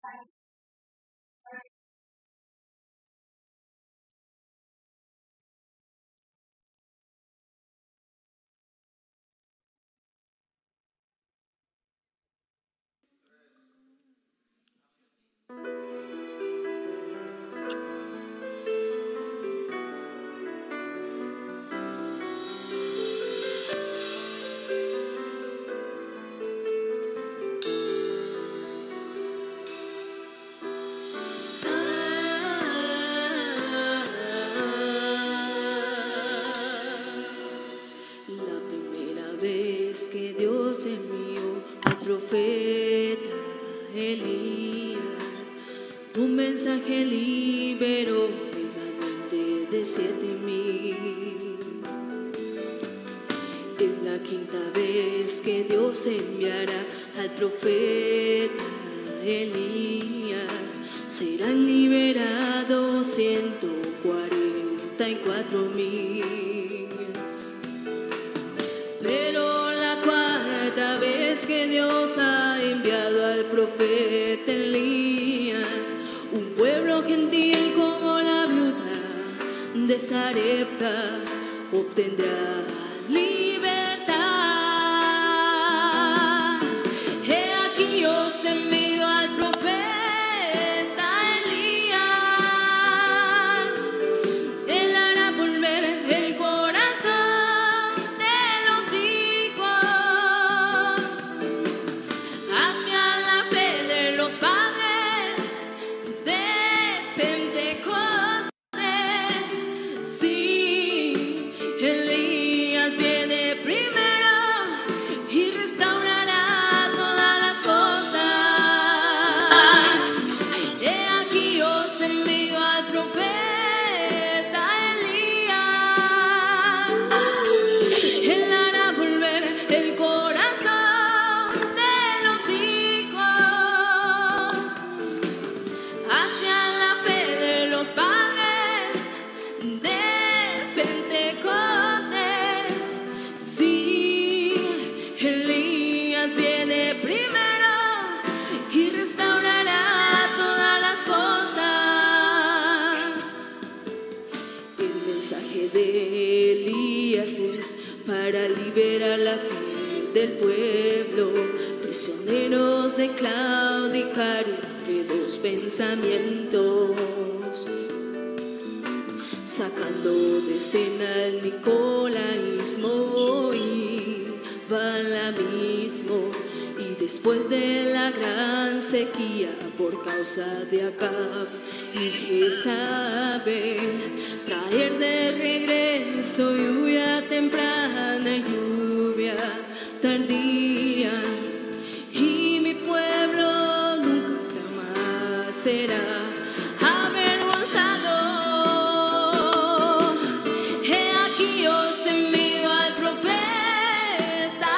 envió al profeta Elías. Un mensaje liberó remanente de 7,000. Es la quinta vez que Dios enviará al profeta Elías. Serán liberados 144,000. Pero la cuarta vez que Dios ha enviado al profeta Elías, un pueblo gentil como la viuda de Sarepta obtendrá libertad. He aquí os envío al profeta Elías. Él hará volver el corazón de los hijos hacia la fe de los padres de Pentecostés. Sí, Elías viene primero y restaurará todas las cosas. He aquí os envío al profeta Elías. Él hará volver el corazón de los hijos hacia la fe de los padres de Pentecostés. Sí, Elías viene primero y restaurará todas las cosas. El mensaje de Elías es para liberar la fe del pueblo, prisioneros de claudicar entre dos pensamientos, sacando de escena el nicolaísmo y balaamismo. Y después de la gran sequía por causa de Acab y Jezabel, traer de regreso lluvia temprana y lluvia tardía, y mi pueblo nunca jamás será avergonzado. He aquí os envío al profeta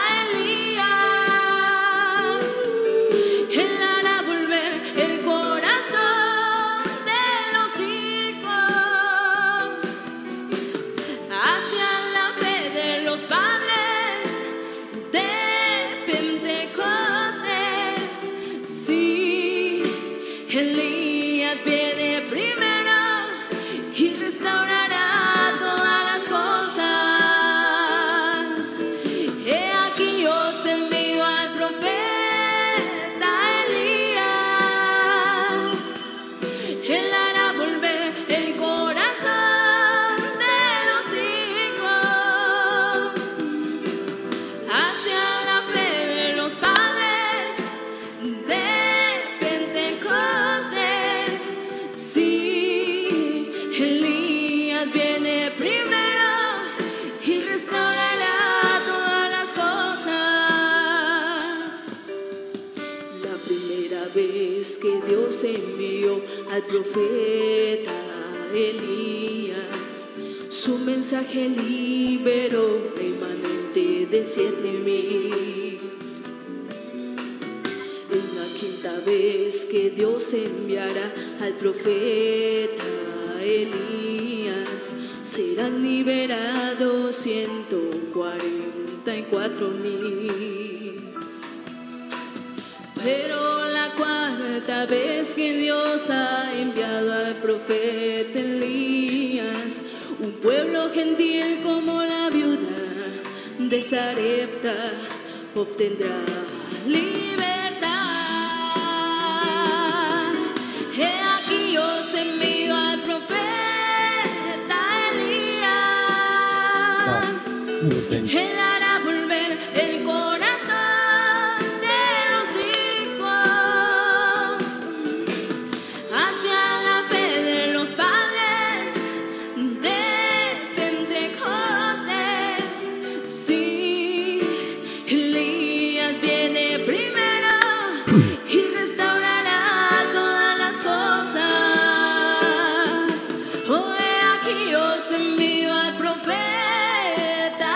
Elías. Él hará volver el corazón de los hijos hacia la fe de los padres de Pentecostés. Sí, Elías viene primero y restaurará todas las cosas. He aquí os envío al profeta Elías. Él hará volver el corazón de los hijos hacia la fe de los padres de Pentecostés. Sí, Elías viene primero y restaurará todas las cosas. La primera vez que Dios envió al profeta Elías, su mensaje liberó remanente de 7,000. Es la quinta vez que Dios enviará al profeta Elías. Serán liberados 144,000. Pero la cuarta cuarta vez que Dios ha enviado al profeta Elías. Un pueblo gentil como la viuda de Sarepta obtendrá libertad. He aquí os envío al profeta Elías. Él hará volver el corazón de los hijos hacia la fe de los padres de Pentecostés. Sí, Elías viene primero y restaurará todas las cosas. Oh, he aquí os envío al profeta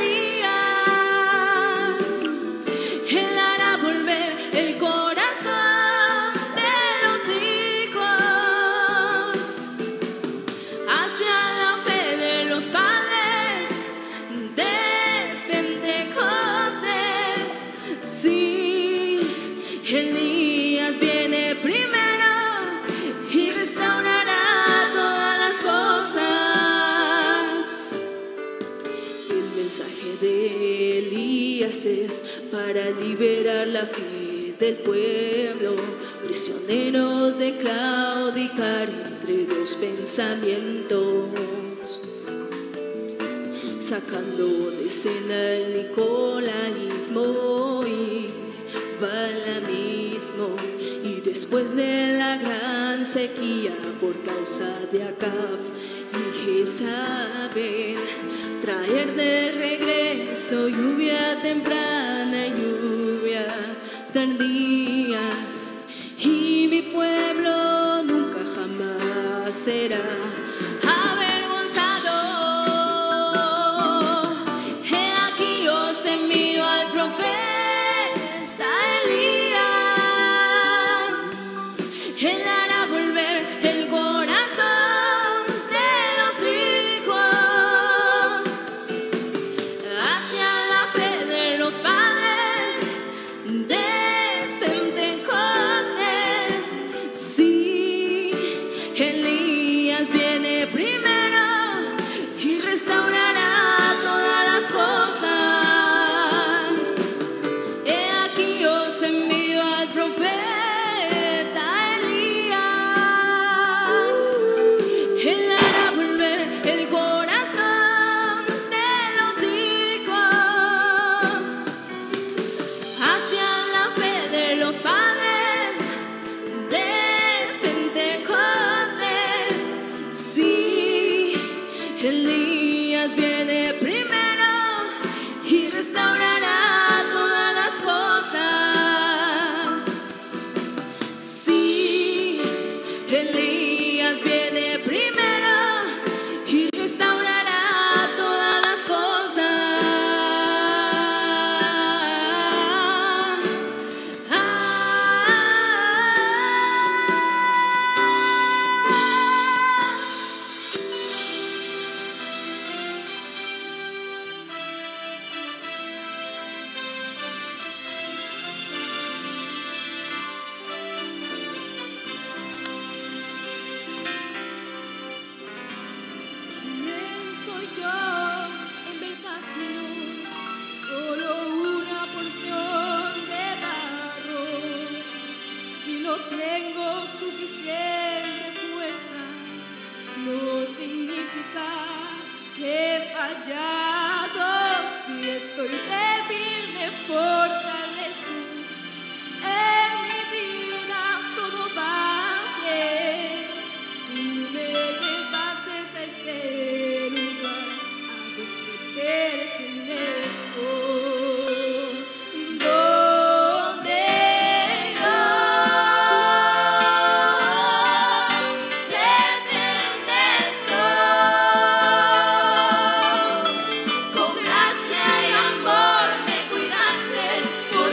Elías. Él hará volver el corazón de los hijos hacia la fe de los padres de Pentecostés. Sí, Elías viene primero y restaurará todas las cosas. El mensaje de Elías es para liberar la fe del pueblo, prisioneros de claudicar entre dos pensamientos, sacando de escena el nicolaísmo y balamismo, y después de la gran sequía por causa de Acab y Jezabel, traer de regreso lluvia temprana y lluvia tardía, y mi pueblo nunca jamás será avergonzado. He aquí os envío al profeta Elías. Él hará volver el corazón de los hijos hacia la fe de los padres de Pentecostés. Sí, Elías viene primero y restaurará todas las cosas. He aquí os envío al profeta Elías. Él hará volver el corazón de los hijos hacia la fe de los padres de Pentecostés. Sí, Elías viene primero y restaurará todas las cosas. Sí, Elías viene primero y restaurará todas las cosas. ¿Quién soy yo? En verdad, Señor, solo una porción de barro. Si no tengo suficiente fuerza, no significa que he fallado. Si estoy débil, me fortaleces. En mi vida todo va bien. Tú me llevaste a este lugar a donde pertenezco. Donde yo pertenezco. Con gracia y amor me cuidaste.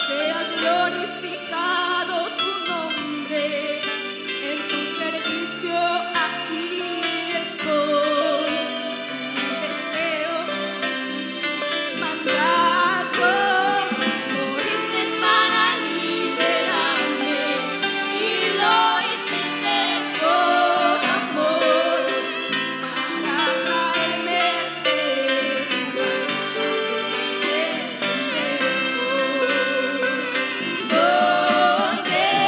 sea glorificado tu nombre. En tu servicio aquí estoy. Tu deseo es mi mandato. Moriste para liberarme y lo hiciste con amor para traerme este lugar donde pertenezco. Donde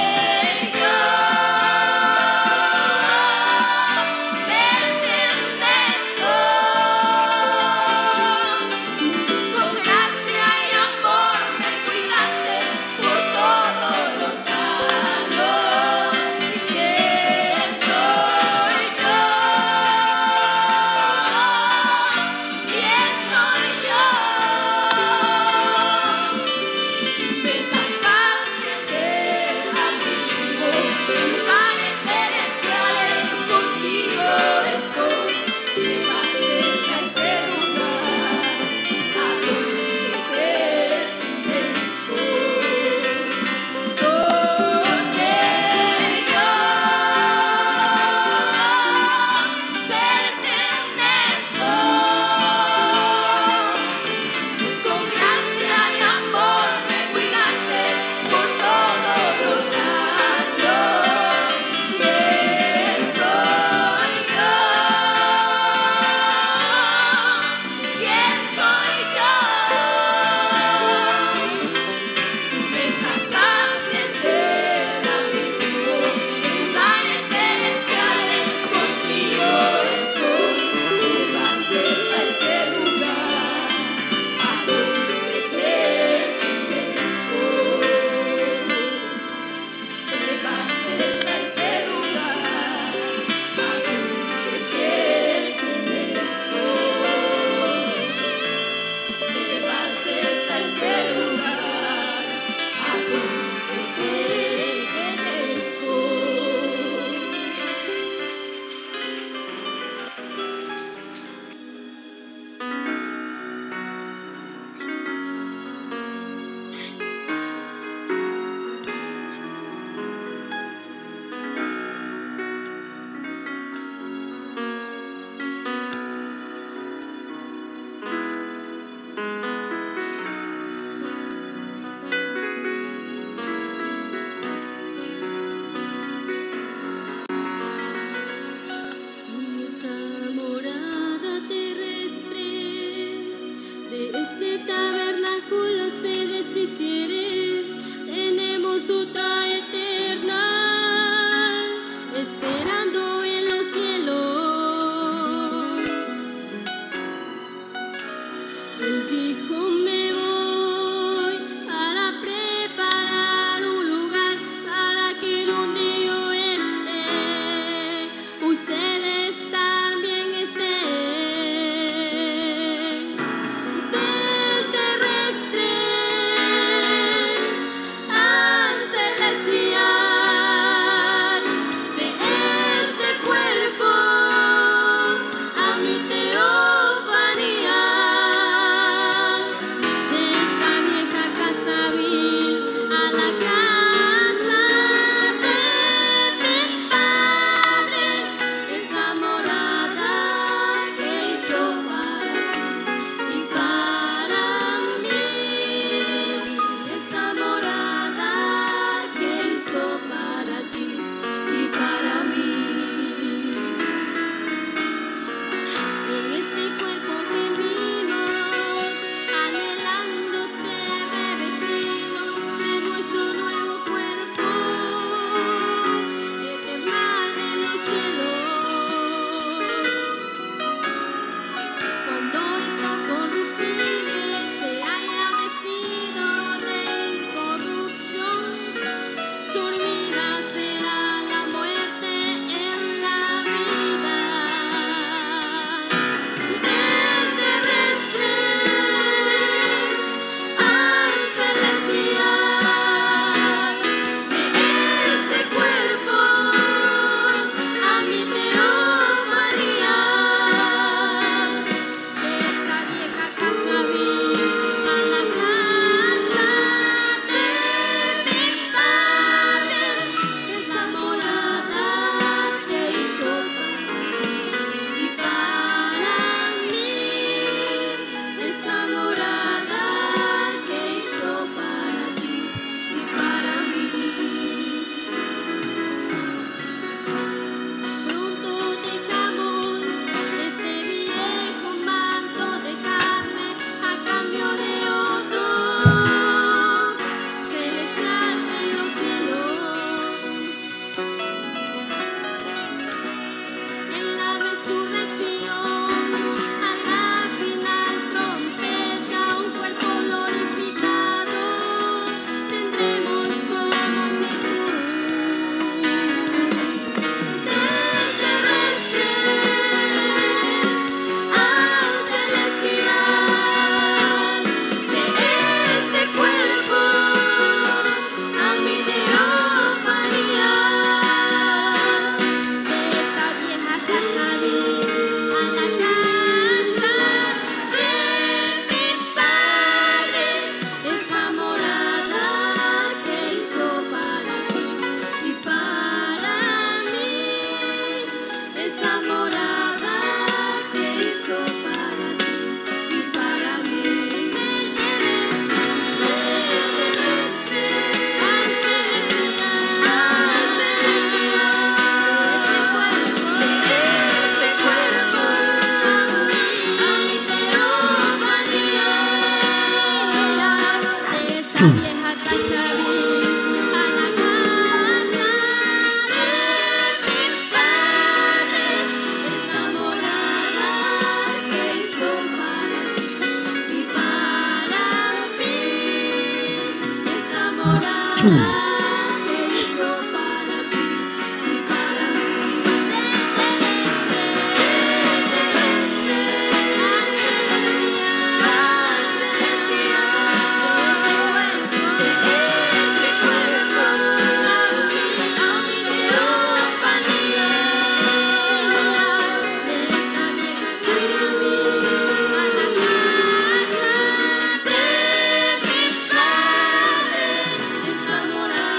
esta vieja casa vine, a la casa de mi padre, esa morada que hizo para mí, esa morada que hizo para mí y para mí. Esa morada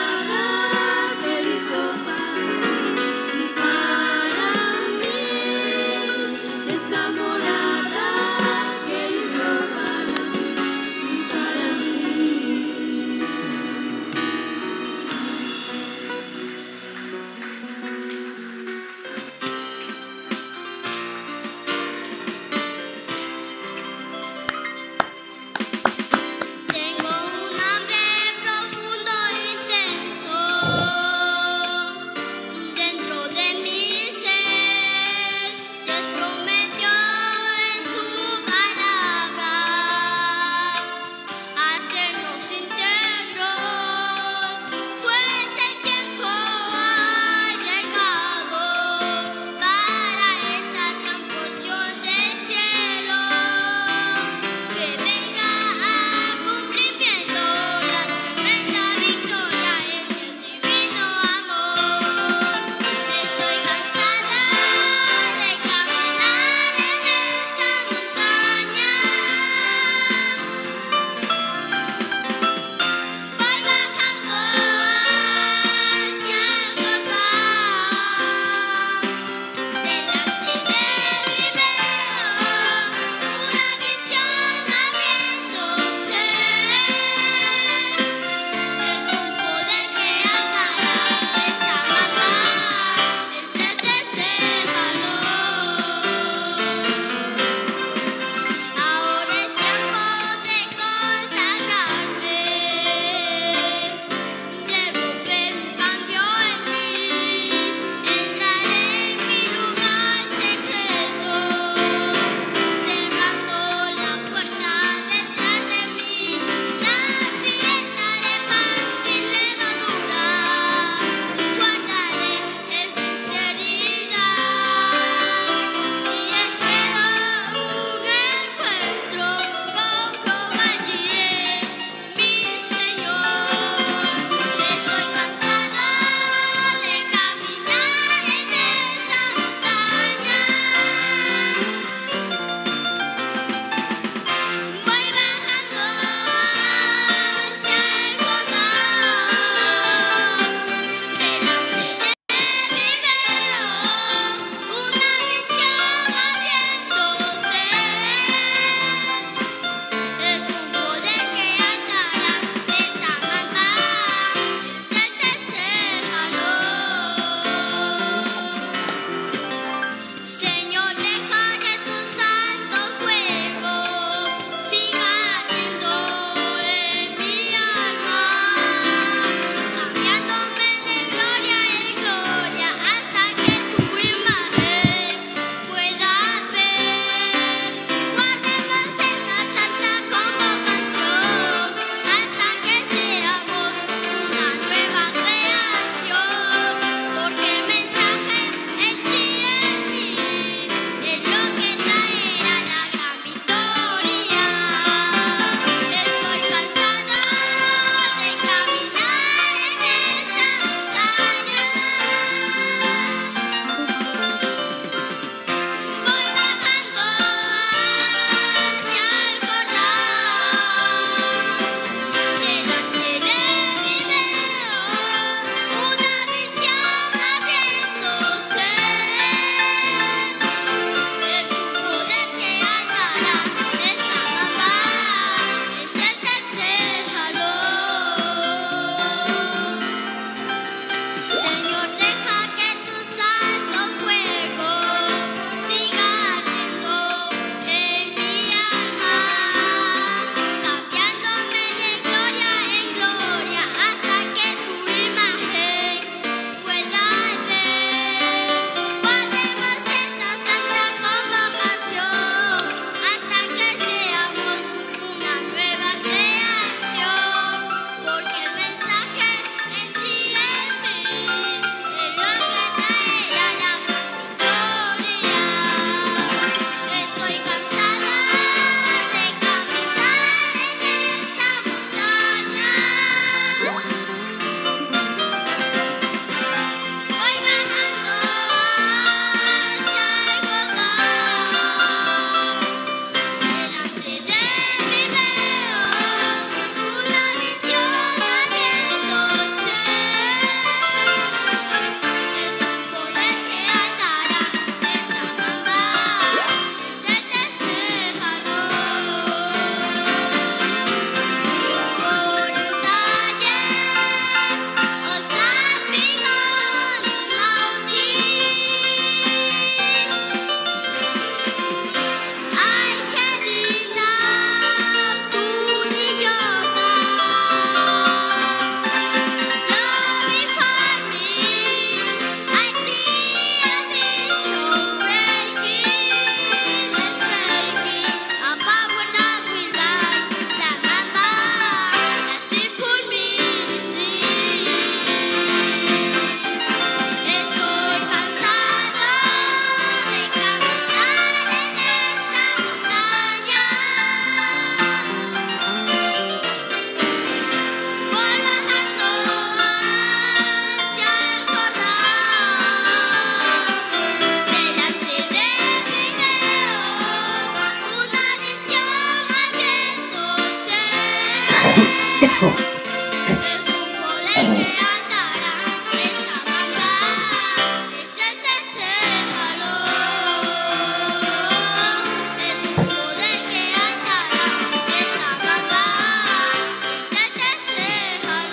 Es un poder que atará esa mamba. Es el tercer jalón. Es un poder que atará esa mamba. Es el tercer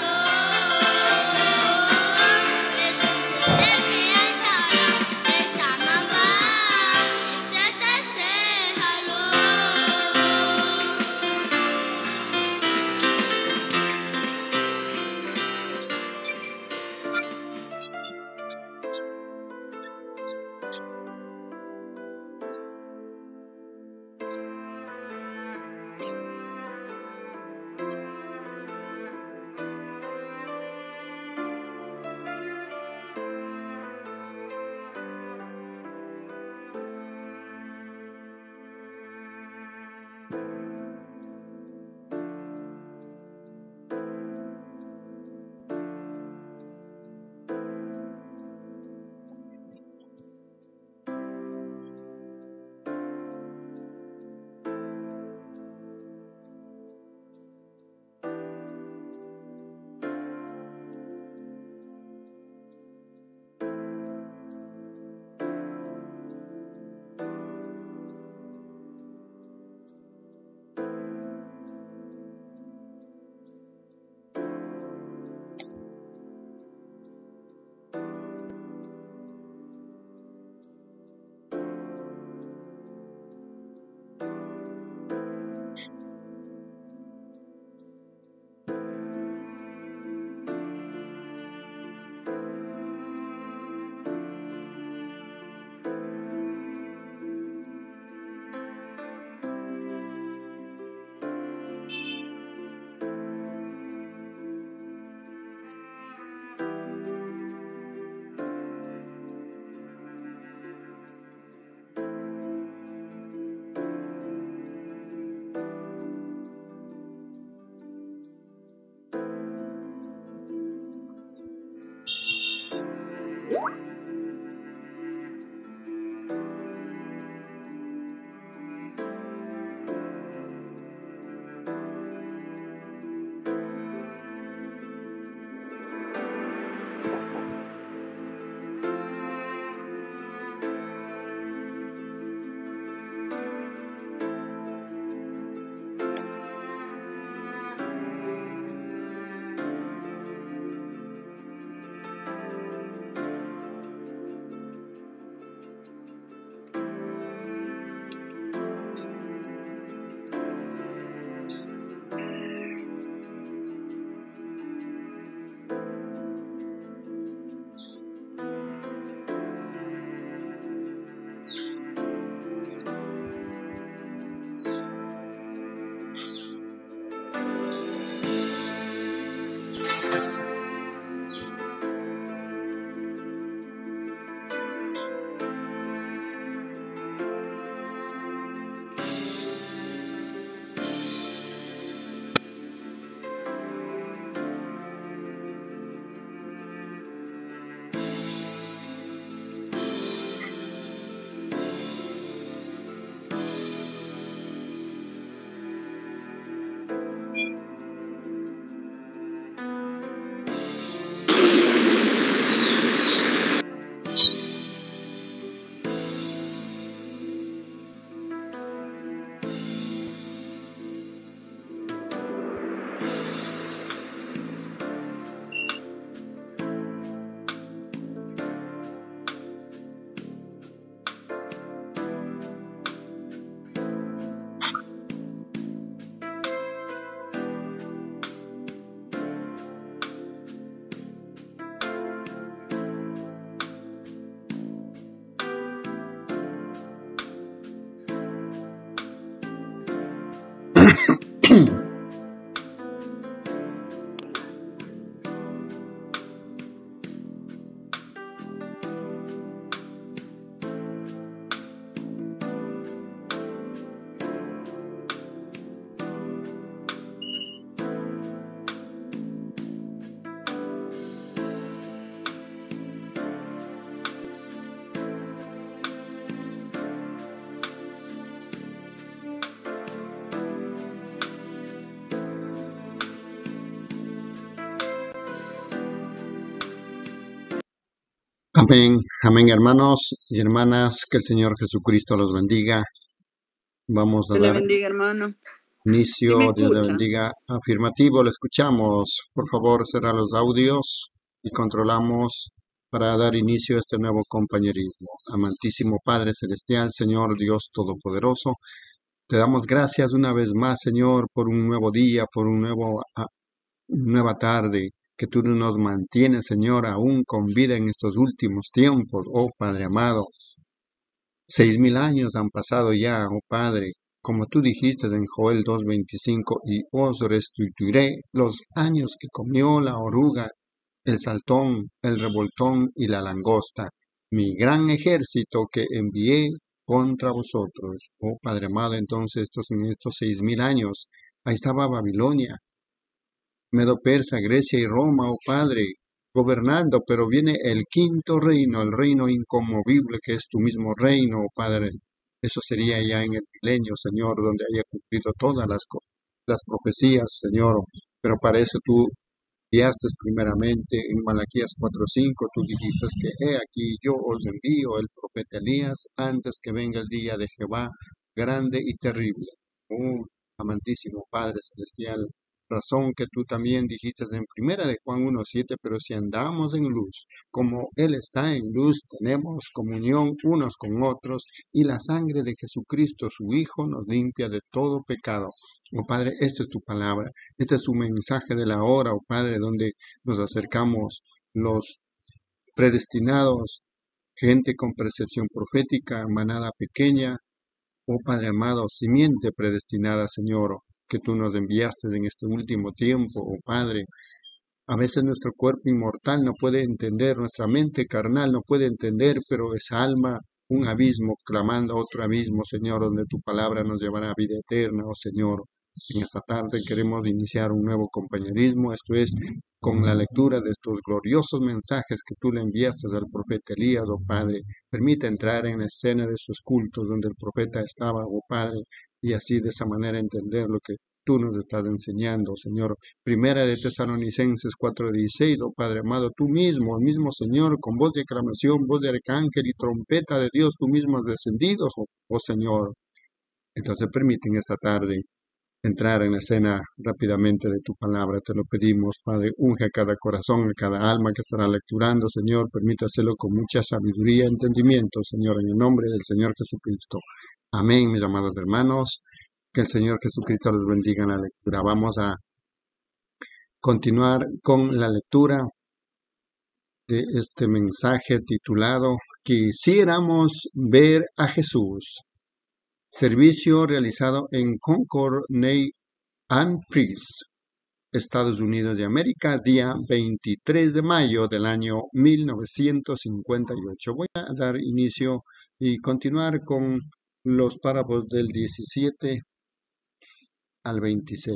jalón. Es un poder que atará esa mamba. Es el tercer jalón. Amén, amén, hermanos y hermanas, que el Señor Jesucristo los bendiga. Vamos a Dios le dar bendiga, hermano. ¿Sí inicio, me Dios le escucha? bendiga, afirmativo, lo escuchamos. Por favor, cerrar los audios y controlamos para dar inicio a este nuevo compañerismo. Amantísimo Padre Celestial, Señor Dios Todopoderoso, te damos gracias una vez más, Señor, por un nuevo día, por nueva tarde, que tú nos mantienes, Señor, aún con vida en estos últimos tiempos, oh Padre amado. 6000 años han pasado ya, oh Padre, como tú dijiste en Joel 2:25, y os restituiré los años que comió la oruga, el saltón, el revoltón y la langosta, mi gran ejército que envié contra vosotros. Oh Padre amado, entonces en estos 6000 años, ahí estaba Babilonia, Medo-Persa, Grecia y Roma, oh Padre, gobernando, pero viene el quinto reino, el reino inconmovible que es tu mismo reino, oh Padre. Eso sería ya en el milenio, Señor, donde haya cumplido todas las profecías, Señor. Pero para eso tú enviaste primeramente en Malaquías 4:5, tú dijiste que he aquí yo os envío el profeta Elías antes que venga el día de Jehová grande y terrible. Oh, amantísimo Padre Celestial, razón que tú también dijiste en primera de Juan 1:7, pero si andamos en luz, como Él está en luz, tenemos comunión unos con otros, y la sangre de Jesucristo, su Hijo, nos limpia de todo pecado. Oh Padre, esta es tu palabra, este es tu mensaje de la hora, oh Padre, donde nos acercamos los predestinados, gente con percepción profética, manada pequeña, oh Padre amado, simiente predestinada, Señor, que tú nos enviaste en este último tiempo, oh Padre. A veces nuestro cuerpo inmortal no puede entender, nuestra mente carnal no puede entender, pero esa alma, un abismo, clamando a otro abismo, Señor, donde tu palabra nos llevará a vida eterna, oh Señor. En esta tarde queremos iniciar un nuevo compañerismo, esto es, con la lectura de estos gloriosos mensajes que tú le enviaste al profeta Elías, oh Padre. Permite entrar en la escena de sus cultos donde el profeta estaba, oh Padre, y así de esa manera entender lo que tú nos estás enseñando, Señor. Primera de Tesalonicenses 4:16, oh Padre amado, tú mismo, el mismo Señor, con voz de aclamación, voz de arcángel y trompeta de Dios, tú mismo has descendido, oh Señor. Entonces permiten esta tarde entrar en la escena rápidamente de tu palabra. Te lo pedimos, Padre, unge a cada corazón, a cada alma que estará lecturando, Señor. Permítaselo con mucha sabiduría y entendimiento, Señor, en el nombre del Señor Jesucristo. Amén, mis amados hermanos. Que el Señor Jesucristo los bendiga en la lectura. Vamos a continuar con la lectura de este mensaje titulado Quisiéramos ver a Jesús. Servicio realizado en Concord, New Hampshire, Estados Unidos de América, día 23 de mayo del año 1958. Voy a dar inicio y continuar con los párrafos del 17 al 26.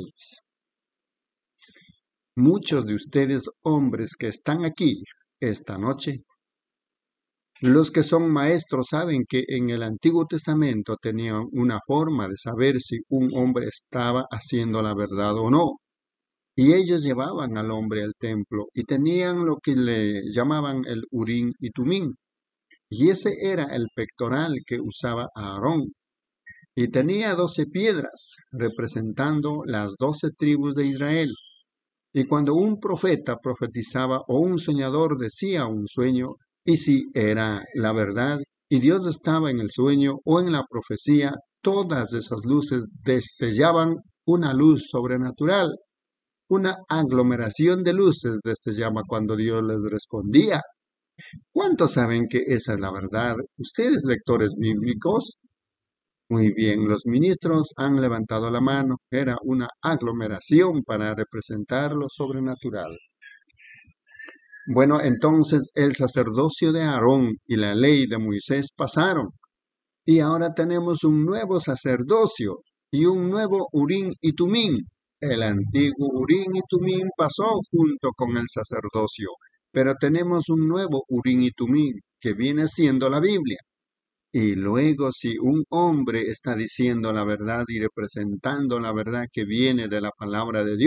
Muchos de ustedes, hombres que están aquí esta noche, los que son maestros saben que en el Antiguo Testamento tenían una forma de saber si un hombre estaba haciendo la verdad o no. Y ellos llevaban al hombre al templo y tenían lo que le llamaban el Urim y Tumim. Y ese era el pectoral que usaba Aarón. Y tenía 12 piedras, representando las 12 tribus de Israel. Y cuando un profeta profetizaba o un soñador decía un sueño, y si era la verdad, y Dios estaba en el sueño o en la profecía, todas esas luces destellaban una luz sobrenatural. Una aglomeración de luces destellaba cuando Dios les respondía. ¿Cuántos saben que esa es la verdad? ¿Ustedes, lectores bíblicos? Muy bien, los ministros han levantado la mano. Era una aglomeración para representar lo sobrenatural. Bueno, entonces el sacerdocio de Aarón y la ley de Moisés pasaron. Y ahora tenemos un nuevo sacerdocio y un nuevo Urim y Tumim. El antiguo Urim y Tumim pasó junto con el sacerdocio, pero tenemos un nuevo Urim y Tumim que viene siendo la Biblia. Y luego, si un hombre está diciendo la verdad y representando la verdad que viene de la palabra de Dios,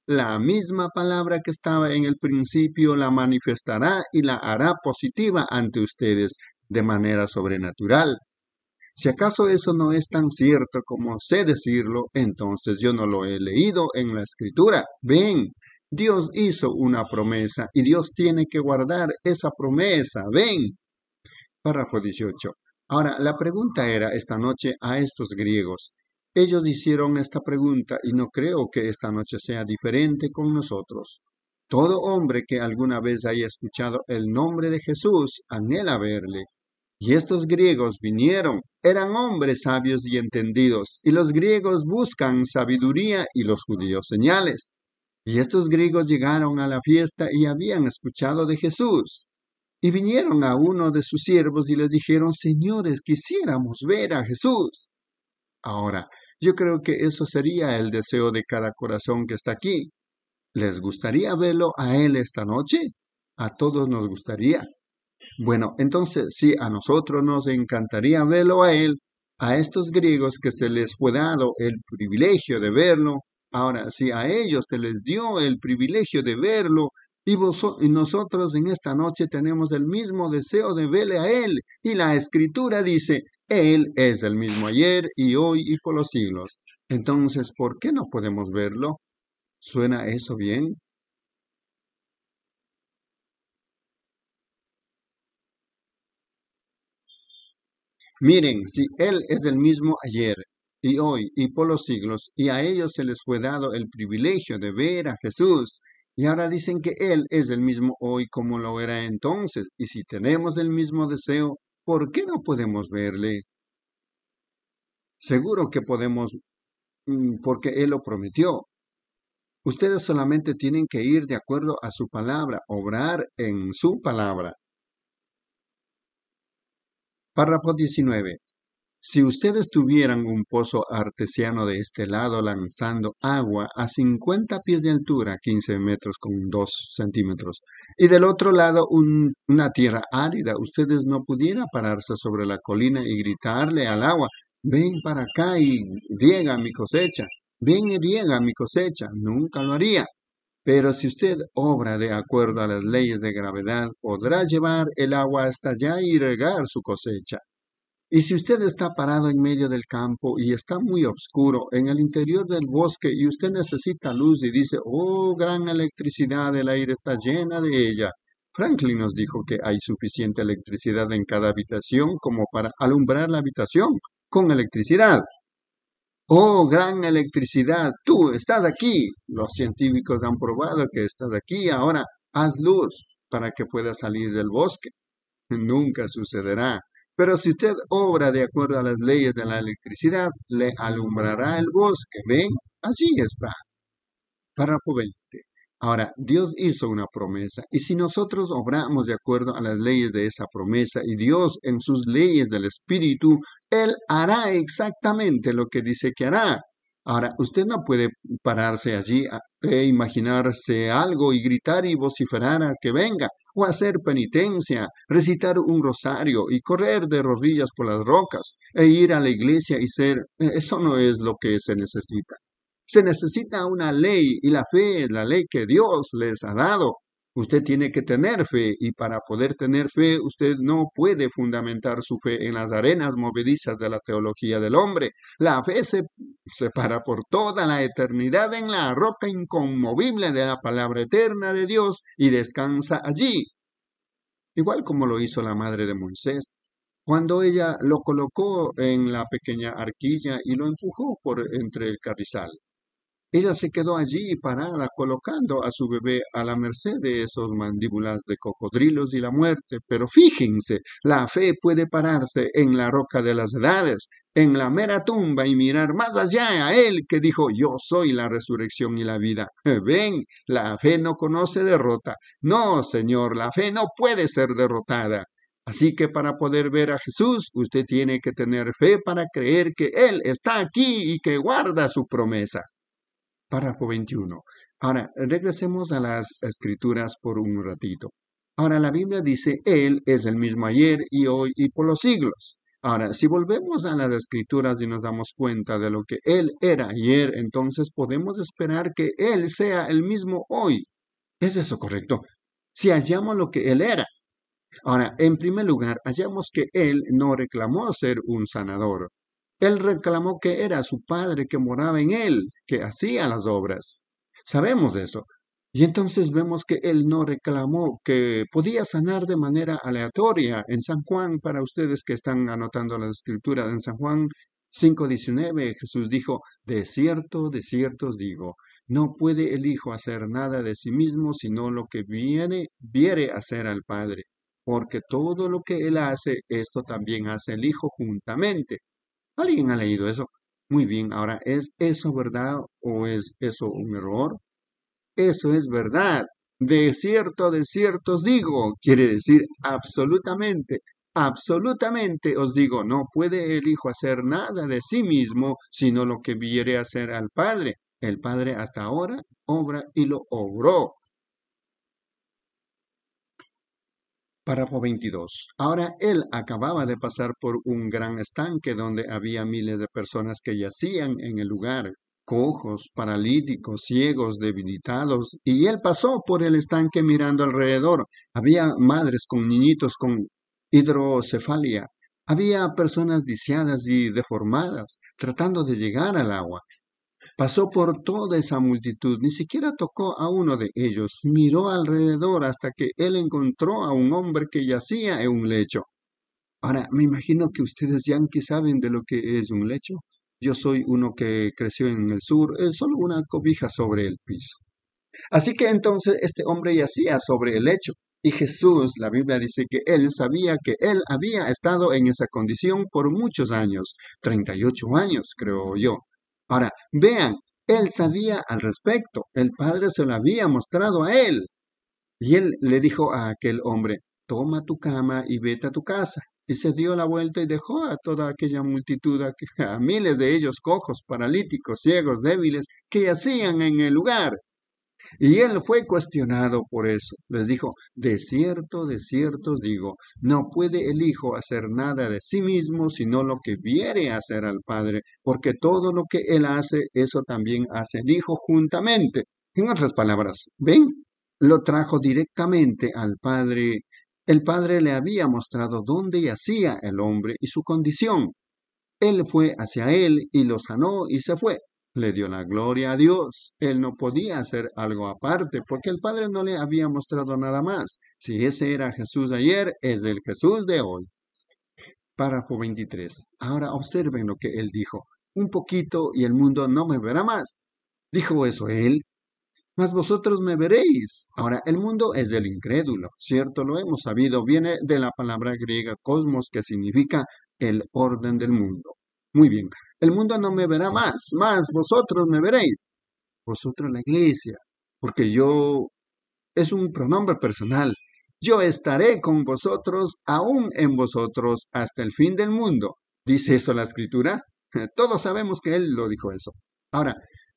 La misma palabra que estaba en el principio la manifestará y la hará positiva ante ustedes de manera sobrenatural. Si acaso eso no es tan cierto como sé decirlo, entonces yo no lo he leído en la escritura. Ven, Dios hizo una promesa y Dios tiene que guardar esa promesa. Ven. Párrafo 18. Ahora, la pregunta era esta noche a estos griegos. Ellos hicieron esta pregunta y no creo que esta noche sea diferente con nosotros. Todo hombre que alguna vez haya escuchado el nombre de Jesús anhela verle. Y estos griegos vinieron, eran hombres sabios y entendidos, y los griegos buscan sabiduría y los judíos señales. Y estos griegos llegaron a la fiesta y habían escuchado de Jesús. Y vinieron a uno de sus siervos y les dijeron, señores, quisiéramos ver a Jesús. Ahora, yo creo que eso sería el deseo de cada corazón que está aquí. ¿Les gustaría verlo a él esta noche? A todos nos gustaría. Bueno, entonces sí, a nosotros nos encantaría verlo a él, a estos griegos que se les fue dado el privilegio de verlo. Ahora, si a ellos se les dio el privilegio de verlo, y nosotros en esta noche tenemos el mismo deseo de verle a él, y la escritura dice, él es el mismo ayer y hoy y por los siglos. Entonces, ¿por qué no podemos verlo? ¿Suena eso bien? Miren, si Él es el mismo ayer y hoy y por los siglos, y a ellos se les fue dado el privilegio de ver a Jesús, y ahora dicen que Él es el mismo hoy como lo era entonces, y si tenemos el mismo deseo, ¿por qué no podemos verle? Seguro que podemos, porque Él lo prometió. Ustedes solamente tienen que ir de acuerdo a su palabra, obrar en su palabra. Párrafo 19. Si ustedes tuvieran un pozo artesiano de este lado lanzando agua a 50 pies de altura, 15 metros con 2 centímetros, y del otro lado una tierra árida, ustedes no pudieran pararse sobre la colina y gritarle al agua, ven para acá y riega mi cosecha, ven y riega mi cosecha, nunca lo haría. Pero si usted obra de acuerdo a las leyes de gravedad, podrá llevar el agua hasta allá y regar su cosecha. Y si usted está parado en medio del campo y está muy oscuro en el interior del bosque y usted necesita luz y dice, oh, gran electricidad, el aire está llena de ella. Franklin nos dijo que hay suficiente electricidad en cada habitación como para alumbrar la habitación con electricidad. Oh, gran electricidad, tú estás aquí. Los científicos han probado que estás aquí. Ahora haz luz para que puedas salir del bosque. Nunca sucederá. Pero si usted obra de acuerdo a las leyes de la electricidad, le alumbrará el bosque. ¿Ven? Así está. Párrafo 20. Ahora, Dios hizo una promesa, y si nosotros obramos de acuerdo a las leyes de esa promesa, y Dios en sus leyes del Espíritu, Él hará exactamente lo que dice que hará. Ahora, usted no puede pararse allí e imaginarse algo y gritar y vociferar a que venga, o hacer penitencia, recitar un rosario y correr de rodillas por las rocas, e ir a la iglesia y ser, eso no es lo que se necesita. Se necesita una ley y la fe es la ley que Dios les ha dado. Usted tiene que tener fe y para poder tener fe usted no puede fundamentar su fe en las arenas movedizas de la teología del hombre. La fe se para por toda la eternidad en la roca inconmovible de la palabra eterna de Dios y descansa allí. Igual como lo hizo la madre de Moisés, cuando ella lo colocó en la pequeña arquilla y lo empujó por entre el carrizal. Ella se quedó allí parada, colocando a su bebé a la merced de esos mandíbulas de cocodrilos y la muerte. Pero fíjense, la fe puede pararse en la roca de las edades, en la mera tumba y mirar más allá a Él que dijo, yo soy la resurrección y la vida. Ven, la fe no conoce derrota. No, Señor, la fe no puede ser derrotada. Así que para poder ver a Jesús, usted tiene que tener fe para creer que Él está aquí y que guarda su promesa. Párrafo 21. Ahora, regresemos a las escrituras por un ratito. Ahora, la Biblia dice, Él es el mismo ayer y hoy y por los siglos. Ahora, si volvemos a las escrituras y nos damos cuenta de lo que Él era ayer, entonces podemos esperar que Él sea el mismo hoy. ¿Es eso correcto? Si hallamos lo que Él era. Ahora, en primer lugar, hallamos que Él no reclamó ser un sanador. Él reclamó que era su Padre que moraba en Él, que hacía las obras. Sabemos eso. Y entonces vemos que Él no reclamó que podía sanar de manera aleatoria. En San Juan, para ustedes que están anotando las escrituras, en San Juan 5:19, Jesús dijo, de cierto os digo, no puede el Hijo hacer nada de sí mismo, sino lo que viere hacer al Padre. Porque todo lo que Él hace, esto también hace el Hijo juntamente. ¿Alguien ha leído eso? Muy bien, ahora, ¿es eso verdad o es eso un error? Eso es verdad. De cierto os digo. Quiere decir absolutamente, absolutamente os digo, no puede el Hijo hacer nada de sí mismo, sino lo que viere hacer al Padre. El Padre hasta ahora obra y lo obró. Párrafo 22. Ahora él acababa de pasar por un gran estanque donde había miles de personas que yacían en el lugar, cojos, paralíticos, ciegos, debilitados, y él pasó por el estanque mirando alrededor. Había madres con niñitos con hidrocefalia. Había personas viciadas y deformadas, tratando de llegar al agua. Pasó por toda esa multitud, ni siquiera tocó a uno de ellos, miró alrededor hasta que él encontró a un hombre que yacía en un lecho. Ahora, me imagino que ustedes ya que saben de lo que es un lecho. Yo soy uno que creció en el sur, es solo una cobija sobre el piso. Así que entonces este hombre yacía sobre el lecho. Y Jesús, la Biblia dice que él sabía que él había estado en esa condición por muchos años, 38 años, creo yo. Ahora, vean, él sabía al respecto, el Padre se lo había mostrado a él. Y él le dijo a aquel hombre, toma tu cama y vete a tu casa. Y se dio la vuelta y dejó a toda aquella multitud, a miles de ellos cojos, paralíticos, ciegos, débiles, que yacían en el lugar. Y él fue cuestionado por eso. Les dijo, de cierto os digo, no puede el Hijo hacer nada de sí mismo, sino lo que viere hacer al Padre, porque todo lo que él hace, eso también hace el Hijo juntamente. En otras palabras, ¿ven? Lo trajo directamente al Padre. El Padre le había mostrado dónde yacía el hombre y su condición. Él fue hacia él y lo sanó y se fue. Le dio la gloria a Dios. Él no podía hacer algo aparte porque el Padre no le había mostrado nada más. Si ese era Jesús de ayer, es el Jesús de hoy. Párrafo 23. Ahora observen lo que él dijo. Un poquito y el mundo no me verá más. ¿Dijo eso él? Mas vosotros me veréis. Ahora, el mundo es del incrédulo, ¿cierto? Lo hemos sabido. Viene de la palabra griega cosmos, que significa el orden del mundo. Muy bien. El mundo no me verá más, vosotros me veréis. Vosotros la iglesia, porque yo es un pronombre personal. Yo estaré con vosotros, aún en vosotros, hasta el fin del mundo. ¿Dice eso la escritura? Todos sabemos que él lo dijo eso. Ahora,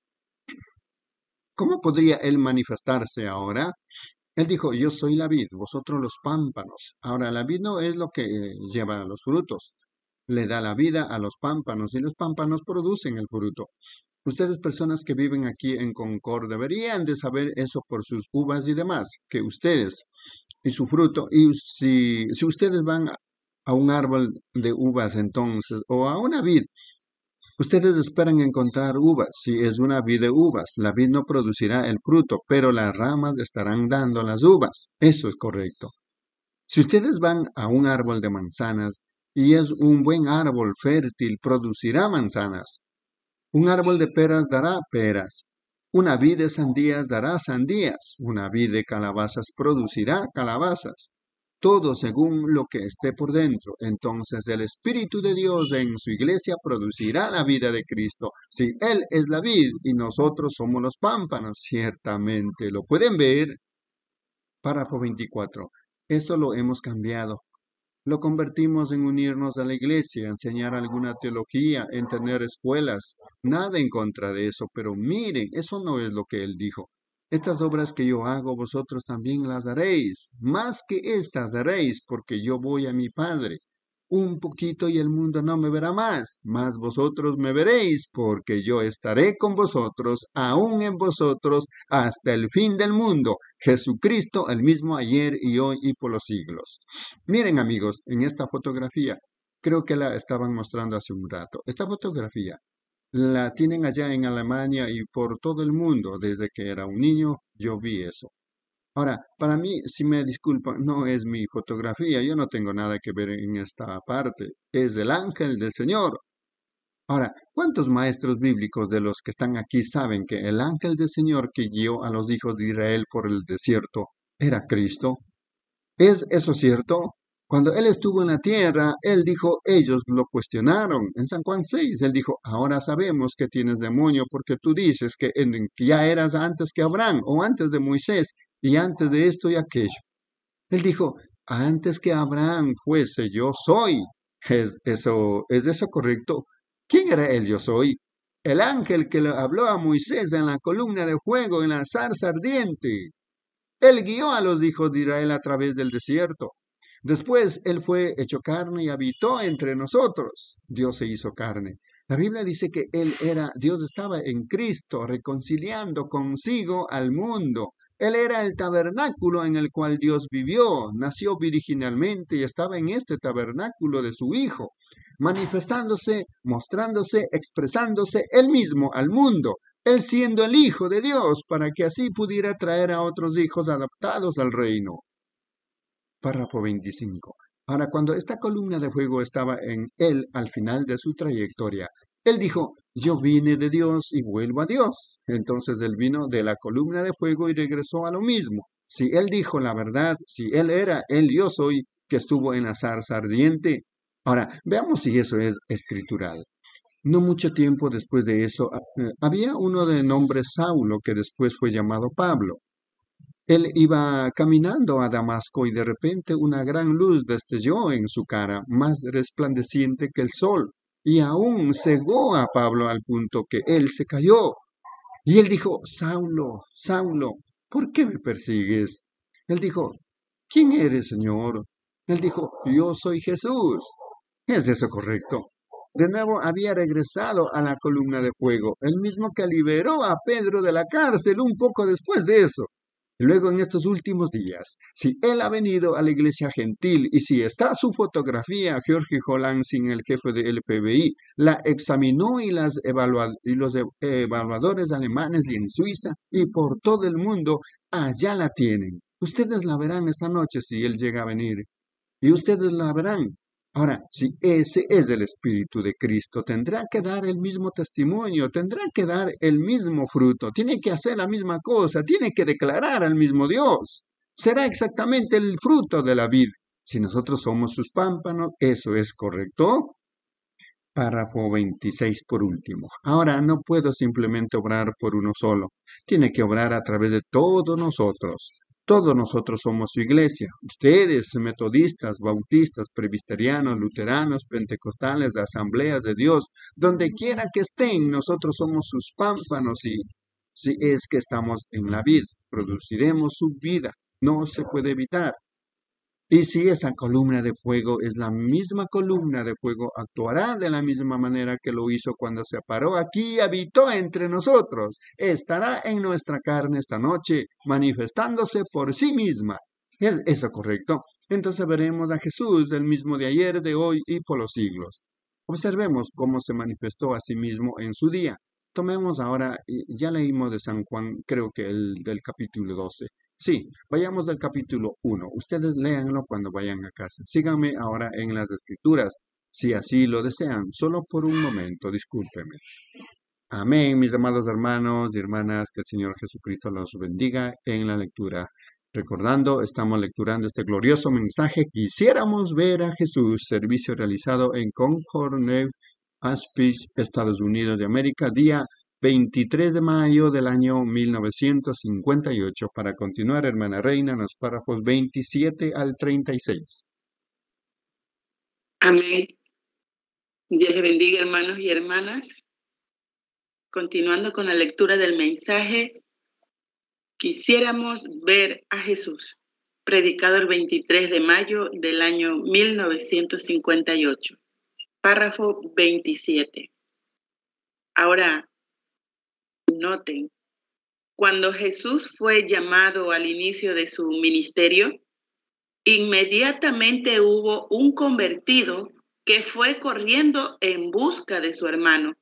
¿cómo podría él manifestarse ahora? Él dijo, yo soy la vid, vosotros los pámpanos. Ahora, la vid no es lo que lleva a los frutos. Le da la vida a los pámpanos y los pámpanos producen el fruto. Ustedes, personas que viven aquí en Concord, deberían de saber eso por sus uvas y demás, que ustedes y su fruto, y si ustedes van a un árbol de uvas entonces, o a una vid, ustedes esperan encontrar uvas. Si es una vid de uvas, la vid no producirá el fruto, pero las ramas estarán dando las uvas. Eso es correcto. Si ustedes van a un árbol de manzanas y es un buen árbol fértil, producirá manzanas. Un árbol de peras dará peras. Una vid de sandías dará sandías. Una vid de calabazas producirá calabazas. Todo según lo que esté por dentro. Entonces el Espíritu de Dios en su iglesia producirá la vida de Cristo. Si Él es la vid y nosotros somos los pámpanos, ciertamente lo pueden ver. Párrafo 24. Eso lo hemos cambiado. Lo convertimos en unirnos a la iglesia, enseñar alguna teología, en tener escuelas. Nada en contra de eso, pero miren, eso no es lo que él dijo. Estas obras que yo hago, vosotros también las haréis. Más que estas haréis, porque yo voy a mi Padre. un poquito y el mundo no me verá más, mas vosotros me veréis, porque yo estaré con vosotros, aún en vosotros, hasta el fin del mundo. Jesucristo, el mismo ayer y hoy y por los siglos. Miren amigos, en esta fotografía, creo que la estaban mostrando hace un rato. Esta fotografía la tienen allá en Alemania y por todo el mundo. Desde que era un niño, yo vi eso. Ahora, para mí, si me disculpan, no es mi fotografía, yo no tengo nada que ver en esta parte, es el ángel del Señor. Ahora, ¿cuántos maestros bíblicos de los que están aquí saben que el ángel del Señor que guió a los hijos de Israel por el desierto era Cristo? ¿Es eso cierto? Cuando él estuvo en la tierra, él dijo, ellos lo cuestionaron. En San Juan 6, él dijo, ahora sabemos que tienes demonio porque tú dices que ya eras antes que Abraham o antes de Moisés y antes de esto y aquello. Él dijo, antes que Abraham fuese yo soy. ¿Es eso correcto? ¿Quién era el yo soy? El ángel que le habló a Moisés en la columna de fuego, en la zarza ardiente. Él guió a los hijos de Israel a través del desierto. Después él fue hecho carne y habitó entre nosotros. Dios se hizo carne. La Biblia dice que Dios estaba en Cristo, reconciliando consigo al mundo. Él era el tabernáculo en el cual Dios vivió, nació virginalmente y estaba en este tabernáculo de su Hijo, manifestándose, mostrándose, expresándose él mismo al mundo. Él siendo el Hijo de Dios, para que así pudiera traer a otros hijos adaptados al reino. Párrafo 25. Ahora, cuando esta columna de fuego estaba en él al final de su trayectoria, él dijo, yo vine de Dios y vuelvo a Dios. Entonces él vino de la columna de fuego y regresó a lo mismo. Si él dijo la verdad, si él era el yo soy que estuvo en la zarza ardiente. Ahora, veamos si eso es escritural. No mucho tiempo después de eso, había uno de nombre Saulo que después fue llamado Pablo. Él iba caminando a Damasco y de repente una gran luz destelló en su cara, más resplandeciente que el sol, y aún cegó a Pablo al punto que él se cayó. Y él dijo, Saulo, Saulo, ¿por qué me persigues? Él dijo, ¿quién eres, Señor? Él dijo, yo soy Jesús. ¿Es eso correcto? De nuevo había regresado a la columna de fuego, el mismo que liberó a Pedro de la cárcel un poco después de eso. Y luego en estos últimos días, si él ha venido a la iglesia gentil y si está su fotografía, Jorge Jolansing, el jefe del FBI, la examinó y los evaluadores alemanes y en Suiza y por todo el mundo, allá la tienen. Ustedes la verán esta noche si él llega a venir. Y ustedes la verán. Ahora, si ese es el Espíritu de Cristo, tendrá que dar el mismo testimonio, tendrá que dar el mismo fruto, tiene que hacer la misma cosa, tiene que declarar al mismo Dios. Será exactamente el fruto de la vid. Si nosotros somos sus pámpanos, ¿eso es correcto? Párrafo 26 por último. Ahora no puedo simplemente obrar por uno solo, tiene que obrar a través de todos nosotros. Todos nosotros somos su iglesia. Ustedes, metodistas, bautistas, presbiterianos, luteranos, pentecostales, asambleas de Dios, donde quiera que estén, nosotros somos sus pámpanos y si es que estamos en la vid, produciremos su vida. No se puede evitar. Y si esa columna de fuego es la misma columna de fuego, actuará de la misma manera que lo hizo cuando se paró aquí y habitó entre nosotros. Estará en nuestra carne esta noche, manifestándose por sí misma. ¿Es eso correcto? Entonces veremos a Jesús, el mismo de ayer, de hoy y por los siglos. Observemos cómo se manifestó a sí mismo en su día. Tomemos ahora, ya leímos de San Juan, creo que el del capítulo 12. Sí, vayamos del capítulo 1. Ustedes léanlo cuando vayan a casa. Síganme ahora en las escrituras, si así lo desean, solo por un momento, discúlpenme. Amén, mis amados hermanos y hermanas, que el Señor Jesucristo los bendiga en la lectura. Recordando, estamos lecturando este glorioso mensaje. Quisiéramos ver a Jesús, servicio realizado en Concord, New Hampshire, Estados Unidos de América, día 23 de mayo del año 1958. Para continuar, hermana Reina, en los párrafos 27 al 36. Amén. Dios les bendiga, hermanos y hermanas. Continuando con la lectura del mensaje, quisiéramos ver a Jesús. predicado el 23 de mayo del año 1958. Párrafo 27. Ahora, noten, cuando Jesús fue llamado al inicio de su ministerio, inmediatamente hubo un convertido que fue corriendo en busca de su hermano.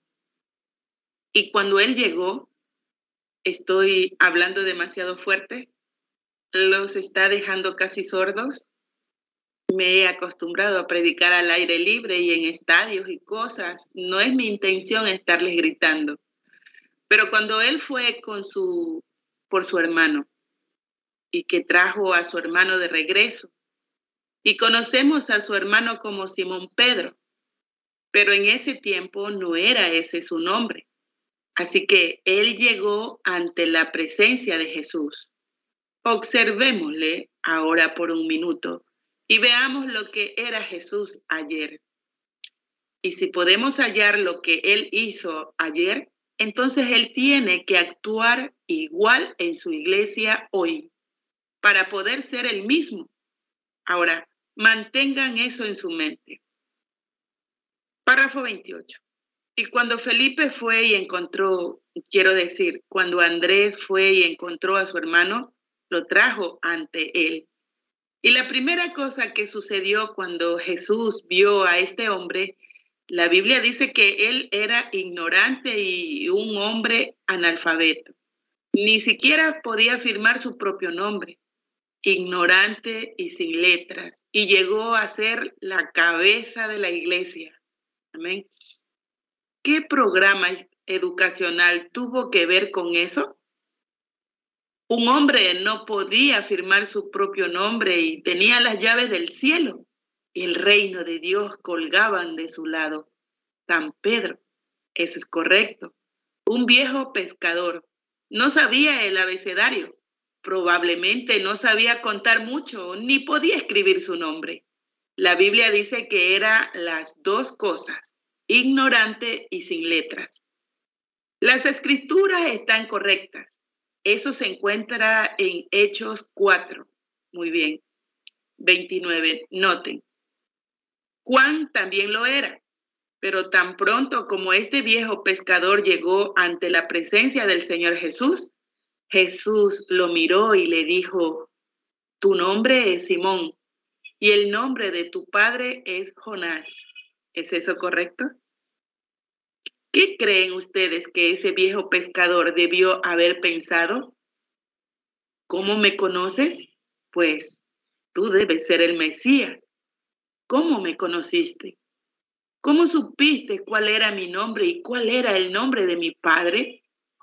Y cuando él llegó, ¿estoy hablando demasiado fuerte? ¿Los está dejando casi sordos? Me he acostumbrado a predicar al aire libre y en estadios y cosas. No es mi intención estarles gritando. Pero cuando él fue por su hermano y que trajo a su hermano de regreso, y conocemos a su hermano como Simón Pedro, pero en ese tiempo no era ese su nombre. Así que él llegó ante la presencia de Jesús. Observémosle ahora por un minuto y veamos lo que era Jesús ayer. Y si podemos hallar lo que él hizo ayer, entonces él tiene que actuar igual en su iglesia hoy para poder ser el mismo. Ahora, mantengan eso en su mente. Párrafo 28. Y cuando Felipe fue y encontró, cuando Andrés fue y encontró a su hermano, lo trajo ante él. Y la primera cosa que sucedió cuando Jesús vio a este hombre, la Biblia dice que él era ignorante y un hombre analfabeto. Ni siquiera podía firmar su propio nombre, ignorante y sin letras. Y llegó a ser la cabeza de la iglesia. Amén. ¿Qué programa educacional tuvo que ver con eso? Un hombre no podía firmar su propio nombre y tenía las llaves del cielo y el reino de Dios colgaban de su lado. San Pedro, eso es correcto. Un viejo pescador. No sabía el abecedario. Probablemente no sabía contar mucho ni podía escribir su nombre. La Biblia dice que era las dos cosas, ignorante y sin letras. Las escrituras están correctas. Eso se encuentra en Hechos 4. Muy bien. 29. Noten. Juan también lo era, pero tan pronto como este viejo pescador llegó ante la presencia del Señor Jesús, Jesús lo miró y le dijo, tu nombre es Simón y el nombre de tu padre es Jonás. ¿Es eso correcto? ¿Qué creen ustedes que ese viejo pescador debió haber pensado? ¿Cómo me conoces? Pues tú debes ser el Mesías. ¿Cómo me conociste? ¿Cómo supiste cuál era mi nombre y cuál era el nombre de mi padre?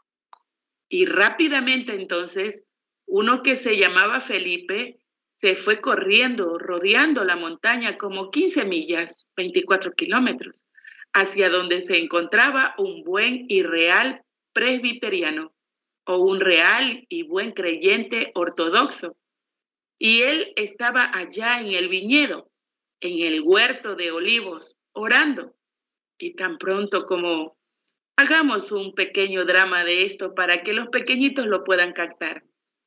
Y rápidamente entonces, uno que se llamaba Felipe se fue corriendo, rodeando la montaña como 15 millas, 24 kilómetros, hacia donde se encontraba un buen y real presbiteriano o un real y buen creyente ortodoxo. Y él estaba allá en el viñedo, en el huerto de olivos, orando. Y tan pronto como hagamos un pequeño drama de esto para que los pequeñitos lo puedan captar.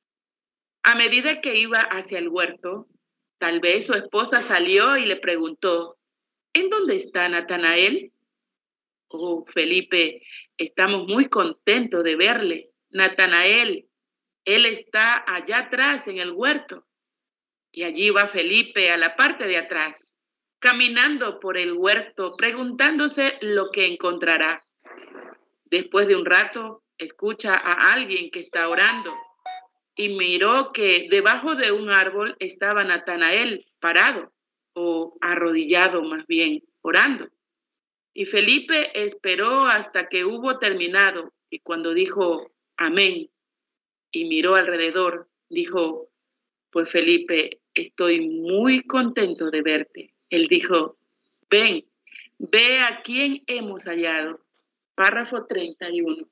A medida que iba hacia el huerto, tal vez su esposa salió y le preguntó, ¿en dónde está Natanael? Oh, Felipe, estamos muy contentos de verle. Natanael, él está allá atrás en el huerto. Y allí va Felipe a la parte de atrás, caminando por el huerto, preguntándose lo que encontrará. Después de un rato, escucha a alguien que está orando y miró que debajo de un árbol estaba Natanael parado o arrodillado más bien, orando. Y Felipe esperó hasta que hubo terminado y cuando dijo amén y miró alrededor, dijo, pues Felipe, estoy muy contento de verte. Él dijo, ven, ve a quién hemos hallado. Párrafo 31.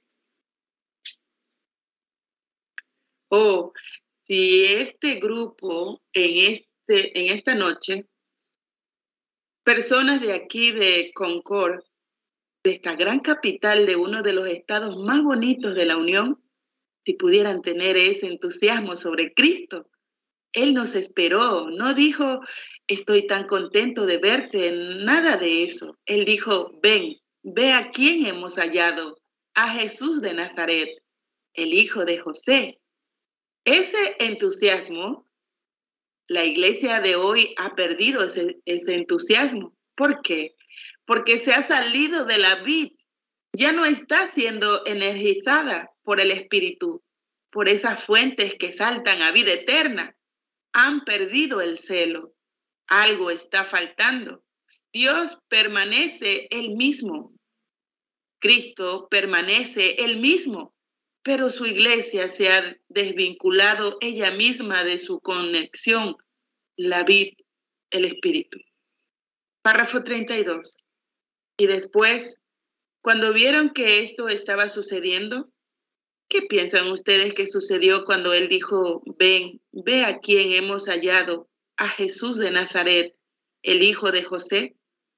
Oh, si este grupo en esta noche, personas de aquí de Concord, de esta gran capital de uno de los estados más bonitos de la Unión, si pudieran tener ese entusiasmo sobre Cristo, Él nos esperó, no dijo, estoy tan contento de verte, nada de eso. Él dijo, ven, ve a quién hemos hallado, a Jesús de Nazaret, el hijo de José. Ese entusiasmo, la iglesia de hoy ha perdido ese entusiasmo. ¿Por qué? Porque se ha salido de la vid, ya no está siendo energizada por el Espíritu, por esas fuentes que saltan a vida eterna. Han perdido el celo. Algo está faltando. Dios permanece el mismo. Cristo permanece el mismo, pero su iglesia se ha desvinculado ella misma de su conexión, la vid, el Espíritu. Párrafo 32. Y después, cuando vieron que esto estaba sucediendo, ¿qué piensan ustedes que sucedió cuando él dijo, ven, ve a quién hemos hallado, a Jesús de Nazaret, el hijo de José?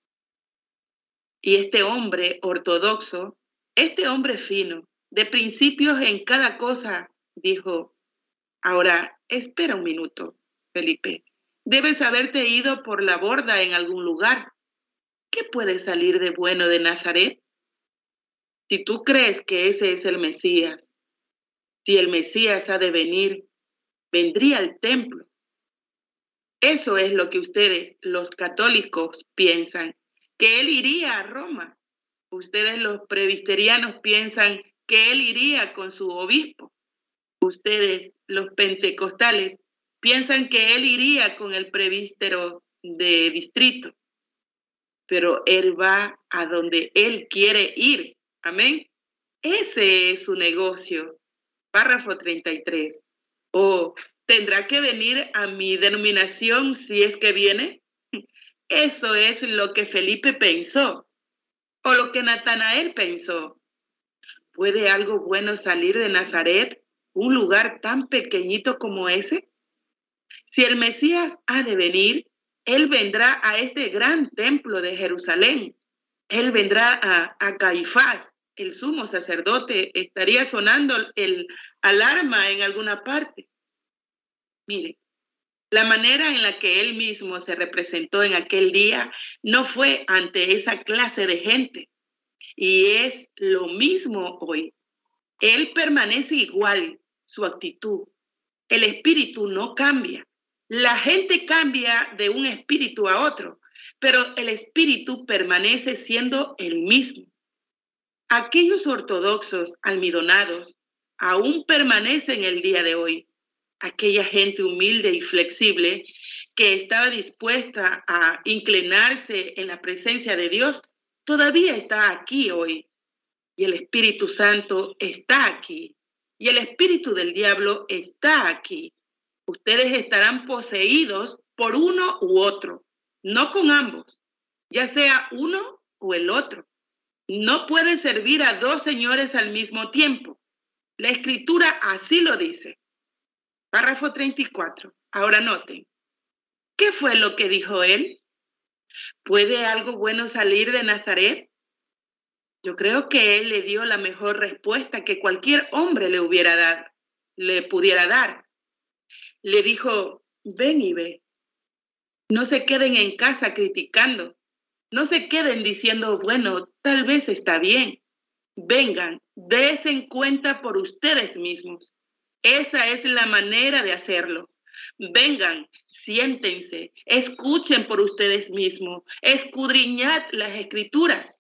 Y este hombre ortodoxo, este hombre fino, de principios en cada cosa, dijo, ahora, espera un minuto, Felipe, debes haberte ido por la borda en algún lugar. ¿Qué puede salir de bueno de Nazaret? Si tú crees que ese es el Mesías, si el Mesías ha de venir, vendría al templo. Eso es lo que ustedes, los católicos, piensan, que él iría a Roma. Ustedes, los presbiterianos, piensan que él iría con su obispo. Ustedes, los pentecostales, piensan que él iría con el presbítero de distrito. Pero él va a donde él quiere ir. Amén. Ese es su negocio. Párrafo 33. ¿O tendrá que venir a mi denominación si es que viene? Eso es lo que Felipe pensó, o lo que Natanael pensó. ¿Puede algo bueno salir de Nazaret, un lugar tan pequeñito como ese? Si el Mesías ha de venir, él vendrá a este gran templo de Jerusalén. Él vendrá a Caifás, el sumo sacerdote. Estaría sonando el alarma en alguna parte. Mire, la manera en la que él mismo se representó en aquel día no fue ante esa clase de gente. Y es lo mismo hoy. Él permanece igual, su actitud. El espíritu no cambia. La gente cambia de un espíritu a otro, pero el espíritu permanece siendo el mismo. Aquellos ortodoxos almidonados aún permanecen el día de hoy. Aquella gente humilde y flexible que estaba dispuesta a inclinarse en la presencia de Dios, todavía está aquí hoy. Y el Espíritu Santo está aquí. Y el espíritu del diablo está aquí. Ustedes estarán poseídos por uno u otro, no con ambos, ya sea uno o el otro. No pueden servir a dos señores al mismo tiempo. La Escritura así lo dice. Párrafo 34. Ahora noten. ¿Qué fue lo que dijo él? ¿Puede algo bueno salir de Nazaret? Yo creo que él le dio la mejor respuesta que cualquier hombre le pudiera dar. Le dijo, ven y ve. No se queden en casa criticando. No se queden diciendo, bueno, tal vez está bien. Vengan, dense cuenta por ustedes mismos. Esa es la manera de hacerlo. Vengan, siéntense, escuchen por ustedes mismos, escudriñad las Escrituras.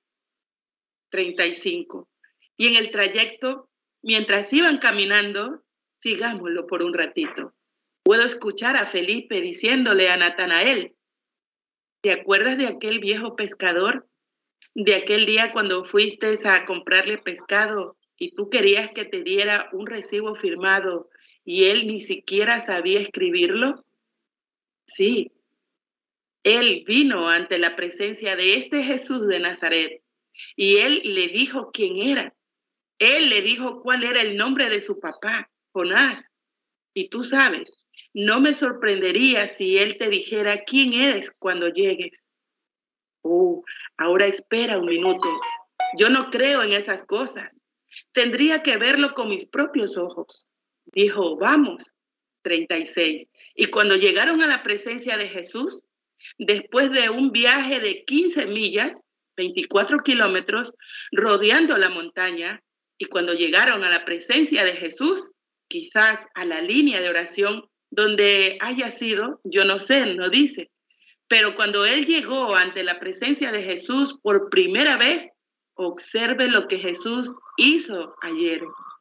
35. Y en el trayecto, mientras iban caminando, sigámoslo por un ratito. Puedo escuchar a Felipe diciéndole a Natanael, ¿te acuerdas de aquel viejo pescador? De aquel día cuando fuiste a comprarle pescado y tú querías que te diera un recibo firmado y él ni siquiera sabía escribirlo. Sí, él vino ante la presencia de este Jesús de Nazaret y él le dijo quién era. Él le dijo cuál era el nombre de su papá, Jonás. Y tú sabes, no me sorprendería si él te dijera quién eres cuando llegues. Ahora espera un minuto. Yo no creo en esas cosas. Tendría que verlo con mis propios ojos. Dijo, vamos. 36. Y cuando llegaron a la presencia de Jesús, después de un viaje de 15 millas, 24 kilómetros, rodeando la montaña, y cuando llegaron a la presencia de Jesús, quizás a la línea de oración, donde haya sido, yo no sé, no dice, pero cuando él llegó ante la presencia de Jesús por primera vez, observe lo que Jesús hizo ayer.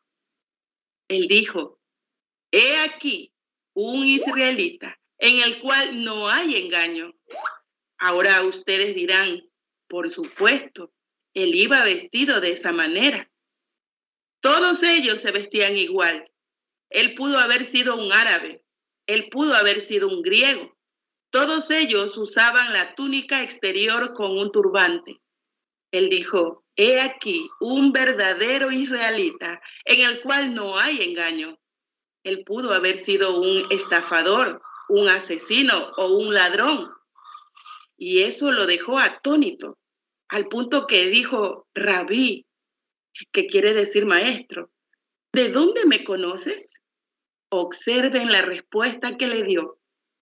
Él dijo, he aquí un israelita en el cual no hay engaño. Ahora ustedes dirán, por supuesto, él iba vestido de esa manera. Todos ellos se vestían igual. Él pudo haber sido un árabe, él pudo haber sido un griego. Todos ellos usaban la túnica exterior con un turbante. Él dijo, he aquí un verdadero israelita en el cual no hay engaño. Él pudo haber sido un estafador, un asesino o un ladrón. Y eso lo dejó atónito, al punto que dijo, Rabí, que quiere decir maestro, ¿de dónde me conoces? Observen la respuesta que le dio.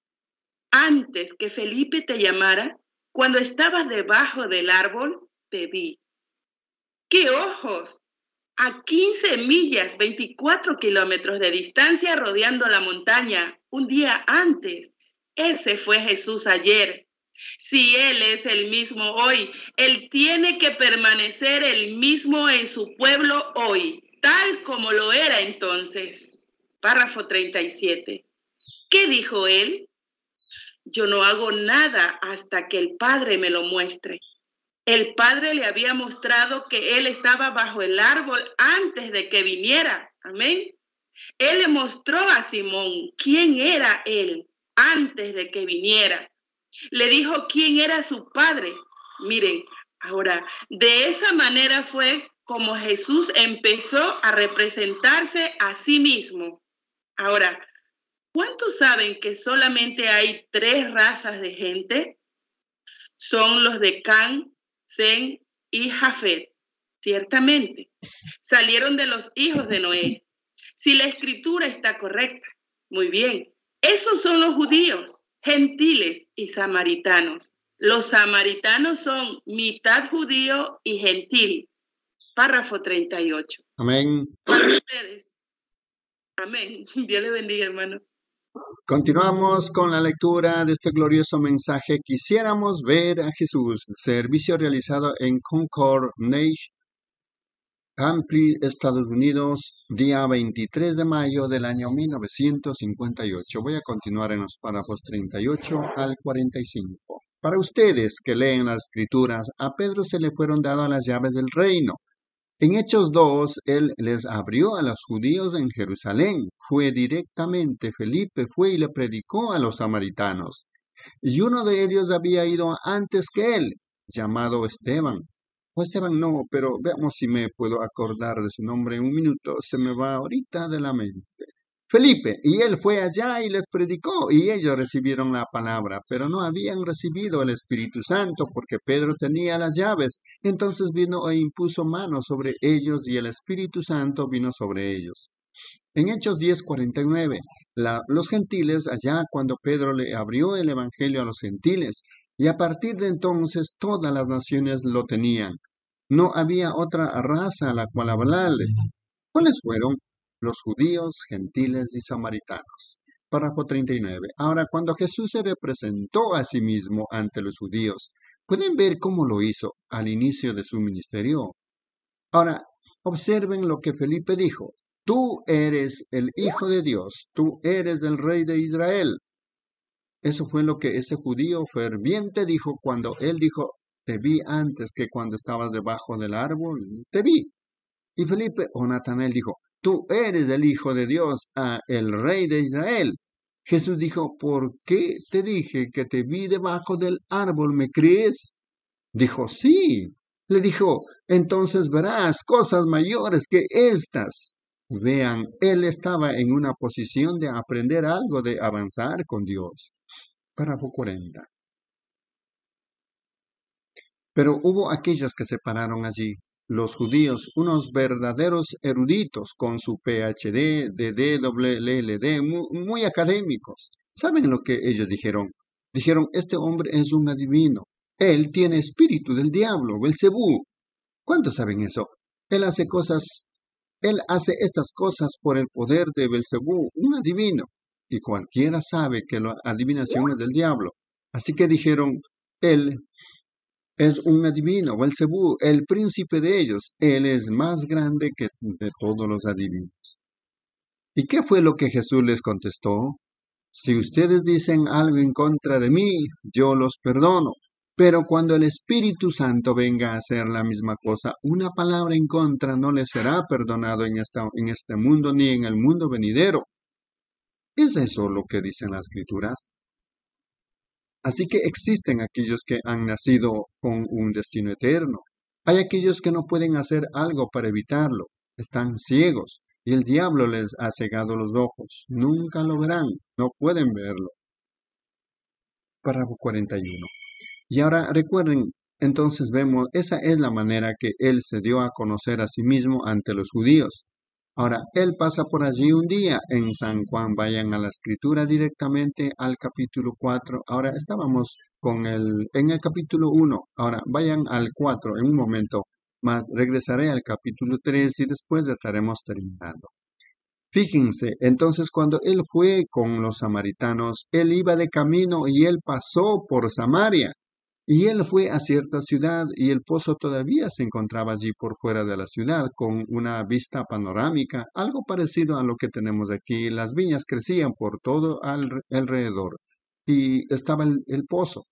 Antes que Felipe te llamara, cuando estabas debajo del árbol, te vi. ¡Qué ojos! A 15 millas, 24 kilómetros de distancia rodeando la montaña, un día antes. Ese fue Jesús ayer. Si Él es el mismo hoy, Él tiene que permanecer el mismo en su pueblo hoy, tal como lo era entonces. Párrafo 37. ¿Qué dijo Él? Yo no hago nada hasta que el Padre me lo muestre. El Padre le había mostrado que Él estaba bajo el árbol antes de que viniera. Amén. Él le mostró a Simón quién era Él antes de que viniera. Le dijo quién era su Padre. Miren, ahora, de esa manera fue como Jesús empezó a representarse a sí mismo. Ahora, ¿cuántos saben que solamente hay 3 razas de gente? Son los de Can, Sem y Jafet. Ciertamente, salieron de los hijos de Noé. Si la escritura está correcta, muy bien. Esos son los judíos, gentiles y samaritanos. Los samaritanos son mitad judío y gentil. Párrafo 38. Amén. Para ustedes. Amén. Dios le bendiga, hermano. Continuamos con la lectura de este glorioso mensaje. Quisiéramos ver a Jesús. Servicio realizado en Concord, Ampli, Estados Unidos, día 23 de mayo del año 1958. Voy a continuar en los párrafos 38 al 45. Para ustedes que leen las escrituras, a Pedro se le fueron dadas las llaves del reino. En Hechos 2, él les abrió a los judíos en Jerusalén. Fue directamente, Felipe fue y le predicó a los samaritanos. Y uno de ellos había ido antes que él, llamado Esteban. O Esteban no, pero veamos si me puedo acordar de su nombre en un minuto. Se me va ahorita de la mente. Felipe, y él fue allá y les predicó, y ellos recibieron la palabra, pero no habían recibido el Espíritu Santo, porque Pedro tenía las llaves. Entonces vino e impuso manos sobre ellos, y el Espíritu Santo vino sobre ellos. En Hechos 10:49, los gentiles allá cuando Pedro le abrió el Evangelio a los gentiles, y a partir de entonces todas las naciones lo tenían. No había otra raza a la cual hablarle. ¿Cuáles fueron? Los judíos, gentiles y samaritanos. Párrafo 39. Ahora, cuando Jesús se representó a sí mismo ante los judíos, ¿pueden ver cómo lo hizo al inicio de su ministerio? Ahora, observen lo que Felipe dijo. Tú eres el Hijo de Dios, tú eres el Rey de Israel. Eso fue lo que ese judío ferviente dijo cuando él dijo, te vi antes que cuando estabas debajo del árbol, te vi. Y Felipe o Natanael dijo, tú eres el Hijo de Dios, el Rey de Israel. Jesús dijo, ¿por qué te dije que te vi debajo del árbol? ¿Me crees? Dijo, sí. Le dijo, entonces verás cosas mayores que estas. Vean, él estaba en una posición de aprender algo, de avanzar con Dios. Párrafo 40. Pero hubo aquellos que se pararon allí. los judíos, unos verdaderos eruditos con su PhD, DD, muy académicos. ¿Saben lo que ellos dijeron? Dijeron, este hombre es un adivino. Él tiene espíritu del diablo, Belcebú. ¿Cuántos saben eso? Él hace estas cosas por el poder de Belcebú, un adivino. Y cualquiera sabe que la adivinación es del diablo. Así que dijeron, él es un adivino, Belcebú, el príncipe de ellos. Él es más grande que de todos los adivinos. ¿Y qué fue lo que Jesús les contestó? Si ustedes dicen algo en contra de mí, yo los perdono. Pero cuando el Espíritu Santo venga a hacer la misma cosa, una palabra en contra no les será perdonado en este mundo ni en el mundo venidero. ¿Es eso lo que dicen las Escrituras? Así que existen aquellos que han nacido con un destino eterno. Hay aquellos que no pueden hacer algo para evitarlo. Están ciegos y el diablo les ha cegado los ojos. Nunca lo verán, no pueden verlo. Párrafo 41. Y ahora recuerden, entonces vemos, esa es la manera que él se dio a conocer a sí mismo ante los judíos. Ahora, él pasa por allí un día en San Juan. Vayan a la escritura directamente al capítulo 4. Ahora estábamos en el capítulo 1. Ahora vayan al 4 en un momento más. Regresaré al capítulo 3 y después estaremos terminando. Fíjense, entonces cuando él fue con los samaritanos, él iba de camino y él pasó por Samaria. Y él fue a cierta ciudad y el pozo todavía se encontraba allí por fuera de la ciudad con una vista panorámica, algo parecido a lo que tenemos aquí. Las viñas crecían por todo alrededor y estaba el pozo.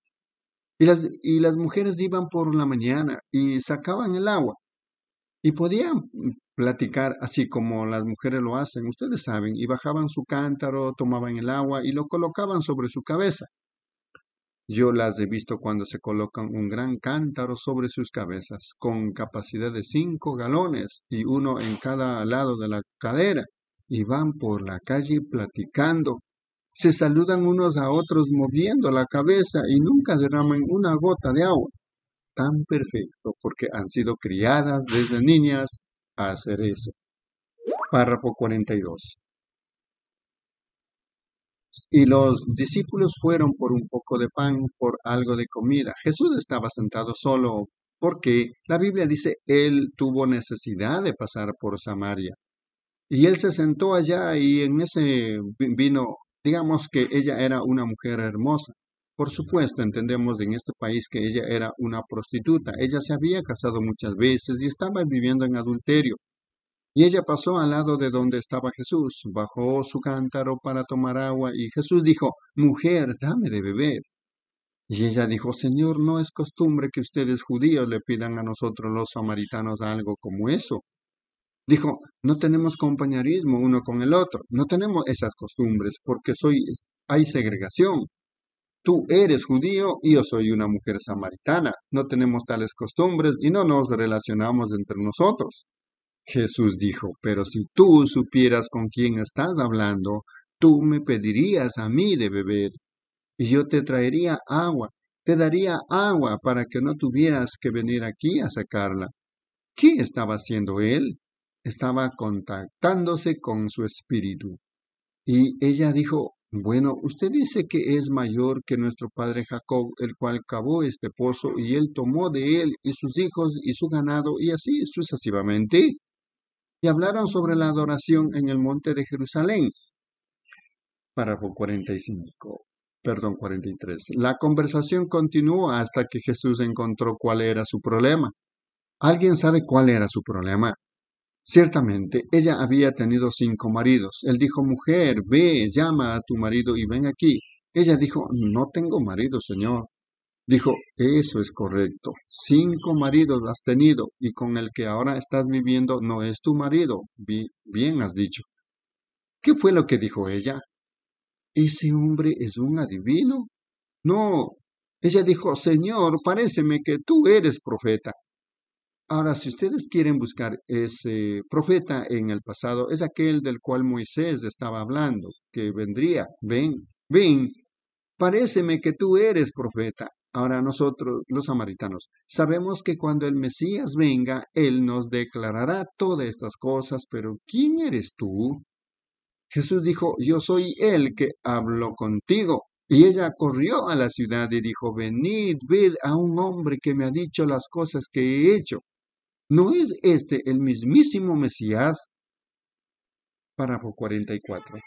Y las mujeres iban por la mañana y sacaban el agua y podían platicar así como las mujeres lo hacen, ustedes saben, y bajaban su cántaro, tomaban el agua y lo colocaban sobre su cabeza. Yo las he visto cuando se colocan un gran cántaro sobre sus cabezas, con capacidad de 5 galones y uno en cada lado de la cadera, y van por la calle platicando. Se saludan unos a otros moviendo la cabeza y nunca derraman una gota de agua. Tan perfecto, porque han sido criadas desde niñas a hacer eso. Párrafo 42. Y los discípulos fueron por un poco de pan, por algo de comida. Jesús estaba sentado solo porque la Biblia dice, él tuvo necesidad de pasar por Samaria. Y él se sentó allá y en ese vino, digamos que ella era una mujer hermosa. Por supuesto, entendemos en este país que ella era una prostituta. Ella se había casado muchas veces y estaba viviendo en adulterio. Y ella pasó al lado de donde estaba Jesús, bajó su cántaro para tomar agua y Jesús dijo, mujer, dame de beber. Y ella dijo, Señor, no es costumbre que ustedes judíos le pidan a nosotros los samaritanos algo como eso. Dijo, no tenemos compañerismo uno con el otro, no tenemos esas costumbres porque hay segregación. Tú eres judío y yo soy una mujer samaritana. No tenemos tales costumbres y no nos relacionamos entre nosotros. Jesús dijo, pero si tú supieras con quién estás hablando, tú me pedirías a mí de beber, y yo te traería agua, te daría agua para que no tuvieras que venir aquí a sacarla. ¿Qué estaba haciendo él? Estaba contactándose con su espíritu. Y ella dijo, bueno, usted dice que es mayor que nuestro padre Jacob, el cual cavó este pozo, y él tomó de él y sus hijos y su ganado, y así sucesivamente. Y hablaron sobre la adoración en el monte de Jerusalén. Párrafo 43. La conversación continuó hasta que Jesús encontró cuál era su problema. ¿Alguien sabe cuál era su problema? Ciertamente, ella había tenido 5 maridos. Él dijo, mujer, ve, llama a tu marido y ven aquí. Ella dijo, no tengo marido, Señor. Dijo, eso es correcto. 5 maridos has tenido y con el que ahora estás viviendo no es tu marido. Bien has dicho. ¿Qué fue lo que dijo ella? ¿Ese hombre es un adivino? No. Ella dijo, Señor, paréceme que tú eres profeta. Ahora, si ustedes quieren buscar ese profeta en el pasado, es aquel del cual Moisés estaba hablando, que vendría. Ven, paréceme que tú eres profeta. Ahora nosotros, los samaritanos, sabemos que cuando el Mesías venga, Él nos declarará todas estas cosas, pero ¿quién eres tú? Jesús dijo, yo soy el que habló contigo. Y ella corrió a la ciudad y dijo, venid, ved a un hombre que me ha dicho las cosas que he hecho. ¿No es este el mismísimo Mesías? Párrafo 44.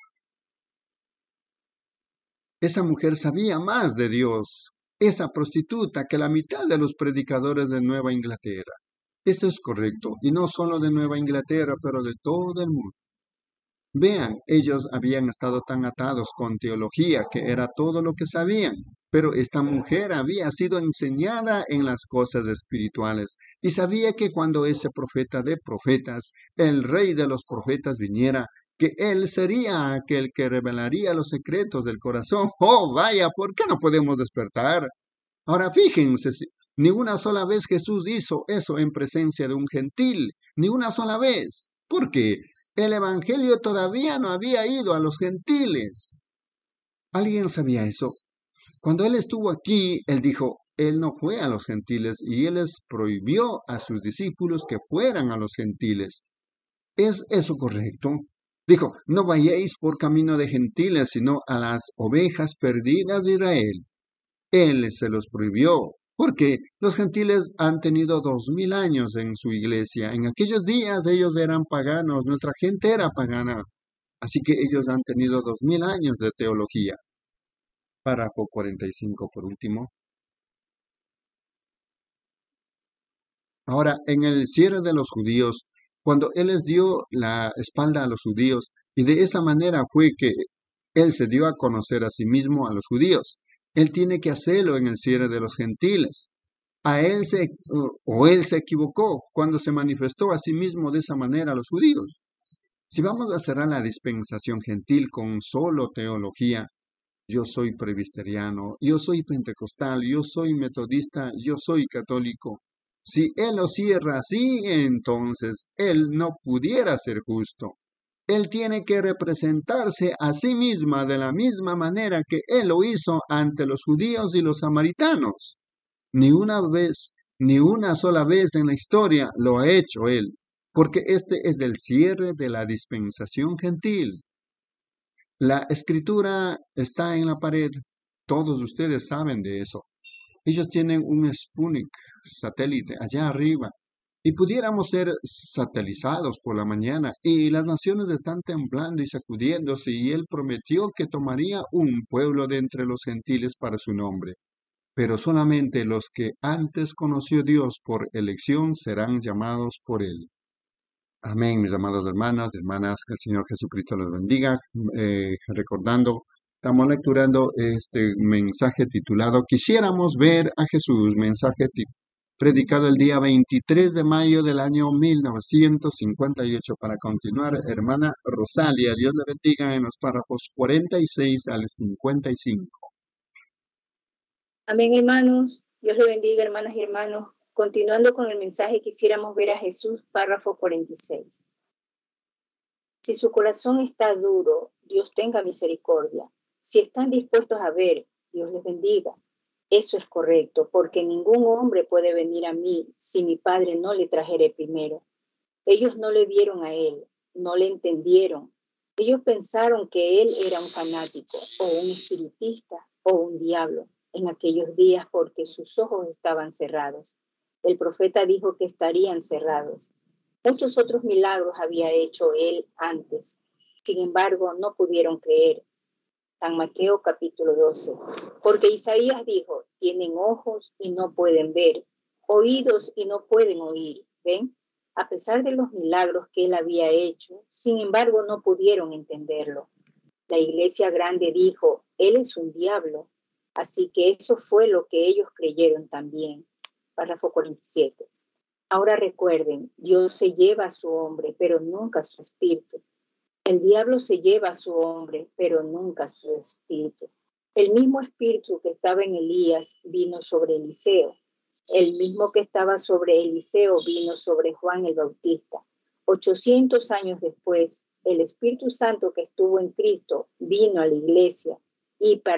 Esa mujer sabía más de Dios, esa prostituta, que la mitad de los predicadores de Nueva Inglaterra. Eso es correcto, y no solo de Nueva Inglaterra, pero de todo el mundo. Vean, ellos habían estado tan atados con teología que era todo lo que sabían, pero esta mujer había sido enseñada en las cosas espirituales y sabía que cuando ese profeta de profetas, el rey de los profetas viniera, que él sería aquel que revelaría los secretos del corazón. Oh, vaya, ¿por qué no podemos despertar? Ahora fíjense, ni una sola vez Jesús hizo eso en presencia de un gentil, ni una sola vez. Porque el Evangelio todavía no había ido a los gentiles. ¿Alguien sabía eso? Cuando Él estuvo aquí, Él dijo, Él no fue a los gentiles y Él les prohibió a sus discípulos que fueran a los gentiles. ¿Es eso correcto? Dijo, no vayáis por camino de gentiles, sino a las ovejas perdidas de Israel. Él se los prohibió, porque los gentiles han tenido 2000 años en su iglesia. En aquellos días ellos eran paganos, nuestra gente era pagana. Así que ellos han tenido 2000 años de teología. Párrafo 45 por último. Ahora, en el cierre de los judíos, cuando Él les dio la espalda a los judíos, y de esa manera fue que Él se dio a conocer a sí mismo a los judíos. Él tiene que hacerlo en el cierre de los gentiles. Él se equivocó cuando se manifestó a sí mismo de esa manera a los judíos. Si vamos a cerrar la dispensación gentil con solo teología, yo soy presbiteriano, yo soy pentecostal, yo soy metodista, yo soy católico. Si Él lo cierra así, entonces Él no pudiera ser justo. Él tiene que representarse a sí misma de la misma manera que Él lo hizo ante los judíos y los samaritanos. Ni una vez, ni una sola vez en la historia lo ha hecho Él, porque este es el cierre de la dispensación gentil. La escritura está en la pared, todos ustedes saben de eso. Ellos tienen un Sputnik satélite allá arriba y pudiéramos ser satelizados por la mañana y las naciones están temblando y sacudiéndose y Él prometió que tomaría un pueblo de entre los gentiles para su nombre. Pero solamente los que antes conoció Dios por elección serán llamados por Él. Amén, mis amados hermanos, hermanas, que el Señor Jesucristo los bendiga. Recordando, estamos lecturando este mensaje titulado Quisiéramos ver a Jesús, mensaje predicado el día 23 de mayo del año 1958. Para continuar, hermana Rosalia, Dios le bendiga en los párrafos 46 al 55. Amén, hermanos. Dios le bendiga, hermanas y hermanos. Continuando con el mensaje, quisiéramos ver a Jesús, párrafo 46. Si su corazón está duro, Dios tenga misericordia. Si están dispuestos a ver, Dios les bendiga. Eso es correcto, porque ningún hombre puede venir a mí si mi Padre no le trajere primero. Ellos no le vieron a Él, no le entendieron. Ellos pensaron que Él era un fanático, o un espiritista, o un diablo en aquellos días porque sus ojos estaban cerrados. El profeta dijo que estarían cerrados. Muchos otros milagros había hecho Él antes. Sin embargo, no pudieron creer. San Mateo capítulo 12. Porque Isaías dijo, tienen ojos y no pueden ver, oídos y no pueden oír. ¿Ven? A pesar de los milagros que Él había hecho, sin embargo, no pudieron entenderlo. La iglesia grande dijo, Él es un diablo. Así que eso fue lo que ellos creyeron también. Párrafo 47. Ahora recuerden, Dios se lleva a su hombre, pero nunca su espíritu. El diablo se lleva a su hombre, pero nunca su espíritu. El mismo espíritu que estaba en Elías vino sobre Eliseo. El mismo que estaba sobre Eliseo vino sobre Juan el Bautista. 800 años después, el Espíritu Santo que estuvo en Cristo vino a la iglesia y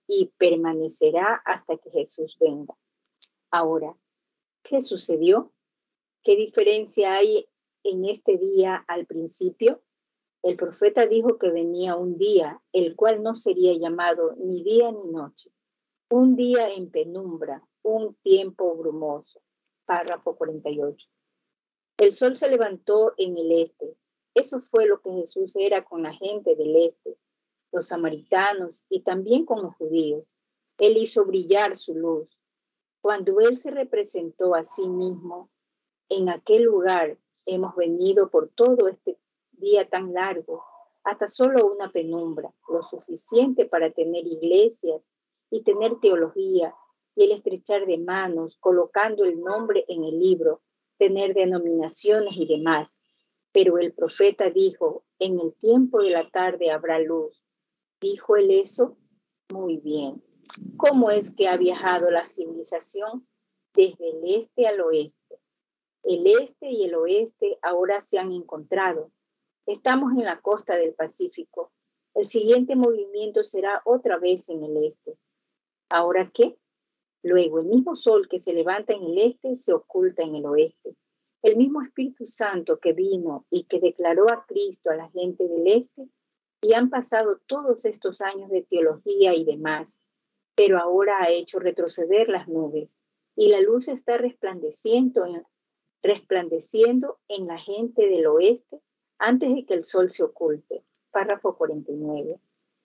y permanecerá hasta que Jesús venga. Ahora, ¿qué sucedió? ¿Qué diferencia hay en este día al principio? El profeta dijo que venía un día, el cual no sería llamado ni día ni noche. Un día en penumbra, un tiempo brumoso. Párrafo 48. El sol se levantó en el este. Eso fue lo que Jesús era con la gente del este, los samaritanos y también con los judíos. Él hizo brillar su luz. Cuando Él se representó a sí mismo, en aquel lugar hemos venido por todo este día tan largo, hasta solo una penumbra, lo suficiente para tener iglesias y tener teología y el estrechar de manos, colocando el nombre en el libro, tener denominaciones y demás. Pero el profeta dijo, en el tiempo de la tarde habrá luz. ¿Dijo él eso? Muy bien. ¿Cómo es que ha viajado la civilización desde el este al oeste? El este y el oeste ahora se han encontrado. Estamos en la costa del Pacífico. El siguiente movimiento será otra vez en el este. ¿Ahora qué? Luego, el mismo sol que se levanta en el este se oculta en el oeste. El mismo Espíritu Santo que vino y que declaró a Cristo a la gente del este, y han pasado todos estos años de teología y demás, pero ahora ha hecho retroceder las nubes y la luz está resplandeciendo en la gente del oeste antes de que el sol se oculte. Párrafo 49.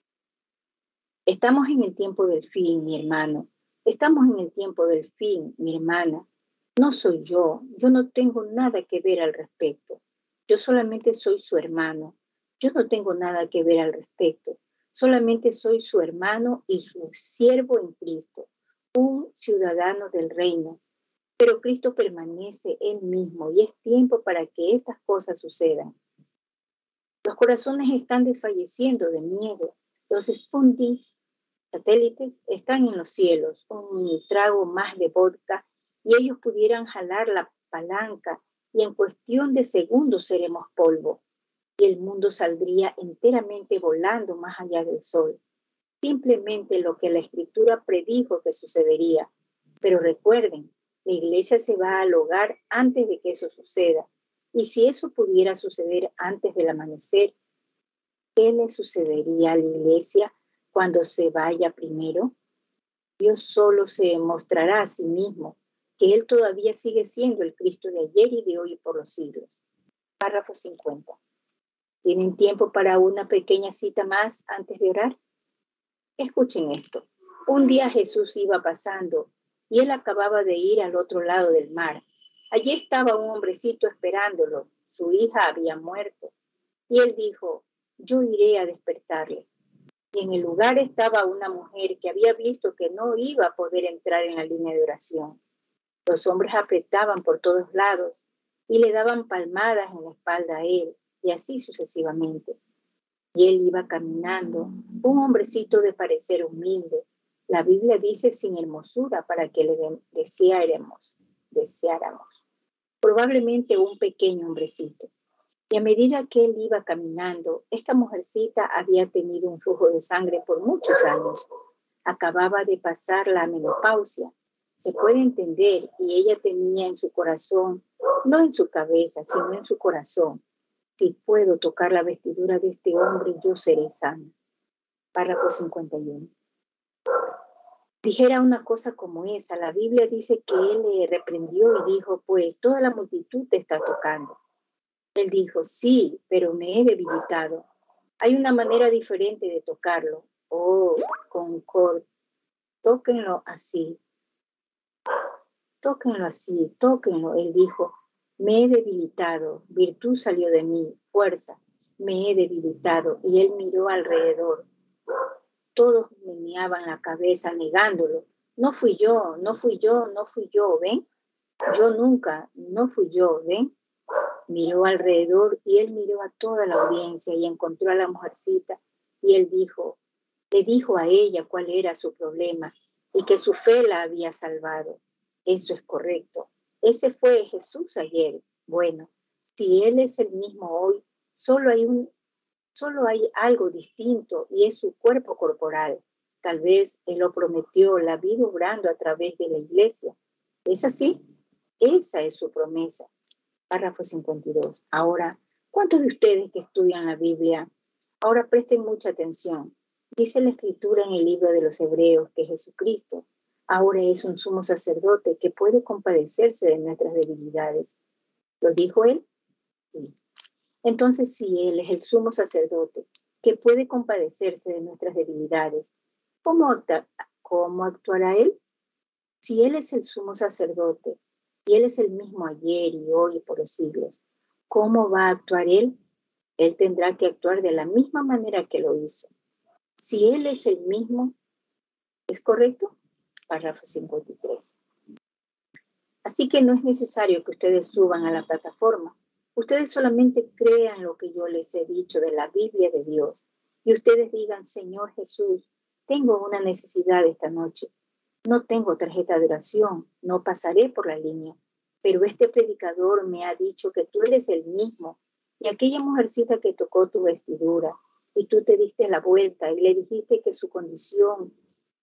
Estamos en el tiempo del fin, mi hermano. Estamos en el tiempo del fin, mi hermana. No soy yo no tengo nada que ver al respecto. Yo solamente soy su hermano. Yo no tengo nada que ver al respecto. Solamente soy su hermano y su siervo en Cristo, un ciudadano del reino. Pero Cristo permanece Él mismo y es tiempo para que estas cosas sucedan. Los corazones están desfalleciendo de miedo. Los Sputniks, satélites, están en los cielos. Un trago más de vodka y ellos pudieran jalar la palanca y en cuestión de segundos seremos polvo y el mundo saldría enteramente volando más allá del sol. Simplemente lo que la Escritura predijo que sucedería. Pero recuerden, la iglesia se va al hogar antes de que eso suceda. Y si eso pudiera suceder antes del amanecer, ¿qué le sucedería a la iglesia cuando se vaya primero? Dios solo se mostrará a sí mismo que Él todavía sigue siendo el Cristo de ayer y de hoy y por los siglos. Párrafo 50. ¿Tienen tiempo para una pequeña cita más antes de orar? Escuchen esto. Un día Jesús iba pasando y Él acababa de ir al otro lado del mar. Allí estaba un hombrecito esperándolo. Su hija había muerto. Y Él dijo, yo iré a despertarle. Y en el lugar estaba una mujer que había visto que no iba a poder entrar en la línea de oración. Los hombres apretaban por todos lados y le daban palmadas en la espalda a Él, y así sucesivamente. Y Él iba caminando, un hombrecito de parecer humilde. La Biblia dice sin hermosura para que le deseáramos. Probablemente un pequeño hombrecito. Y a medida que él iba caminando, esta mujercita había tenido un flujo de sangre por muchos años. Acababa de pasar la menopausia. Se puede entender, y ella tenía en su corazón, no en su cabeza, sino en su corazón, si puedo tocar la vestidura de este hombre, yo seré sana. Párrafo 51. Dijera una cosa como esa, la Biblia dice que él le reprendió y dijo, pues toda la multitud te está tocando. Él dijo, sí, pero me he debilitado. Hay una manera diferente de tocarlo. Oh, concord, tóquenlo así. Tóquenlo así, tóquenlo. Él dijo, me he debilitado, virtud salió de mí, fuerza, me he debilitado. Y él miró alrededor. Todos meneaban la cabeza negándolo. No fui yo, ¿ven? Yo nunca, no fui yo, ¿ven? Miró alrededor y él miró a toda la audiencia y encontró a la mujercita y él le dijo a ella cuál era su problema y que su fe la había salvado. Eso es correcto. Ese fue Jesús ayer. Bueno, si Él es el mismo hoy, solo hay algo distinto y es su cuerpo corporal. Tal vez Él lo prometió, la vida obrando a través de la iglesia. ¿Es así? Esa es su promesa. Párrafo 52. Ahora, ¿cuántos de ustedes que estudian la Biblia? Ahora presten mucha atención. Dice la Escritura en el libro de los Hebreos que Jesucristo ahora es un sumo sacerdote que puede compadecerse de nuestras debilidades. ¿Lo dijo Él? Sí. Entonces, si Él es el sumo sacerdote que puede compadecerse de nuestras debilidades, ¿cómo actuará Él? Si Él es el sumo sacerdote y Él es el mismo ayer y hoy y por los siglos, ¿cómo va a actuar Él? Él tendrá que actuar de la misma manera que lo hizo. Si Él es el mismo, ¿es correcto? Párrafo 53. Así que no es necesario que ustedes suban a la plataforma. Ustedes solamente crean lo que yo les he dicho de la Biblia de Dios. Y ustedes digan, Señor Jesús, tengo una necesidad esta noche. No tengo tarjeta de oración, no pasaré por la línea. Pero este predicador me ha dicho que tú eres el mismo. Y aquella mujercita que tocó tu vestidura, y tú te diste la vuelta y le dijiste que su condición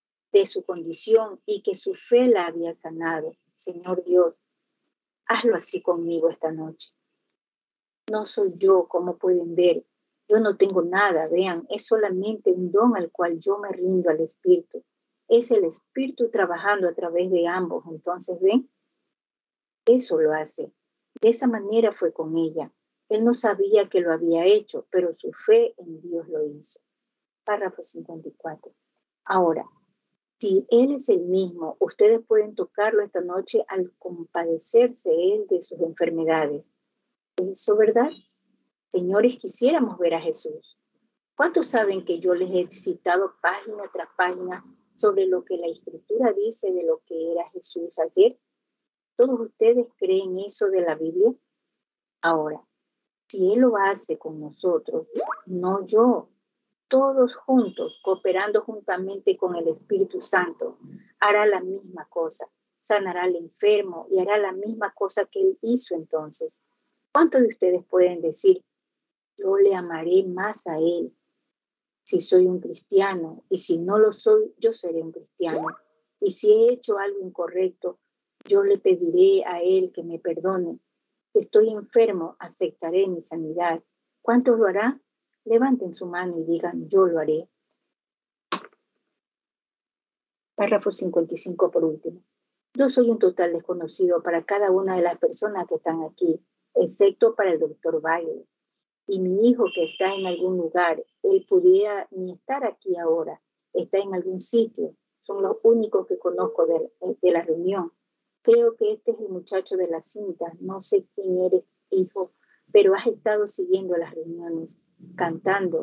y que su fe la había sanado. Señor Dios, hazlo así conmigo esta noche. No soy yo, como pueden ver. Yo no tengo nada, vean, es solamente un don al cual yo me rindo al Espíritu. Es el Espíritu trabajando a través de ambos. Entonces, ¿ven? Eso lo hace. De esa manera fue con ella. Él no sabía que lo había hecho, pero su fe en Dios lo hizo. Párrafo 54. Ahora, si Él es el mismo, ustedes pueden tocarlo esta noche al compadecerse Él de sus enfermedades. ¿Es eso verdad? Señores, quisiéramos ver a Jesús. ¿Cuántos saben que yo les he citado página tras página sobre lo que la Escritura dice de lo que era Jesús ayer? ¿Todos ustedes creen eso de la Biblia? Ahora, si Él lo hace con nosotros, no yo, todos juntos, cooperando juntamente con el Espíritu Santo, hará la misma cosa, sanará al enfermo y hará la misma cosa que Él hizo entonces. ¿Cuántos de ustedes pueden decir, yo le amaré más a Él si soy un cristiano, y si no lo soy, yo seré un cristiano? Y si he hecho algo incorrecto, yo le pediré a Él que me perdone. Si estoy enfermo, aceptaré mi sanidad. ¿Cuántos lo harán? Levanten su mano y digan, yo lo haré. Párrafo 55 por último. Yo soy un total desconocido para cada una de las personas que están aquí, excepto para el doctor Bailey. Y mi hijo que está en algún lugar, él pudiera ni estar aquí ahora, está en algún sitio. Son los únicos que conozco de la reunión. Creo que este es el muchacho de la cinta. No sé quién eres, hijo, pero has estado siguiendo las reuniones, cantando.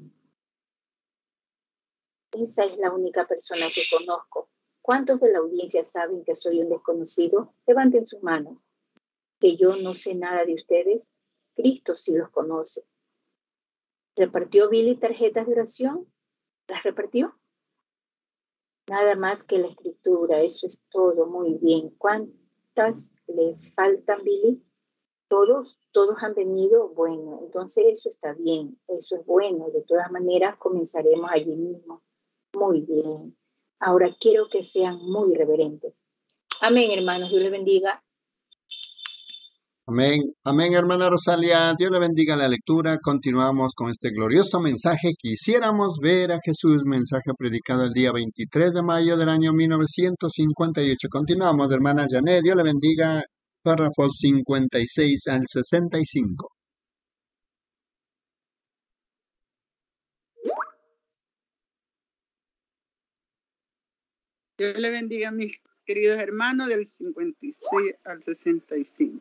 Esa es la única persona que conozco. ¿Cuántos de la audiencia saben que soy un desconocido? Levanten sus manos. ¿Que yo no sé nada de ustedes? Cristo sí los conoce. ¿Repartió Billy tarjetas de oración? ¿Las repartió? Nada más que la Escritura, eso es todo, muy bien. ¿Cuántas le faltan, Billy? ¿Todos han venido? Bueno, entonces eso está bien, eso es bueno. De todas maneras, comenzaremos allí mismo. Muy bien. Ahora quiero que sean muy reverentes. Amén, hermanos. Dios les bendiga. Amén, amén, hermana Rosalia. Dios le bendiga la lectura. Continuamos con este glorioso mensaje. Quisiéramos ver a Jesús, mensaje predicado el día 23 de mayo del año 1958. Continuamos, hermana Janet. Dios le bendiga. Párrafos 56 al 65. Dios le bendiga a mis queridos hermanos del 56 al 65.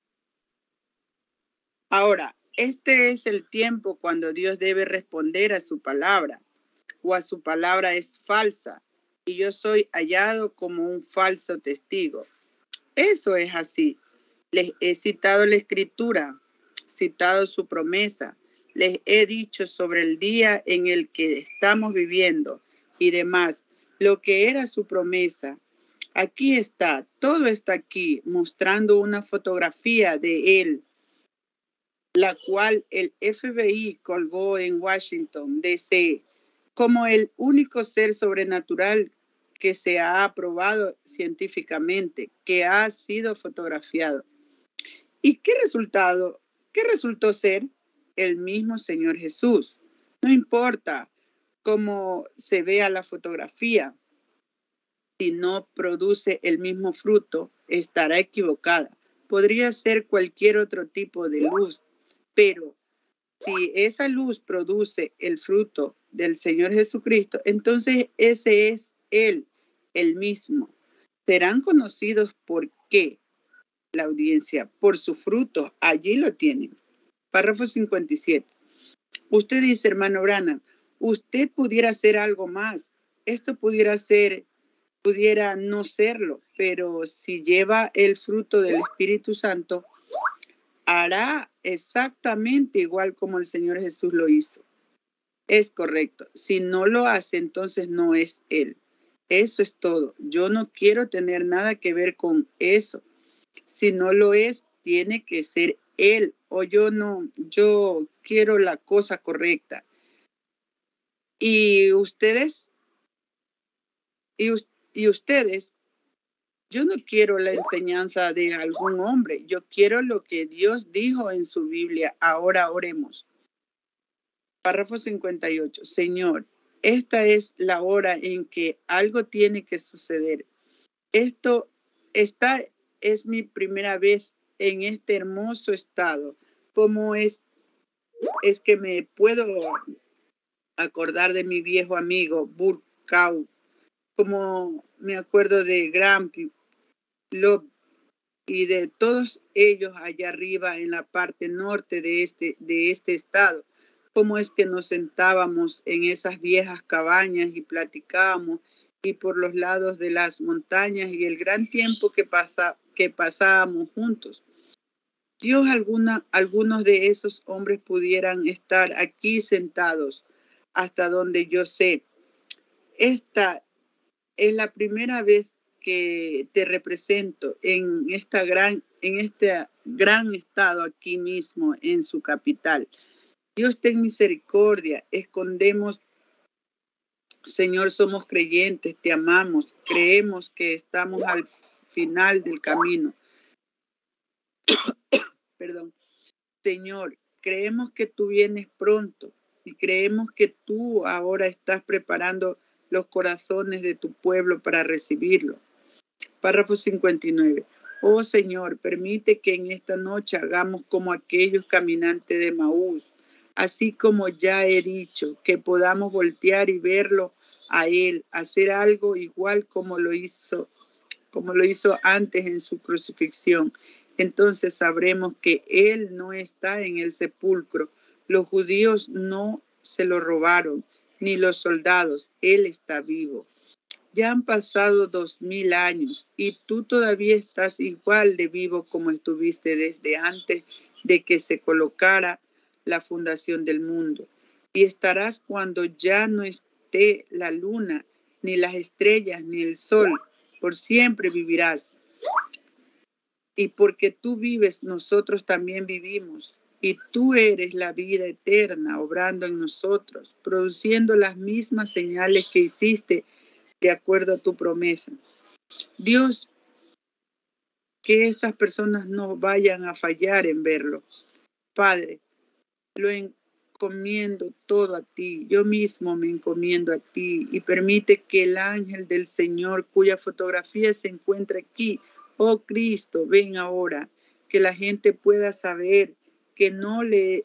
Ahora, este es el tiempo cuando Dios debe responder a su palabra, o a su palabra es falsa, y yo soy hallado como un falso testigo. Eso es así. Les he citado la Escritura, citado su promesa, les he dicho sobre el día en el que estamos viviendo y demás, lo que era su promesa. Aquí está, todo está aquí, mostrando una fotografía de él, la cual el FBI colgó en Washington, D.C. como el único ser sobrenatural que se ha aprobado científicamente, que ha sido fotografiado. ¿Y qué resultó ser? El mismo Señor Jesús. No importa cómo se vea la fotografía, si no produce el mismo fruto, estará equivocada. Podría ser cualquier otro tipo de luz, pero si esa luz produce el fruto del Señor Jesucristo, entonces ese es Él, el mismo. Serán conocidos por qué, la audiencia, por su fruto. Allí lo tienen. Párrafo 57. Usted dice, hermano Branham, usted pudiera hacer algo más. Esto pudiera no serlo, pero si lleva el fruto del Espíritu Santo, hará exactamente igual como el Señor Jesús lo hizo. Es correcto. Si no lo hace, entonces no es Él. Eso es todo. Yo no quiero tener nada que ver con eso. Si no lo es, tiene que ser Él, o yo quiero la cosa correcta. Y ustedes, yo no quiero la enseñanza de algún hombre, yo quiero lo que Dios dijo en su Biblia. Ahora oremos. Párrafo 58. Señor, esta es la hora en que algo tiene que suceder. Esta es mi primera vez en este hermoso estado. ¿Cómo es que me puedo acordar de mi viejo amigo Burkau? Como me acuerdo de Grampy, Love y de todos ellos allá arriba en la parte norte de este estado. Cómo es que nos sentábamos en esas viejas cabañas y platicábamos, y por los lados de las montañas, y el gran tiempo que pasábamos juntos. Dios, algunos de esos hombres pudieran estar aquí sentados, hasta donde yo sé. Esta es la primera vez que te represento en este gran estado aquí mismo en su capital. Dios, ten misericordia. Escondemos, Señor, somos creyentes, te amamos, creemos que estamos al final del camino. Perdón. Señor, creemos que tú vienes pronto y creemos que tú ahora estás preparando los corazones de tu pueblo para recibirlo. Párrafo 59. Oh Señor, permite que en esta noche hagamos como aquellos caminantes de Maús, así como ya he dicho, que podamos voltear y verlo a Él, hacer algo igual como lo hizo antes en su crucifixión. Entonces sabremos que Él no está en el sepulcro. Los judíos no se lo robaron, ni los soldados. Él está vivo. Ya han pasado 2000 años y tú todavía estás igual de vivo como estuviste desde antes de que se colocara la fundación del mundo. Y estarás cuando ya no esté la luna, ni las estrellas, ni el sol. Por siempre vivirás. Y porque tú vives, nosotros también vivimos. Y tú eres la vida eterna, obrando en nosotros, produciendo las mismas señales que hiciste de acuerdo a tu promesa. Dios, que estas personas no vayan a fallar en verlo. Padre, lo encomiendo todo a ti. Yo mismo me encomiendo a ti y permite que el ángel del Señor, cuya fotografía se encuentra aquí, oh Cristo, ven ahora, que la gente pueda saber que no les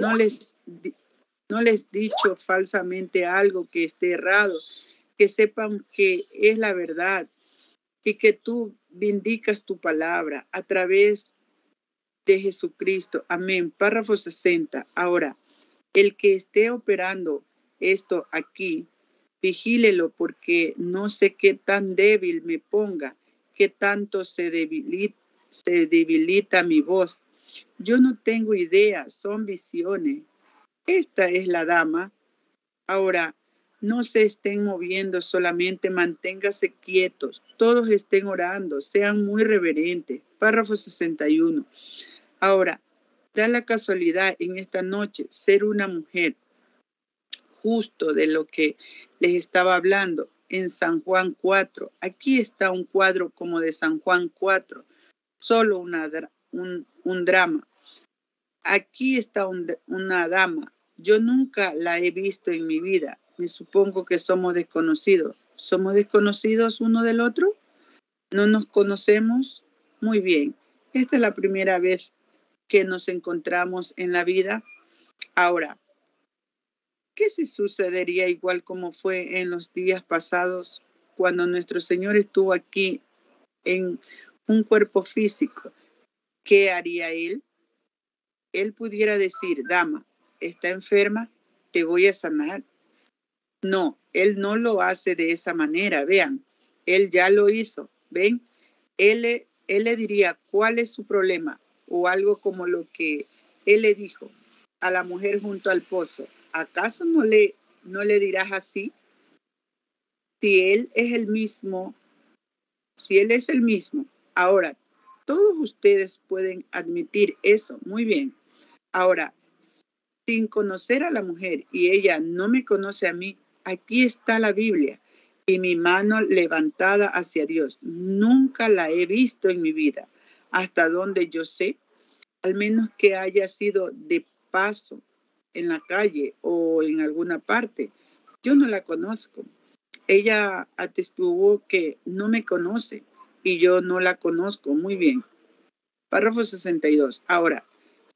dicho falsamente algo que esté errado, que sepan que es la verdad y que tú vindicas tu palabra a través de Jesucristo. Amén. Párrafo 60. Ahora, el que esté operando esto aquí, vigílelo, porque no sé qué tan débil me ponga, qué tanto se debilita mi voz. Yo no tengo idea, son visiones. Esta es la dama. Ahora, no se estén moviendo, solamente manténgase quietos. Todos estén orando, sean muy reverentes. Párrafo 61. Ahora, da la casualidad en esta noche ser una mujer justo de lo que les estaba hablando en San Juan 4. Aquí está un cuadro como de San Juan 4, solo un drama. Aquí está una dama. Yo nunca la he visto en mi vida. Me supongo que somos desconocidos. ¿Somos desconocidos uno del otro? ¿No nos conocemos? Muy bien. Esta es la primera vez que nos encontramos en la vida. Ahora, ¿qué si sucedería igual como fue en los días pasados cuando nuestro Señor estuvo aquí en un cuerpo físico? ¿Qué haría Él? Él pudiera decir, dama, está enferma, te voy a sanar. No, Él no lo hace de esa manera, vean, Él ya lo hizo, ¿ven? Él le diría, ¿cuál es su problema? O algo como lo que Él le dijo a la mujer junto al pozo. ¿Acaso no le dirás así? Si Él es el mismo, ahora, todos ustedes pueden admitir eso, muy bien. Ahora, sin conocer a la mujer y ella no me conoce a mí, aquí está la Biblia y mi mano levantada hacia Dios. Nunca la he visto en mi vida, hasta donde yo sé, al menos que haya sido de paso en la calle o en alguna parte. Yo no la conozco. Ella atestiguó que no me conoce y yo no la conozco. Muy bien. Párrafo 62. Ahora,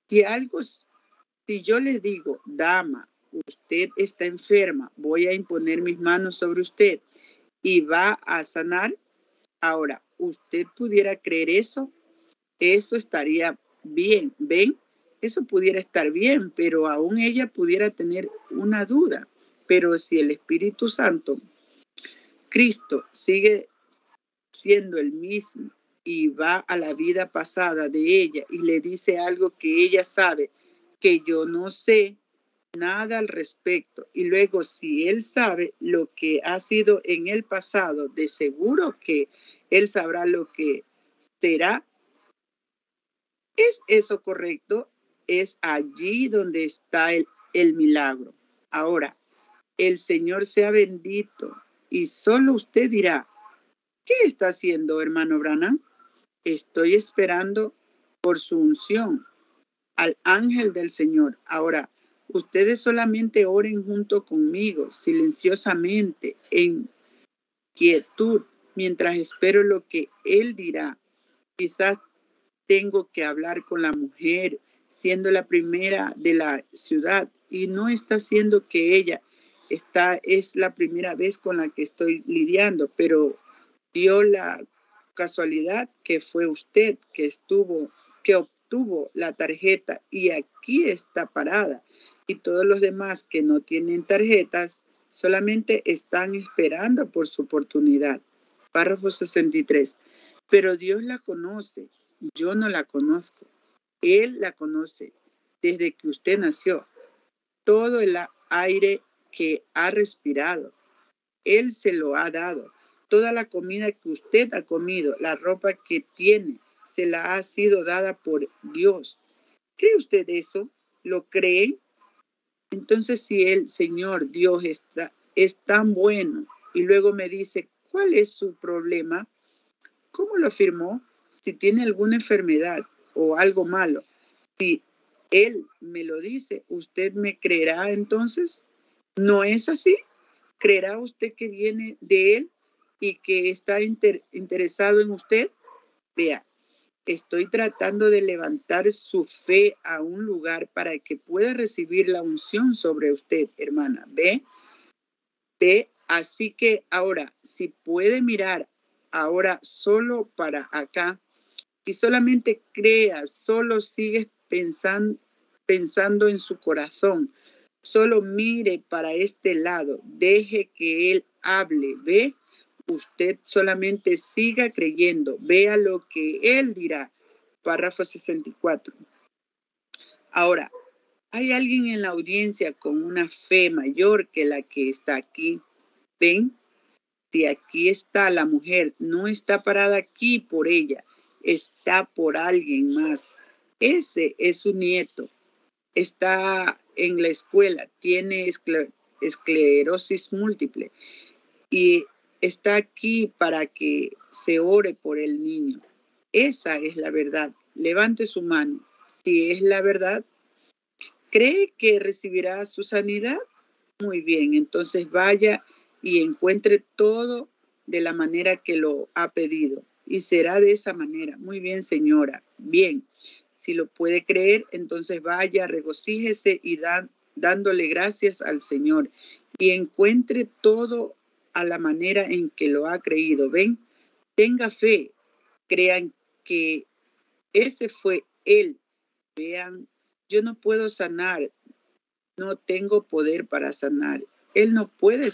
si yo le digo, dama, usted está enferma, voy a imponer mis manos sobre usted y va a sanar. Ahora, ¿usted pudiera creer eso? Eso estaría bien, ¿ven? Eso pudiera estar bien, pero aún ella pudiera tener una duda. Pero si el Espíritu Santo, Cristo, sigue siendo el mismo y va a la vida pasada de ella y le dice algo que ella sabe, que yo no sé nada al respecto, y luego si él sabe lo que ha sido en el pasado, de seguro que él sabrá lo que será. ¿Es eso correcto? Es allí donde está el milagro. Ahora, el Señor sea bendito y solo usted dirá, ¿qué está haciendo, hermano Branham? Estoy esperando por su unción al ángel del Señor. Ahora, ustedes solamente oren junto conmigo, silenciosamente, en quietud, mientras espero lo que Él dirá. Quizás tengo que hablar con la mujer, siendo la primera de la ciudad, y no está siendo que ella es la primera vez con la que estoy lidiando, pero dio la casualidad que fue usted que obtuvo la tarjeta y aquí está parada, y todos los demás que no tienen tarjetas solamente están esperando por su oportunidad. Párrafo 63. Pero Dios la conoce, yo no la conozco. Él la conoce desde que usted nació. Todo el aire que ha respirado, Él se lo ha dado. Toda la comida que usted ha comido, la ropa que tiene, se la ha sido dada por Dios. ¿Cree usted eso? ¿Lo cree? Entonces, si el Señor Dios es tan bueno y luego me dice, ¿cuál es su problema? ¿Cómo lo afirmó? Si tiene alguna enfermedad o algo malo, si Él me lo dice, ¿usted me creerá entonces? ¿No es así? ¿Creerá usted que viene de Él y que está interesado en usted? Vea, estoy tratando de levantar su fe a un lugar para que pueda recibir la unción sobre usted, hermana. ¿Ve? Así que ahora, si puede mirar ahora solo para acá y solamente crea, solo sigue pensando en su corazón, solo mire para este lado, deje que Él hable, ¿ve? Usted solamente siga creyendo, vea lo que Él dirá. Párrafo 64. Ahora, hay alguien en la audiencia con una fe mayor que la que está aquí. ¿Ven? Si aquí está la mujer, no está parada aquí por ella, está por alguien más. Ese es su nieto. Está en la escuela, tiene esclerosis múltiple y está aquí para que se ore por el niño. Esa es la verdad. Levante su mano. Si es la verdad, ¿cree que recibirá su sanidad? Muy bien, entonces vaya y encuentre todo de la manera que lo ha pedido. Y será de esa manera. Muy bien, señora. Bien, si lo puede creer, entonces vaya, regocíjese y dándole gracias al Señor. Y encuentre todo a la manera en que lo ha creído. Ven, tenga fe. Crean que ese fue Él. Vean, yo no puedo sanar. No tengo poder para sanar. Él no puede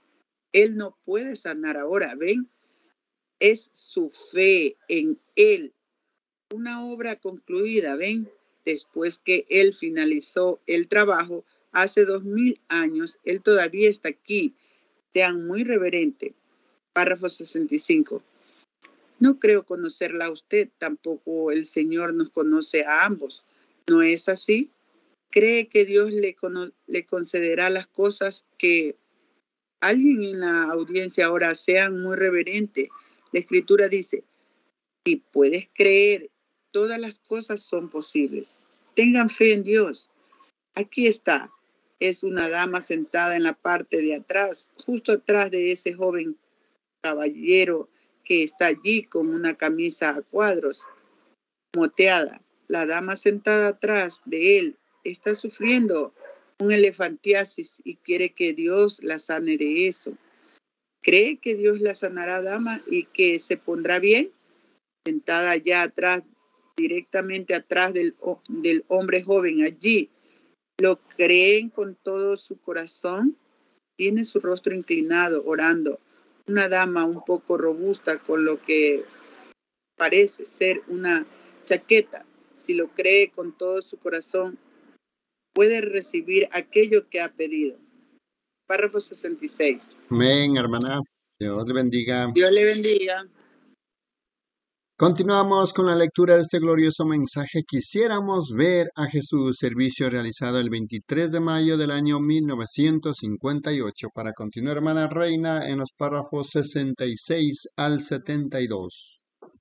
sanar ahora. Ven, es su fe en Él. Una obra concluida, ven, después que Él finalizó el trabajo hace 2000 años, Él todavía está aquí. Sean muy reverentes. Párrafo 65. No creo conocerla a usted, tampoco el Señor nos conoce a ambos. ¿No es así? ¿Cree que Dios le concederá las cosas que alguien en la audiencia ahora sean muy reverentes? La Escritura dice, si puedes creer, todas las cosas son posibles. Tengan fe en Dios. Aquí está. Es una dama sentada en la parte de atrás, justo atrás de ese joven caballero que está allí con una camisa a cuadros, moteada. La dama sentada atrás de él está sufriendo un elefantiasis y quiere que Dios la sane de eso. ¿Cree que Dios la sanará, dama, y que se pondrá bien? Sentada allá atrás, directamente atrás del hombre joven allí. ¿Lo creen con todo su corazón? Tiene su rostro inclinado, orando. Una dama un poco robusta con lo que parece ser una chaqueta. Si lo cree con todo su corazón, puede recibir aquello que ha pedido. Párrafo 66. Amén, hermana. Dios le bendiga. Dios le bendiga. Continuamos con la lectura de este glorioso mensaje. Quisiéramos ver a Jesús, servicio realizado el 23 de mayo del año 1958. Para continuar, hermana Reina, en los párrafos 66 al 72.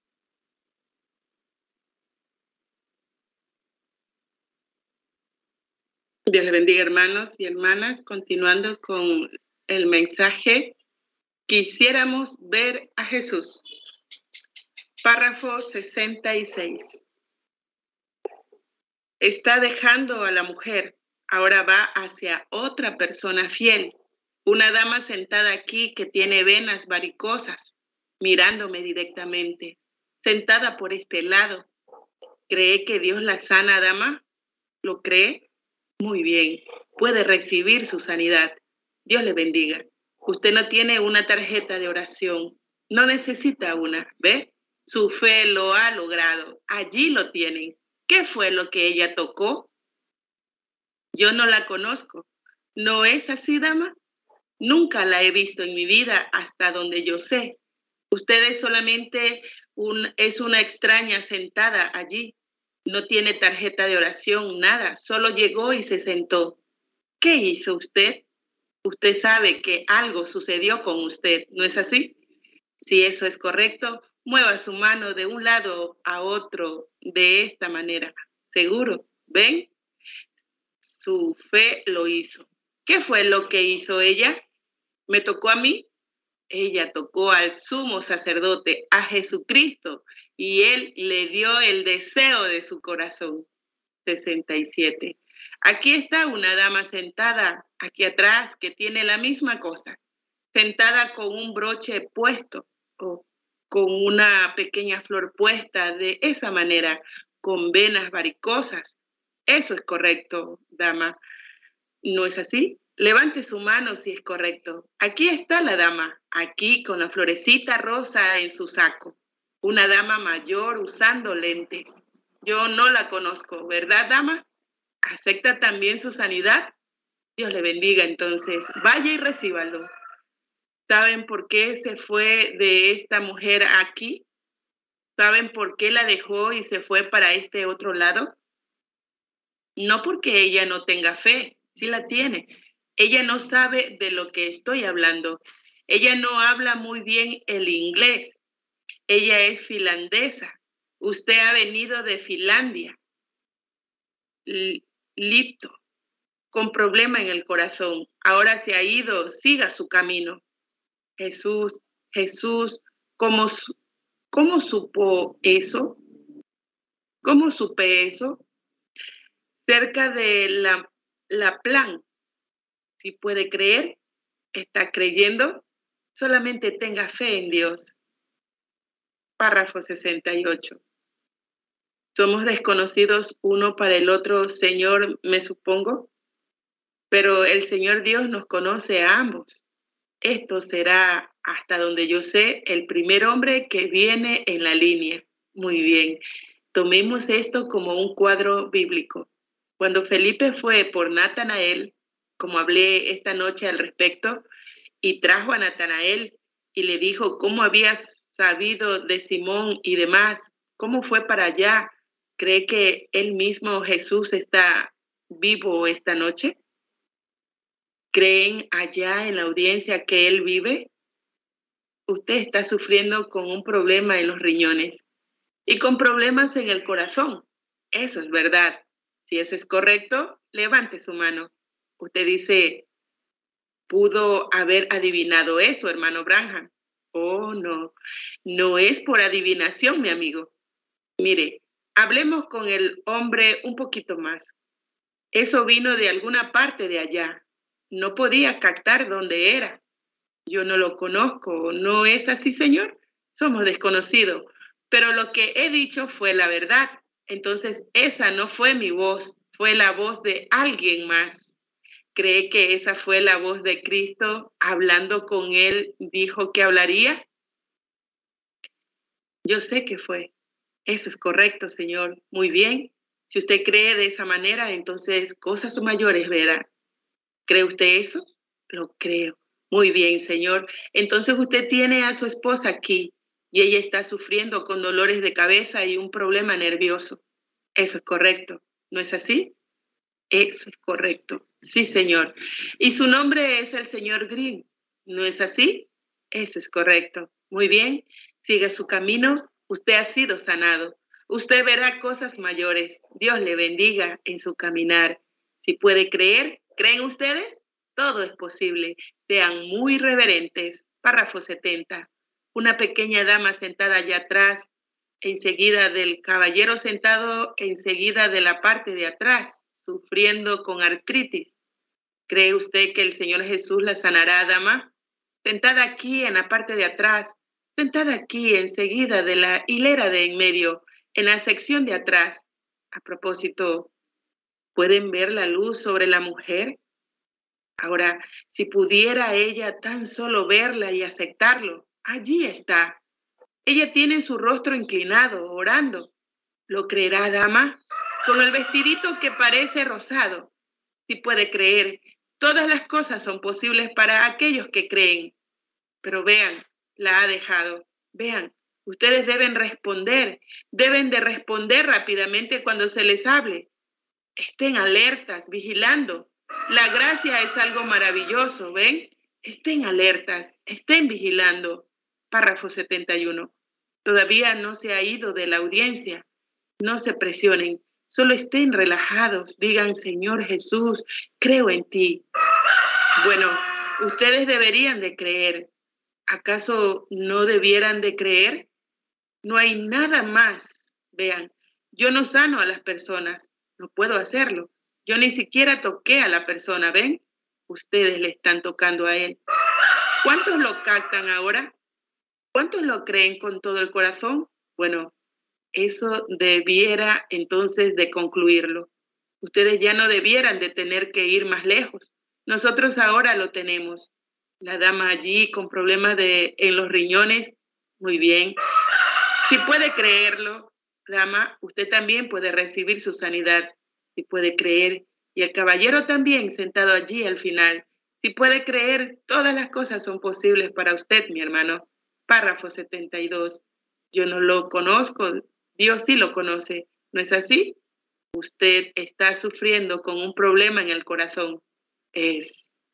Dios le bendiga, hermanos y hermanas. Continuando con el mensaje, quisiéramos ver a Jesús. Párrafo 66. Está dejando a la mujer, ahora va hacia otra persona fiel. Una dama sentada aquí que tiene venas varicosas, mirándome directamente, sentada por este lado. ¿Cree que Dios la sana, dama? ¿Lo cree? Muy bien, puede recibir su sanidad. Dios le bendiga. Usted no tiene una tarjeta de oración, no necesita una, ¿ve? Su fe lo ha logrado, allí lo tienen. ¿Qué fue lo que ella tocó? Yo no la conozco. ¿No es así, dama? Nunca la he visto en mi vida hasta donde yo sé. Usted es solamente es una extraña sentada allí. No tiene tarjeta de oración, nada. Solo llegó y se sentó. ¿Qué hizo usted? Usted sabe que algo sucedió con usted, ¿no es así? Si eso es correcto, mueva su mano de un lado a otro de esta manera. ¿Seguro? ¿Ven? Su fe lo hizo. ¿Qué fue lo que hizo ella? ¿Me tocó a mí? Ella tocó al sumo sacerdote, a Jesucristo, y él le dio el deseo de su corazón. 67. Aquí está una dama sentada aquí atrás que tiene la misma cosa, sentada con un broche puesto o con una pequeña flor puesta de esa manera, con venas varicosas. Eso es correcto, dama. ¿No es así? Levante su mano si es correcto. Aquí está la dama, aquí con la florecita rosa en su saco. Una dama mayor usando lentes. Yo no la conozco, ¿verdad, dama? ¿Acepta también su sanidad? Dios le bendiga entonces. Vaya y recíbalo. ¿Saben por qué se fue de esta mujer aquí? ¿Saben por qué la dejó y se fue para este otro lado? No porque ella no tenga fe, sí la tiene. Ella no sabe de lo que estoy hablando. Ella no habla muy bien el inglés. Ella es finlandesa. Usted ha venido de Finlandia. Lipto, con problema en el corazón. Ahora se ha ido, siga su camino. Jesús, ¿cómo supo eso? ¿Cómo supe eso? Cerca de la plan. Si puede creer, está creyendo, solamente tenga fe en Dios. Párrafo 68. Somos desconocidos uno para el otro, Señor, me supongo, pero el Señor Dios nos conoce a ambos. Esto será, hasta donde yo sé, el primer hombre que viene en la línea. Muy bien, tomemos esto como un cuadro bíblico. Cuando Felipe fue por Natanael, como hablé esta noche al respecto, y trajo a Natanael y le dijo cómo había sabido de Simón y demás, cómo fue para allá, ¿cree que él mismo, Jesús, está vivo esta noche? ¿Creen allá en la audiencia que él vive? Usted está sufriendo con un problema en los riñones y con problemas en el corazón. Eso es verdad. Si eso es correcto, levante su mano. Usted dice, ¿pudo haber adivinado eso, hermano Branham? Oh, no. No es por adivinación, mi amigo. Mire, hablemos con el hombre un poquito más. Eso vino de alguna parte de allá. No podía captar dónde era. Yo no lo conozco. ¿No es así, señor? Somos desconocidos. Pero lo que he dicho fue la verdad. Entonces, esa no fue mi voz. Fue la voz de alguien más. ¿Cree que esa fue la voz de Cristo hablando con él? ¿Dijo que hablaría? Yo sé que fue. Eso es correcto, señor. Muy bien. Si usted cree de esa manera, entonces cosas mayores verá. ¿Cree usted eso? Lo creo. Muy bien, señor. Entonces usted tiene a su esposa aquí y ella está sufriendo con dolores de cabeza y un problema nervioso. Eso es correcto. ¿No es así? Eso es correcto. Sí, señor. Y su nombre es el señor Green. ¿No es así? Eso es correcto. Muy bien. Siga su camino. Usted ha sido sanado. Usted verá cosas mayores. Dios le bendiga en su caminar. Si puede creer, ¿creen ustedes? Todo es posible. Sean muy reverentes. Párrafo 70. Una pequeña dama sentada allá atrás, enseguida del caballero sentado enseguida de la parte de atrás, sufriendo con artritis. ¿Cree usted que el Señor Jesús la sanará, dama? Sentada aquí en la parte de atrás, sentada aquí enseguida de la hilera de en medio, en la sección de atrás. A propósito, ¿pueden ver la luz sobre la mujer? Ahora, si pudiera ella tan solo verla y aceptarlo, allí está. Ella tiene su rostro inclinado, orando. ¿Lo creerá, dama? Con el vestidito que parece rosado. Si puede creer, todas las cosas son posibles para aquellos que creen. Pero vean, la ha dejado. Vean, ustedes deben de responder rápidamente cuando se les hable. Estén alertas, vigilando. La gracia es algo maravilloso, ¿ven? Estén alertas, estén vigilando. Párrafo 71. Todavía no se ha ido de la audiencia. No se presionen, solo estén relajados. Digan, Señor Jesús, creo en ti. Bueno, ustedes deberían de creer. ¿Acaso no debieran de creer? No hay nada más. Vean, yo no sano a las personas, no puedo hacerlo. Yo ni siquiera toqué a la persona, ¿ven? Ustedes le están tocando a él. ¿Cuántos lo captan ahora? ¿Cuántos lo creen con todo el corazón? Bueno, eso debiera entonces de concluirlo. Ustedes ya no debieran de tener que ir más lejos. Nosotros ahora lo tenemos. La dama allí con problemas en los riñones, muy bien. Si puede creerlo, dama, usted también puede recibir su sanidad. Si puede creer, y el caballero también sentado allí al final. Si puede creer, todas las cosas son posibles para usted, mi hermano. Párrafo 72. Yo no lo conozco, Dios sí lo conoce. ¿No es así? Usted está sufriendo con un problema en el corazón. Es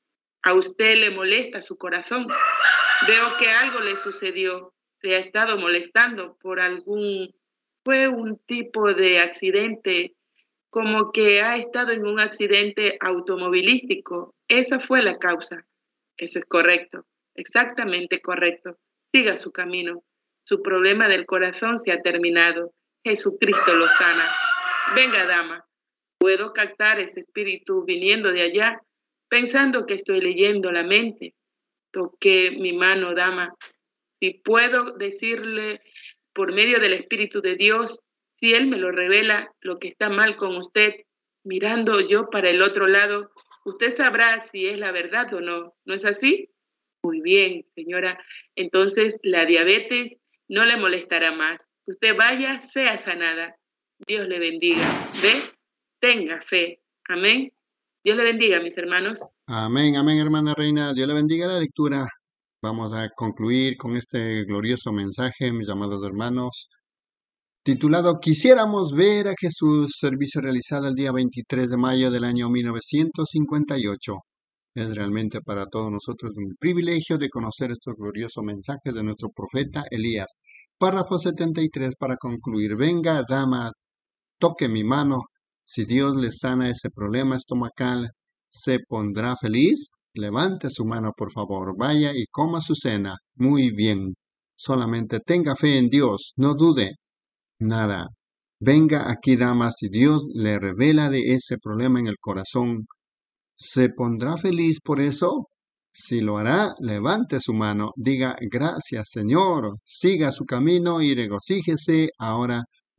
A usted le molesta su corazón. Veo que algo le sucedió. Le ha estado molestando por fue un tipo de accidente, como que ha estado en un accidente automovilístico. Esa fue la causa. Eso es correcto, exactamente correcto. Siga su camino. Su problema del corazón se ha terminado. Jesucristo lo sana. Venga, dama. Puedo captar ese espíritu viniendo de allá, pensando que estoy leyendo la mente. Toqué mi mano, dama. Si puedo decirle por medio del Espíritu de Dios, si Él me lo revela, lo que está mal con usted, mirando yo para el otro lado, usted sabrá si es la verdad o no. ¿No es así? Muy bien, señora. Entonces, la diabetes no le molestará más. Usted vaya, sea sanada. Dios le bendiga. ¿Ve? Tenga fe. Amén. Dios le bendiga, mis hermanos. Amén, amén, hermana Reina. Dios le bendiga la lectura. Vamos a concluir con este glorioso mensaje, mis amados hermanos, titulado Quisiéramos ver a Jesús, servicio realizado el día 23 de mayo del año 1958. Es realmente para todos nosotros un privilegio de conocer estos gloriosos mensajes de nuestro profeta Elías. Párrafo 73 para concluir. Venga, dama, toque mi mano. Si Dios le sana ese problema estomacal, ¿se pondrá feliz? Levante su mano, por favor. Vaya y coma su cena. Muy bien. Solamente tenga fe en Dios. No dude. Nada. Venga aquí, dama, si Dios le revela de ese problema en el corazón, ¿se pondrá feliz por eso? Si lo hará, levante su mano, diga gracias, Señor, siga su camino y regocíjese. Ahora,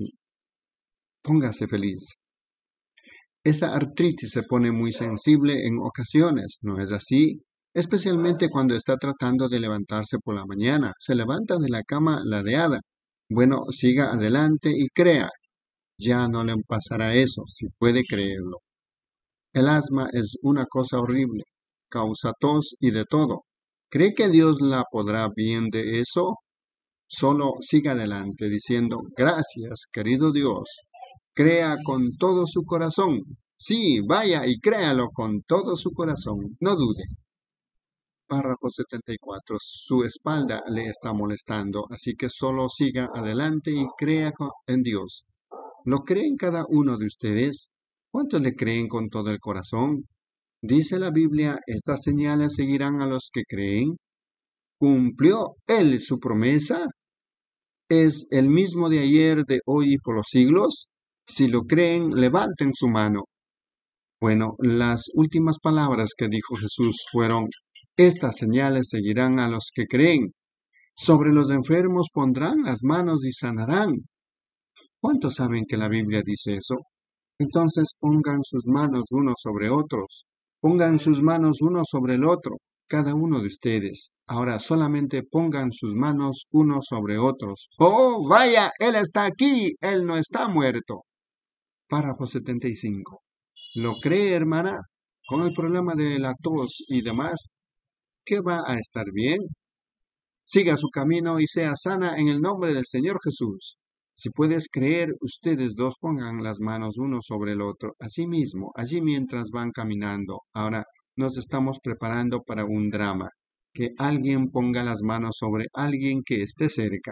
póngase feliz. Esa artritis se pone muy sensible en ocasiones, ¿no es así? Especialmente cuando está tratando de levantarse por la mañana. Se levanta de la cama ladeada. Bueno, siga adelante y crea. Ya no le pasará eso, si puede creerlo. El asma es una cosa horrible, causa tos y de todo. ¿Cree que Dios la podrá bien de eso? Solo siga adelante diciendo, gracias, querido Dios. Crea con todo su corazón. Sí, vaya y créalo con todo su corazón. No dude. Párrafo 74. Su espalda le está molestando, así que solo siga adelante y crea en Dios. ¿Lo creen cada uno de ustedes? ¿Cuántos le creen con todo el corazón? Dice la Biblia, estas señales seguirán a los que creen. ¿Cumplió Él su promesa? ¿Es el mismo de ayer, de hoy y por los siglos? Si lo creen, levanten su mano. Bueno, las últimas palabras que dijo Jesús fueron, estas señales seguirán a los que creen. Sobre los enfermos pondrán las manos y sanarán. ¿Cuántos saben que la Biblia dice eso? Entonces pongan sus manos unos sobre otros. Pongan sus manos uno sobre el otro, cada uno de ustedes. Ahora solamente pongan sus manos unos sobre otros. ¡Oh, vaya! Él está aquí. Él no está muerto. Párrafo 75. ¿Lo cree, hermana? Con el problema de la tos y demás, ¿qué va a estar bien? Siga su camino y sea sana en el nombre del Señor Jesús. Si puedes creer, ustedes dos pongan las manos uno sobre el otro, así mismo, allí mientras van caminando. Ahora nos estamos preparando para un drama. Que alguien ponga las manos sobre alguien que esté cerca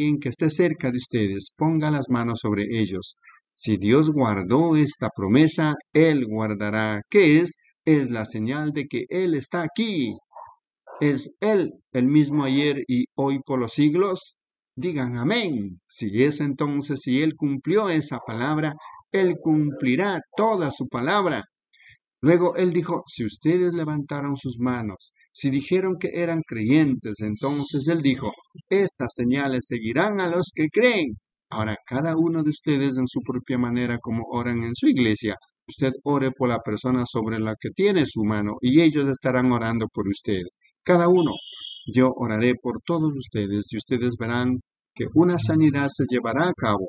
de ustedes, ponga las manos sobre ellos. Si Dios guardó esta promesa, Él guardará. ¿Qué es? Es la señal de que Él está aquí. ¿Es Él el mismo ayer y hoy por los siglos? Digan amén. Si es entonces, si Él cumplió esa palabra, Él cumplirá toda su palabra. Luego Él dijo, si ustedes levantaron sus manos, si dijeron que eran creyentes, entonces Él dijo, estas señales seguirán a los que creen. Ahora, cada uno de ustedes en su propia manera, como oran en su iglesia, usted ore por la persona sobre la que tiene su mano y ellos estarán orando por usted. Cada uno. Yo oraré por todos ustedes y ustedes verán que una sanidad se llevará a cabo.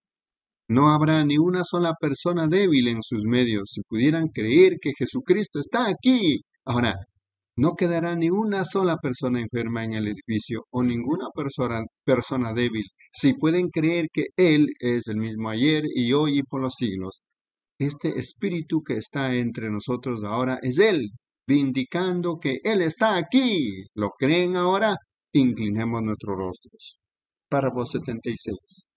No habrá ni una sola persona débil en sus medios. Si pudieran creer que Jesucristo está aquí. Ahora, no quedará ni una sola persona enferma en el edificio o ninguna persona débil. Si pueden creer que Él es el mismo ayer y hoy y por los siglos. Este espíritu que está entre nosotros ahora es Él. vindicando que Él está aquí. ¿Lo creen ahora? Inclinemos nuestros rostros. Párrafo 76.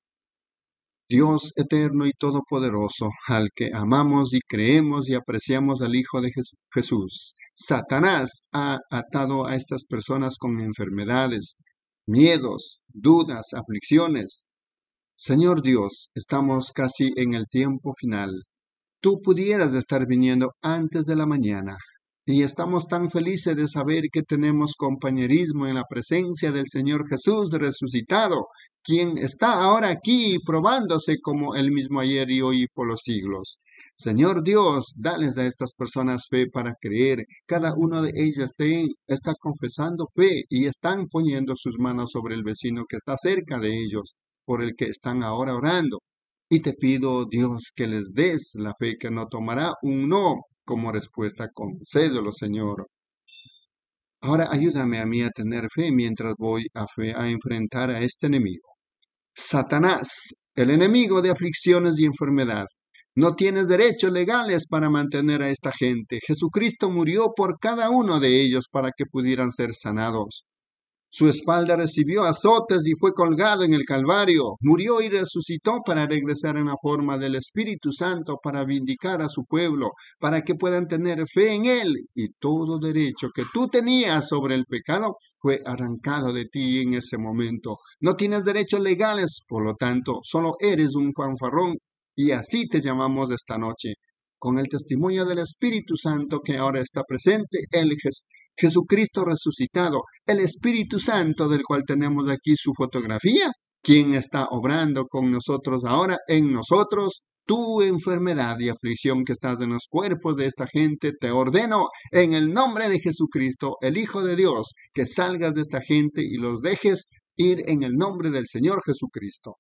Dios eterno y todopoderoso, al que amamos y creemos y apreciamos al Hijo de Jesús. Satanás ha atado a estas personas con enfermedades, miedos, dudas, aflicciones. Señor Dios, estamos casi en el tiempo final. Tú pudieras estar viniendo antes de la mañana. Y estamos tan felices de saber que tenemos compañerismo en la presencia del Señor Jesús resucitado, quien está ahora aquí probándose como el mismo ayer y hoy por los siglos. Señor Dios, dales a estas personas fe para creer. Cada una de ellas está confesando fe y están poniendo sus manos sobre el vecino que está cerca de ellos, por el que están ahora orando. Y te pido, Dios, que les des la fe que no tomará un no como respuesta. Concédelo, Señor. Ahora ayúdame a mí a tener fe mientras voy a enfrentar a este enemigo. Satanás, el enemigo de aflicciones y enfermedad. No tienes derechos legales para mantener a esta gente. Jesucristo murió por cada uno de ellos para que pudieran ser sanados. Su espalda recibió azotes y fue colgado en el Calvario. Murió y resucitó para regresar en la forma del Espíritu Santo para vindicar a su pueblo, para que puedan tener fe en Él. Y todo derecho que tú tenías sobre el pecado fue arrancado de ti en ese momento. No tienes derechos legales, por lo tanto, solo eres un fanfarrón. Y así te llamamos esta noche. Con el testimonio del Espíritu Santo que ahora está presente, Jesucristo resucitado, el Espíritu Santo del cual tenemos aquí su fotografía, quien está obrando con nosotros ahora, en nosotros, tu enfermedad y aflicción que estás en los cuerpos de esta gente, te ordeno en el nombre de Jesucristo, el Hijo de Dios, que salgas de esta gente y los dejes ir en el nombre del Señor Jesucristo.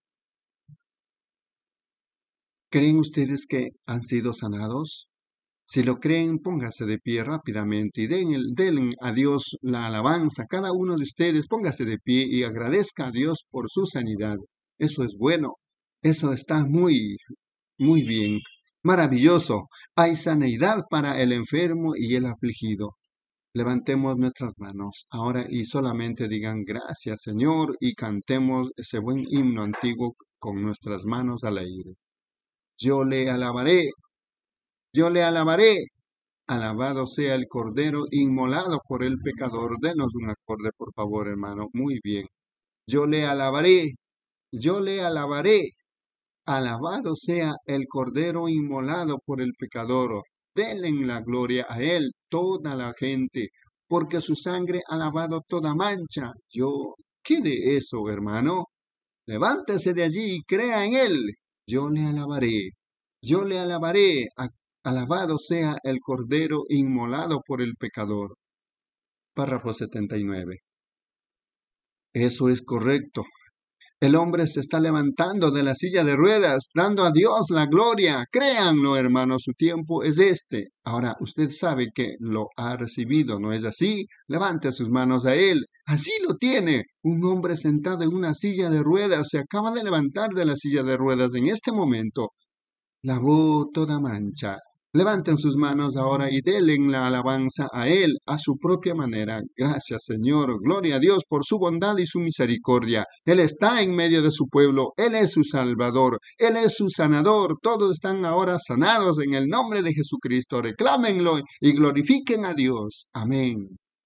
¿Creen ustedes que han sido sanados? Si lo creen, póngase de pie rápidamente y den a Dios la alabanza. Cada uno de ustedes póngase de pie y agradezca a Dios por su sanidad. Eso es bueno. Eso está muy, muy bien. Maravilloso. Hay sanidad para el enfermo y el afligido. Levantemos nuestras manos ahora y solamente digan gracias, Señor, y cantemos ese buen himno antiguo con nuestras manos al aire. Yo le alabaré. Yo le alabaré. Alabado sea el Cordero inmolado por el pecador. Denos un acorde, por favor, hermano. Muy bien. Yo le alabaré. Yo le alabaré. Alabado sea el Cordero inmolado por el pecador. Denle la gloria a él, toda la gente, porque su sangre ha lavado toda mancha. ¿Qué de eso, hermano? Levántese de allí y crea en él. Yo le alabaré. Yo le alabaré. Alabado sea el Cordero inmolado por el pecador. Párrafo 79. Eso es correcto. El hombre se está levantando de la silla de ruedas, dando a Dios la gloria. Créanlo, hermanos, su tiempo es este. Ahora, usted sabe que lo ha recibido, ¿no es así? Levante sus manos a Él. Así lo tiene. Un hombre sentado en una silla de ruedas se acaba de levantar de la silla de ruedas en este momento. Lavó toda mancha. Levanten sus manos ahora y denle la alabanza a Él a su propia manera. Gracias, Señor. Gloria a Dios por su bondad y su misericordia. Él está en medio de su pueblo. Él es su Salvador. Él es su sanador. Todos están ahora sanados en el nombre de Jesucristo. Reclámenlo y glorifiquen a Dios. Amén.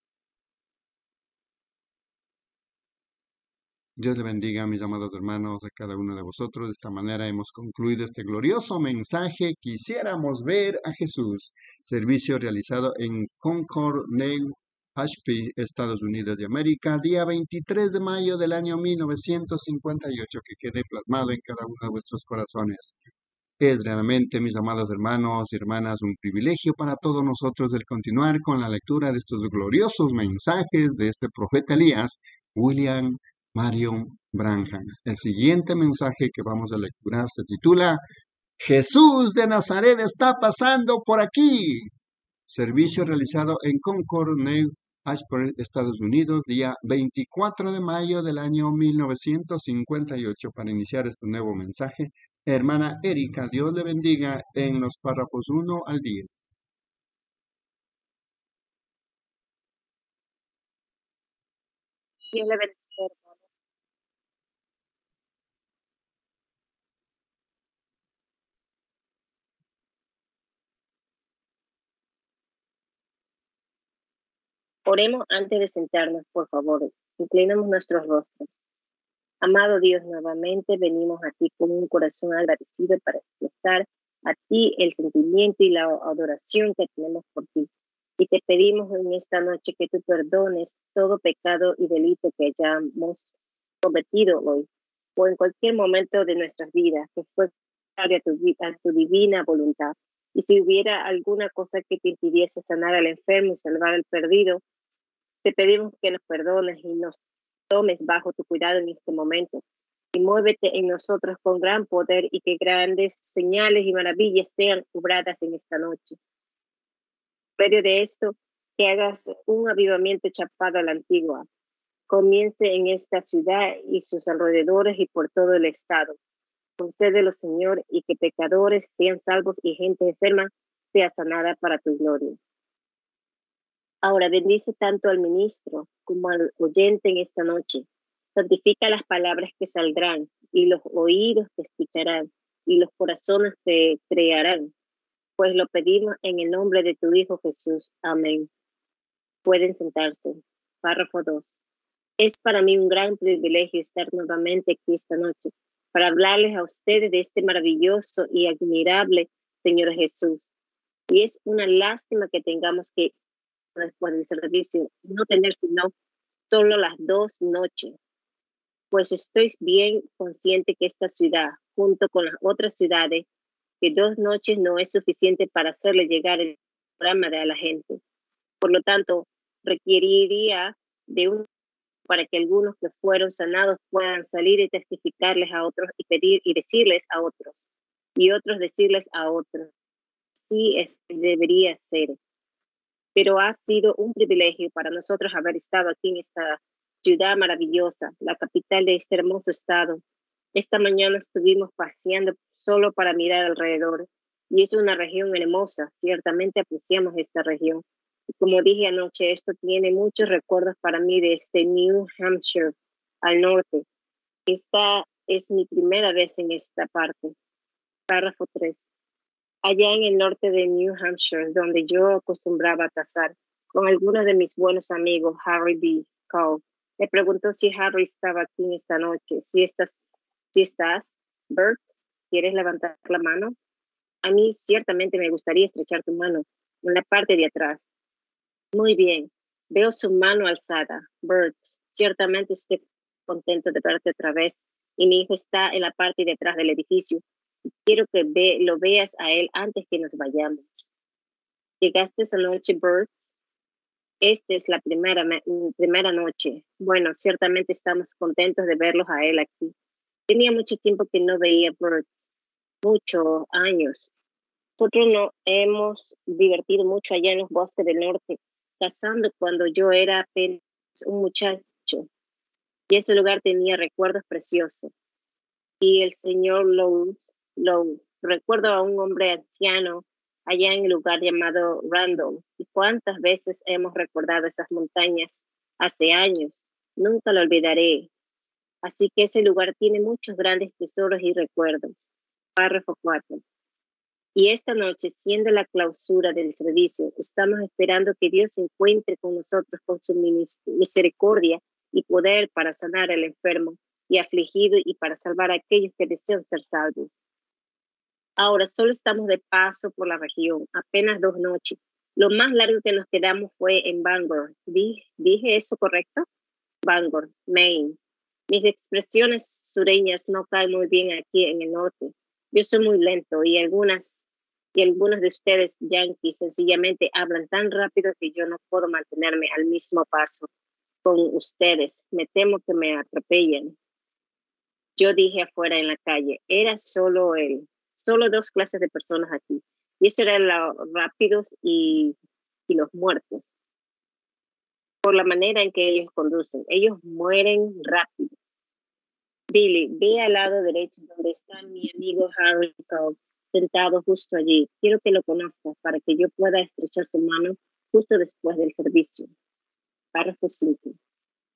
Dios le bendiga, mis amados hermanos, a cada uno de vosotros. De esta manera hemos concluido este glorioso mensaje. Quisiéramos ver a Jesús. Servicio realizado en Concord, New Hampshire, Estados Unidos de América, día 23 de mayo del año 1958, que quede plasmado en cada uno de vuestros corazones. Es realmente, mis amados hermanos y hermanas, un privilegio para todos nosotros el continuar con la lectura de estos gloriosos mensajes de este profeta Elías, William Marion Branham. El siguiente mensaje que vamos a lecturar se titula Jesús de Nazaret está pasando por aquí. Servicio realizado en Concord, New Hampshire, Estados Unidos, día 24 de mayo del año 1958. Para iniciar este nuevo mensaje, hermana Erika, Dios le bendiga en los párrafos 1 al 10. Dios le bendiga, hermano. Oremos antes de sentarnos, por favor. Inclinamos nuestros rostros. Amado Dios, nuevamente venimos a ti con un corazón agradecido para expresar a ti el sentimiento y la adoración que tenemos por ti. Y te pedimos en esta noche que tú perdones todo pecado y delito que hayamos cometido hoy o en cualquier momento de nuestras vidas que fue contrario a tu divina voluntad. Y si hubiera alguna cosa que te impidiese sanar al enfermo y salvar al perdido, te pedimos que nos perdones y nos tomes bajo tu cuidado en este momento. Y muévete en nosotros con gran poder y que grandes señales y maravillas sean obradas en esta noche. En medio de esto, que hagas un avivamiento chapado a la antigua. Comience en esta ciudad y sus alrededores y por todo el estado. Concédelo, Señor, y que pecadores sean salvos y gente enferma sea sanada para tu gloria. Ahora bendice tanto al ministro como al oyente en esta noche. Santifica las palabras que saldrán y los oídos que escucharán y los corazones que crearán. Pues lo pedimos en el nombre de tu Hijo Jesús. Amén. Pueden sentarse. Párrafo 2. Es para mí un gran privilegio estar nuevamente aquí esta noche para hablarles a ustedes de este maravilloso y admirable Señor Jesús. Y es una lástima que tengamos que, después del servicio, no tener sino solo las 2 noches. Pues estoy bien consciente que esta ciudad, junto con las otras ciudades, que 2 noches no es suficiente para hacerle llegar el programa a la gente. Por lo tanto, requeriría de un para que algunos que fueron sanados puedan salir y testificarles a otros y pedir y decirles a otros y otros decirles a otros. Así debería ser. Pero ha sido un privilegio para nosotros haber estado aquí en esta ciudad maravillosa, la capital de este hermoso estado. Esta mañana estuvimos paseando solo para mirar alrededor y es una región hermosa. Ciertamente apreciamos esta región. Como dije anoche, esto tiene muchos recuerdos para mí desde New Hampshire al norte. Esta es mi primera vez en esta parte. Párrafo 3. Allá en el norte de New Hampshire, donde yo acostumbraba a cazar con algunos de mis buenos amigos, Harry B. Cole. Me preguntó si Harry estaba aquí en esta noche. Si estás, Bert, ¿quieres levantar la mano? A mí ciertamente me gustaría estrechar tu mano en la parte de atrás. Muy bien, veo su mano alzada. Bert, ciertamente estoy contento de verte otra vez. Y mi hijo está en la parte de atrás del edificio. Quiero que lo veas a él antes que nos vayamos. ¿Llegaste esa noche, Bert? Esta es la primera noche. Bueno, ciertamente estamos contentos de verlos a él aquí. Tenía mucho tiempo que no veía a Bert. Muchos años. Nosotros nos hemos divertido mucho allá en los bosques del norte, cazando cuando yo era apenas un muchacho. Y ese lugar tenía recuerdos preciosos. Y el señor Lowe, recuerdo a un hombre anciano allá en el lugar llamado Randall. Y cuántas veces hemos recordado esas montañas hace años. Nunca lo olvidaré. Así que ese lugar tiene muchos grandes tesoros y recuerdos. Párrafo 4. Y esta noche, siendo la clausura del servicio, estamos esperando que Dios se encuentre con nosotros con su misericordia y poder para sanar al enfermo y afligido y para salvar a aquellos que desean ser salvos. Ahora solo estamos de paso por la región, apenas 2 noches. Lo más largo que nos quedamos fue en Bangor. ¿Dije eso correcto? Bangor, Maine. Mis expresiones sureñas no caen muy bien aquí en el norte. Yo soy muy lento y algunos de ustedes, yanquis, sencillamente hablan tan rápido que yo no puedo mantenerme al mismo paso con ustedes. Me temo que me atropellen. Yo dije afuera en la calle, era solo 2 clases de personas aquí. Y eso eran los rápidos y los muertos. Por la manera en que ellos conducen. Ellos mueren rápido. Billy, ve al lado derecho donde está mi amigo Harry Cole, sentado justo allí. Quiero que lo conozcas para que yo pueda estrechar su mano justo después del servicio. Párrafo 5.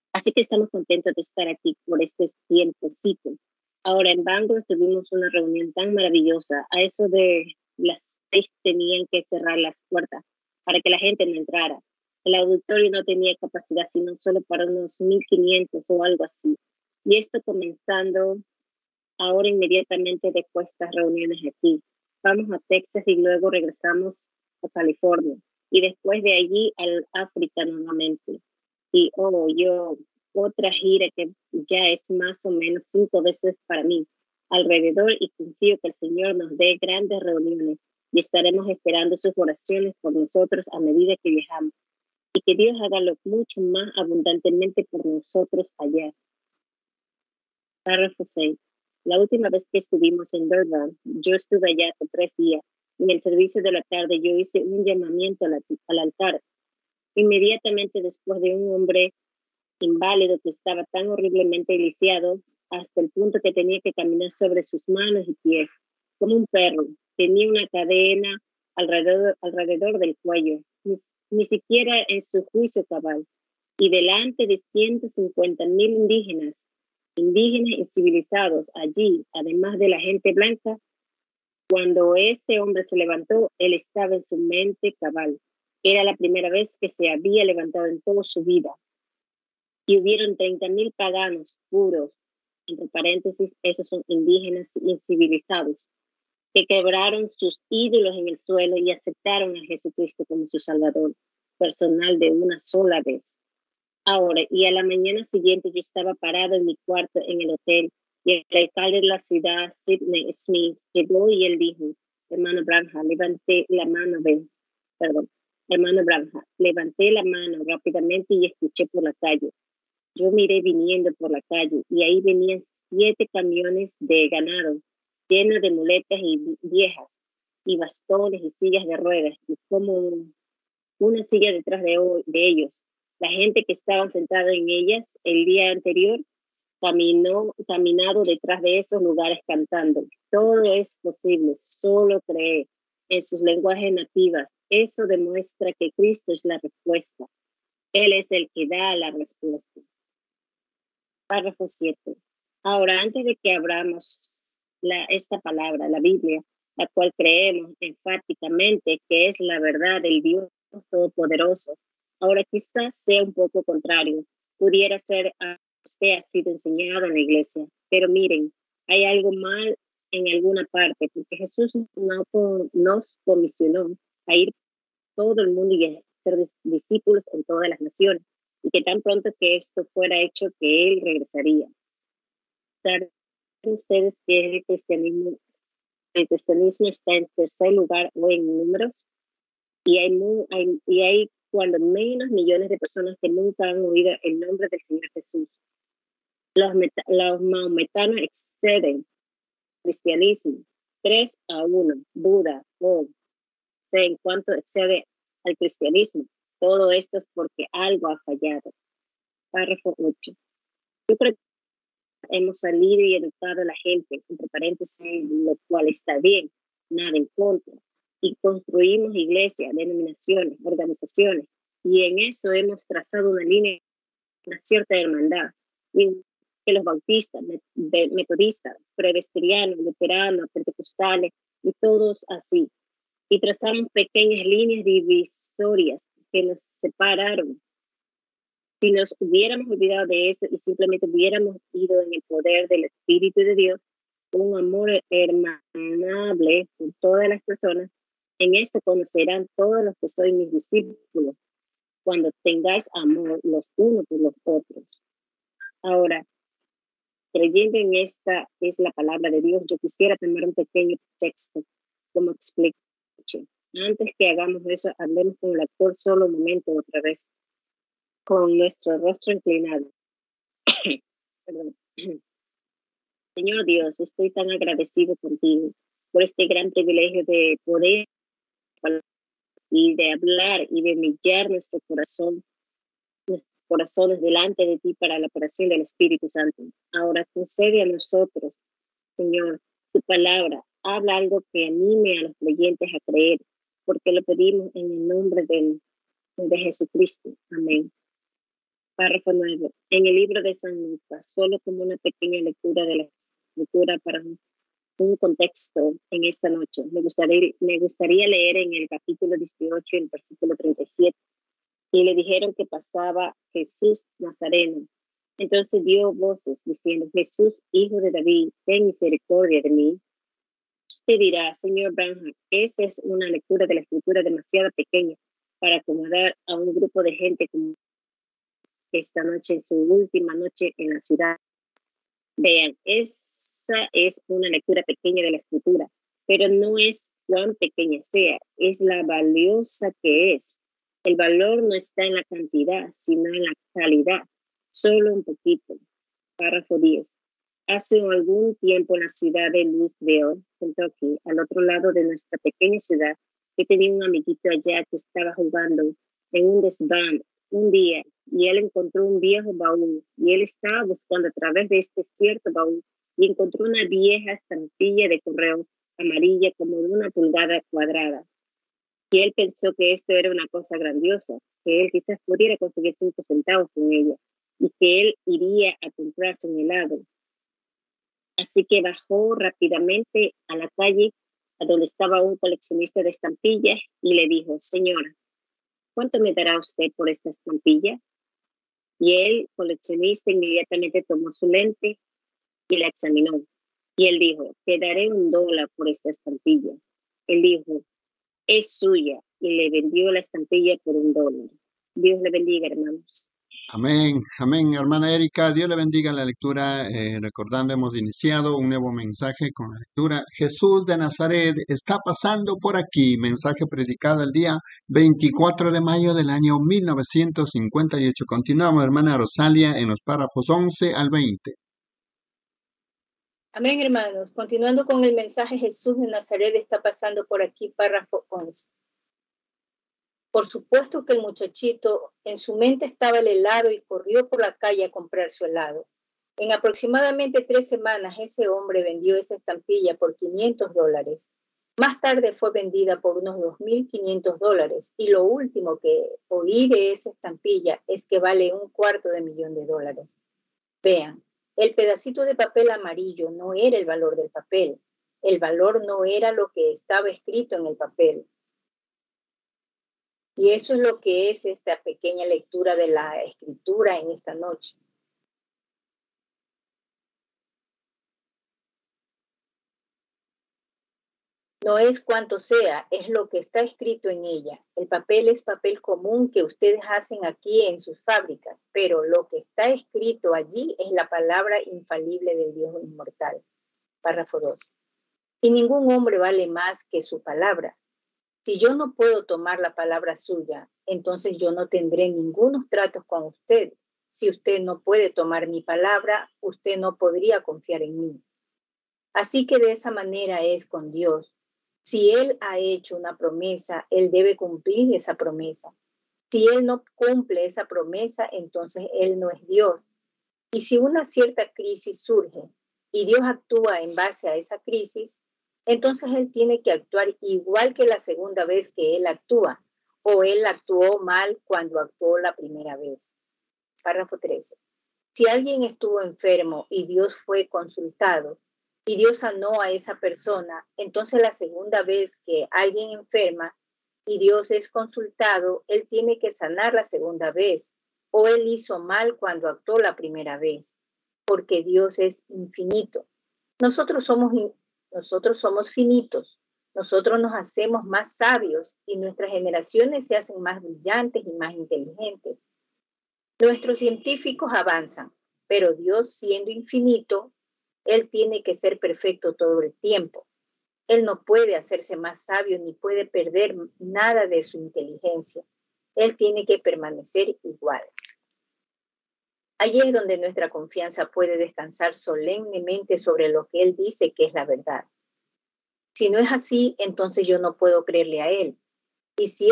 Así que estamos contentos de estar aquí por este tiempecito. Ahora en Bangor tuvimos una reunión tan maravillosa. A eso de las 6 tenían que cerrar las puertas para que la gente no entrara. El auditorio no tenía capacidad sino solo para unos 1,500 o algo así. Y esto comenzando ahora inmediatamente después de estas reuniones aquí. Vamos a Texas y luego regresamos a California. Y después de allí al África nuevamente. Y otra gira que ya es más o menos 5 veces para mí alrededor, y confío que el Señor nos dé grandes reuniones y estaremos esperando sus oraciones por nosotros a medida que viajamos, y que Dios haga lo mucho más abundantemente por nosotros allá. Párrafo 6. La última vez que estuvimos en Durban, yo estuve allá por 3 días. En el servicio de la tarde yo hice un llamamiento al altar. Inmediatamente después de un hombre inválido que estaba tan horriblemente lisiado hasta el punto que tenía que caminar sobre sus manos y pies, como un perro. Tenía una cadena alrededor del cuello, ni siquiera en su juicio cabal, y delante de 150,000 indígenas y civilizados allí, además de la gente blanca. Cuando ese hombre se levantó, él estaba en su mente cabal. Era la primera vez que se había levantado en toda su vida. Y hubieron 30,000 paganos puros, entre paréntesis, esos son indígenas incivilizados, que quebraron sus ídolos en el suelo y aceptaron a Jesucristo como su Salvador personal de una sola vez. Ahora, y a la mañana siguiente yo estaba parado en mi cuarto en el hotel, y el alcalde de la ciudad, Sidney Smith, llegó y él dijo: hermano Branham, levanté la mano rápidamente y escuché por la calle. Yo miré viniendo por la calle y ahí venían 7 camiones de ganado llenos de muletas y viejas y bastones y sillas de ruedas, y como una silla detrás de ellos. La gente que estaba sentada en ellas el día anterior caminado detrás de esos lugares cantando: todo es posible, solo cree, en sus lenguajes nativas. Eso demuestra que Cristo es la respuesta. Él es el que da la respuesta. Párrafo 7. Ahora, antes de que abramos esta palabra, la Biblia, la cual creemos enfáticamente que es la verdad del Dios Todopoderoso, ahora quizás sea un poco contrario. Pudiera ser usted ha sido enseñado en la iglesia, pero miren, hay algo mal en alguna parte, porque Jesús nos comisionó a ir todo el mundo y a ser discípulos en todas las naciones, y que tan pronto que esto fuera hecho, que Él regresaría. ¿Saben ustedes que el cristianismo está en tercer lugar o en números? Y hay cuando menos millones de personas que nunca han oído el nombre del Señor Jesús. Los maometanos exceden el cristianismo 3-1. Buda, en cuanto excede al cristianismo. Todo esto es porque algo ha fallado. Párrafo 8. Yo creo que hemos salido y educado a la gente, entre paréntesis, lo cual está bien, nada en contra. Y construimos iglesias, denominaciones, organizaciones, y en eso hemos trazado una línea, una cierta hermandad. Y que los bautistas, metodistas, presbiterianos, luteranos, pentecostales, y todos así. Y trazamos pequeñas líneas divisorias que nos separaron. Si nos hubiéramos olvidado de eso y simplemente hubiéramos ido en el poder del Espíritu de Dios, un amor hermanable con todas las personas, en esto conocerán todos los que sois mis discípulos, cuando tengáis amor los unos por los otros. Ahora, creyendo en esta es la palabra de Dios, yo quisiera tomar un pequeño texto como expliqué. Antes que hagamos eso, hablemos con el actor solo un momento otra vez, con nuestro rostro inclinado. Perdón. Señor Dios, estoy tan agradecido contigo por este gran privilegio de poder y de hablar y de humillar nuestros corazones delante de ti para la operación del Espíritu Santo. Ahora concede a nosotros, Señor, tu palabra. Habla algo que anime a los creyentes a creer, porque lo pedimos en el nombre de Jesucristo. Amén. Párrafo 9. En el libro de San Lucas, solo como una pequeña lectura de la escritura para un contexto en esta noche. Me gustaría leer en el capítulo 18, el versículo 37. Y le dijeron que pasaba Jesús Nazareno. Entonces dio voces diciendo, Jesús, hijo de David, ten misericordia de mí. Usted dirá, señor Branham, esa es una lectura de la escritura demasiado pequeña para acomodar a un grupo de gente como esta noche, en su última noche en la ciudad. Vean, esa es una lectura pequeña de la escritura, pero no es cuán pequeña sea, es la valiosa que es. El valor no está en la cantidad, sino en la calidad. Solo un poquito. Párrafo 10. Hace algún tiempo en la ciudad de Louisville, Kentucky, al otro lado de nuestra pequeña ciudad, yo tenía un amiguito allá que estaba jugando en un desván un día y él encontró un viejo baúl y él estaba buscando a través de este cierto baúl y encontró una vieja estampilla de correo amarilla como de 1 pulgada cuadrada. Y él pensó que esto era una cosa grandiosa, que él quizás pudiera conseguir 5 centavos con ella y que él iría a comprarse un helado. Así que bajó rápidamente a la calle a donde estaba un coleccionista de estampillas y le dijo, señora, ¿cuánto me dará usted por esta estampilla? Y el coleccionista inmediatamente tomó su lente y la examinó. Y él dijo, te daré $1 por esta estampilla. Él dijo, es suya, y le vendió la estampilla por $1. Dios le bendiga, hermanos. Amén, amén, hermana Erika, Dios le bendiga la lectura. Recordando, hemos iniciado un nuevo mensaje con la lectura. Jesús de Nazaret está pasando por aquí. Mensaje predicado el día 24 de mayo del año 1958. Continuamos, hermana Rosalia, en los párrafos 11 al 20. Amén, hermanos. Continuando con el mensaje, Jesús de Nazaret está pasando por aquí, párrafo 11. Por supuesto que el muchachito en su mente estaba el helado y corrió por la calle a comprar su helado. En aproximadamente 3 semanas ese hombre vendió esa estampilla por $500. Más tarde fue vendida por unos $2,500 y lo último que oí de esa estampilla es que vale $250,000. Vean, el pedacito de papel amarillo no era el valor del papel. El valor no era lo que estaba escrito en el papel. Y eso es lo que es esta pequeña lectura de la escritura en esta noche. No es cuánto sea, es lo que está escrito en ella. El papel es papel común que ustedes hacen aquí en sus fábricas, pero lo que está escrito allí es la palabra infalible del Dios inmortal. Párrafo 2. Y ningún hombre vale más que su palabra. Si yo no puedo tomar la palabra suya, entonces yo no tendré ningunos tratos con usted. Si usted no puede tomar mi palabra, usted no podría confiar en mí. Así que de esa manera es con Dios. Si Él ha hecho una promesa, Él debe cumplir esa promesa. Si Él no cumple esa promesa, entonces Él no es Dios. Y si una cierta crisis surge y Dios actúa en base a esa crisis, entonces Él tiene que actuar igual que la segunda vez que Él actúa, o Él actuó mal cuando actuó la primera vez. Párrafo 13. Si alguien estuvo enfermo y Dios fue consultado y Dios sanó a esa persona, entonces la segunda vez que alguien enferma y Dios es consultado, Él tiene que sanar la segunda vez, o Él hizo mal cuando actuó la primera vez, porque Dios es infinito. Nosotros somos finitos, nosotros nos hacemos más sabios y nuestras generaciones se hacen más brillantes y más inteligentes. Nuestros científicos avanzan, pero Dios, siendo infinito, Él tiene que ser perfecto todo el tiempo. Él no puede hacerse más sabio ni puede perder nada de su inteligencia. Él tiene que permanecer igual. Allí es donde nuestra confianza puede descansar solemnemente sobre lo que Él dice que es la verdad. Si no es así, entonces yo no puedo creerle a Él. Y si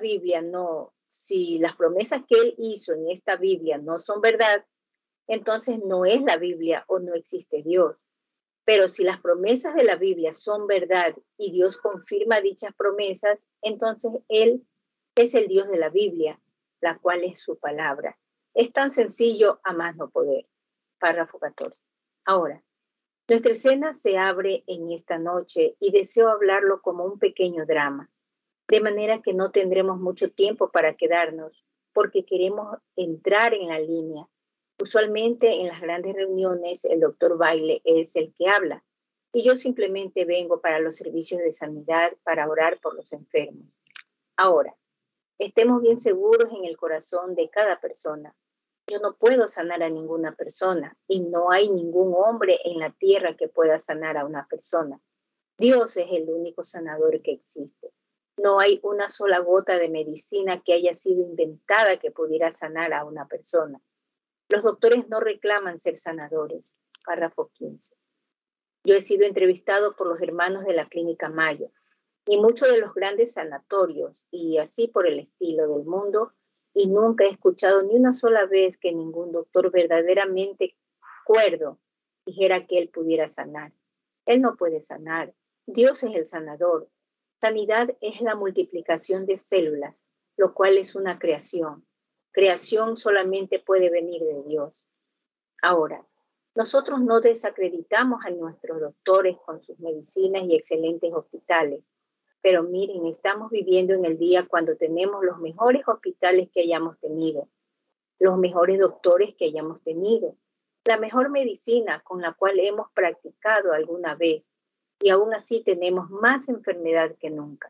las promesas que Él hizo en esta Biblia no son verdad, entonces no es la Biblia o no existe Dios. Pero si las promesas de la Biblia son verdad y Dios confirma dichas promesas, entonces Él es el Dios de la Biblia, la cual es su palabra. Es tan sencillo a más no poder. Párrafo 14. Ahora, nuestra escena se abre en esta noche y deseo hablarlo como un pequeño drama, de manera que no tendremos mucho tiempo para quedarnos, porque queremos entrar en la línea. Usualmente en las grandes reuniones el doctor Baile es el que habla, y yo simplemente vengo para los servicios de sanidad, para orar por los enfermos. Ahora, estemos bien seguros en el corazón de cada persona. Yo no puedo sanar a ninguna persona y no hay ningún hombre en la tierra que pueda sanar a una persona. Dios es el único sanador que existe. No hay una sola gota de medicina que haya sido inventada que pudiera sanar a una persona. Los doctores no reclaman ser sanadores. Párrafo 15. Yo he sido entrevistado por los hermanos de la Clínica Mayo y muchos de los grandes sanatorios y así por el estilo del mundo, y nunca he escuchado ni una sola vez que ningún doctor verdaderamente cuerdo dijera que él pudiera sanar. Él no puede sanar. Dios es el sanador. Sanidad es la multiplicación de células, lo cual es una creación. Creación solamente puede venir de Dios. Ahora, nosotros no desacreditamos a nuestros doctores con sus medicinas y excelentes hospitales. Pero miren, estamos viviendo en el día cuando tenemos los mejores hospitales que hayamos tenido, los mejores doctores que hayamos tenido, la mejor medicina con la cual hemos practicado alguna vez, y aún así tenemos más enfermedad que nunca.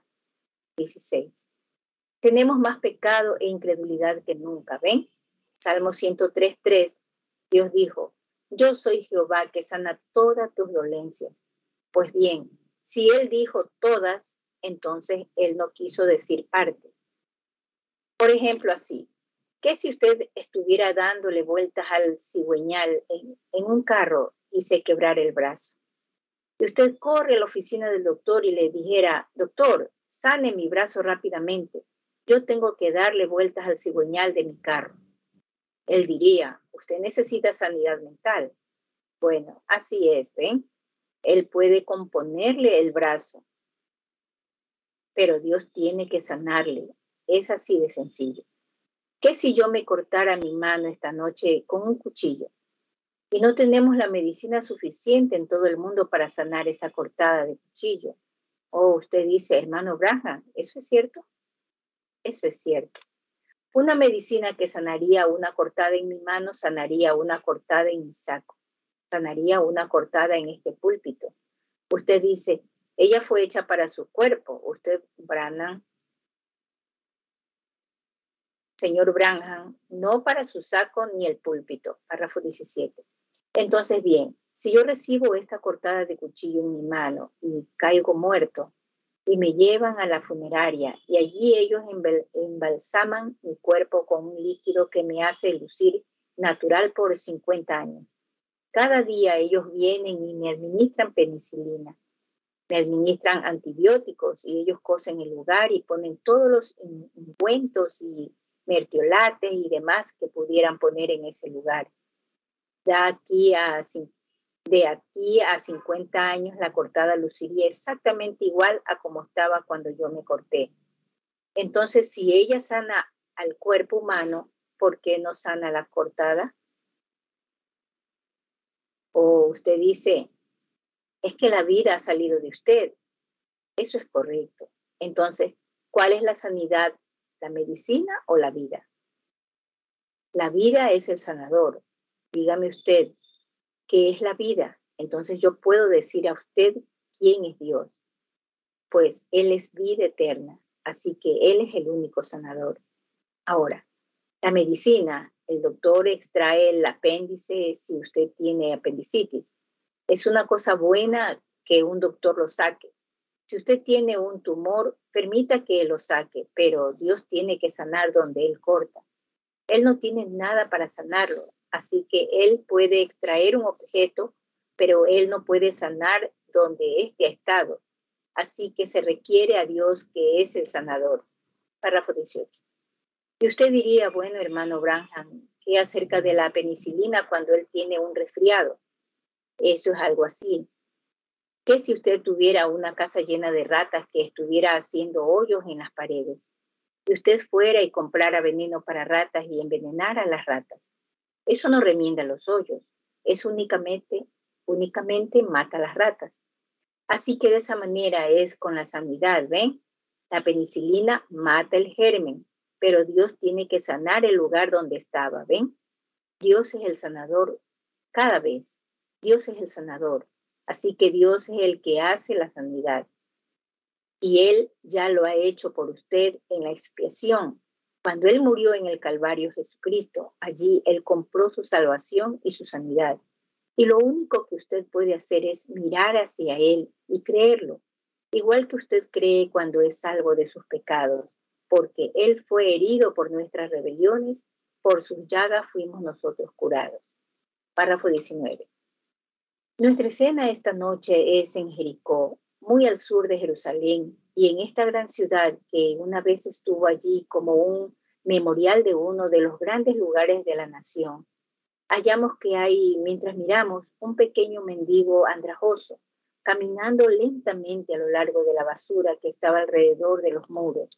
16. Tenemos más pecado e incredulidad que nunca, ¿ven? Salmo 103:3, Dios dijo, yo soy Jehová que sana todas tus dolencias. Pues bien, si Él dijo todas, entonces Él no quiso decir parte. Por ejemplo, así, ¿qué si usted estuviera dándole vueltas al cigüeñal en un carro y se quebrara el brazo? Y usted corre a la oficina del doctor y le dijera, doctor, sane mi brazo rápidamente, yo tengo que darle vueltas al cigüeñal de mi carro. Él diría, usted necesita sanidad mental. Bueno, así es, ¿ven? Él puede componerle el brazo, pero Dios tiene que sanarle. Es así de sencillo. ¿Qué si yo me cortara mi mano esta noche con un cuchillo? Y no tenemos la medicina suficiente en todo el mundo para sanar esa cortada de cuchillo. Oh, usted dice, hermano Branham, ¿eso es cierto? Eso es cierto. Una medicina que sanaría una cortada en mi mano, sanaría una cortada en mi saco, sanaría una cortada en este púlpito. Usted dice, ella fue hecha para su cuerpo. Usted, Branham, señor Branham, no para su saco ni el púlpito. Párrafo 17. Entonces, bien, si yo recibo esta cortada de cuchillo en mi mano y caigo muerto y me llevan a la funeraria y allí ellos embalsaman mi cuerpo con un líquido que me hace lucir natural por 50 años. Cada día ellos vienen y me administran penicilina, me administran antibióticos y ellos cosen el lugar y ponen todos los ungüentos y mertiolates y demás que pudieran poner en ese lugar. De aquí a 50 años la cortada luciría exactamente igual a como estaba cuando yo me corté. Entonces, si ella sana al cuerpo humano, ¿por qué no sana la cortada? O usted dice, es que la vida ha salido de usted. Eso es correcto. Entonces, ¿cuál es la sanidad? ¿La medicina o la vida? La vida es el sanador. Dígame usted, ¿qué es la vida? Entonces yo puedo decir a usted quién es Dios. Pues Él es vida eterna, así que Él es el único sanador. Ahora, la medicina, el doctor extrae el apéndice si usted tiene apendicitis. Es una cosa buena que un doctor lo saque. Si usted tiene un tumor, permita que lo saque, pero Dios tiene que sanar donde Él corta. Él no tiene nada para sanarlo, así que Él puede extraer un objeto, pero Él no puede sanar donde éste ha estado. Así que se requiere a Dios que es el sanador. Párrafo 18. Y usted diría, bueno, hermano Branham, ¿qué acerca de la penicilina cuando él tiene un resfriado? Eso es algo así. ¿Qué si usted tuviera una casa llena de ratas que estuviera haciendo hoyos en las paredes? y usted fuera y comprara veneno para ratas y envenenara a las ratas. Eso no remienda los hoyos, eso únicamente mata a las ratas. Así que de esa manera es con la sanidad, ¿ven? La penicilina mata el germen, pero Dios tiene que sanar el lugar donde estaba, ¿ven? Dios es el sanador cada vez. Dios es el sanador. Así que Dios es el que hace la sanidad. Y Él ya lo ha hecho por usted en la expiación. Cuando Él murió en el Calvario Jesucristo, allí Él compró su salvación y su sanidad. Y lo único que usted puede hacer es mirar hacia Él y creerlo, igual que usted cree cuando es salvo de sus pecados, porque Él fue herido por nuestras rebeliones, por sus llagas fuimos nosotros curados. Párrafo 19. Nuestra escena esta noche es en Jericó, muy al sur de Jerusalén, y en esta gran ciudad que una vez estuvo allí como un memorial de uno de los grandes lugares de la nación. Hallamos que hay, mientras miramos, un pequeño mendigo andrajoso, caminando lentamente a lo largo de la basura que estaba alrededor de los muros,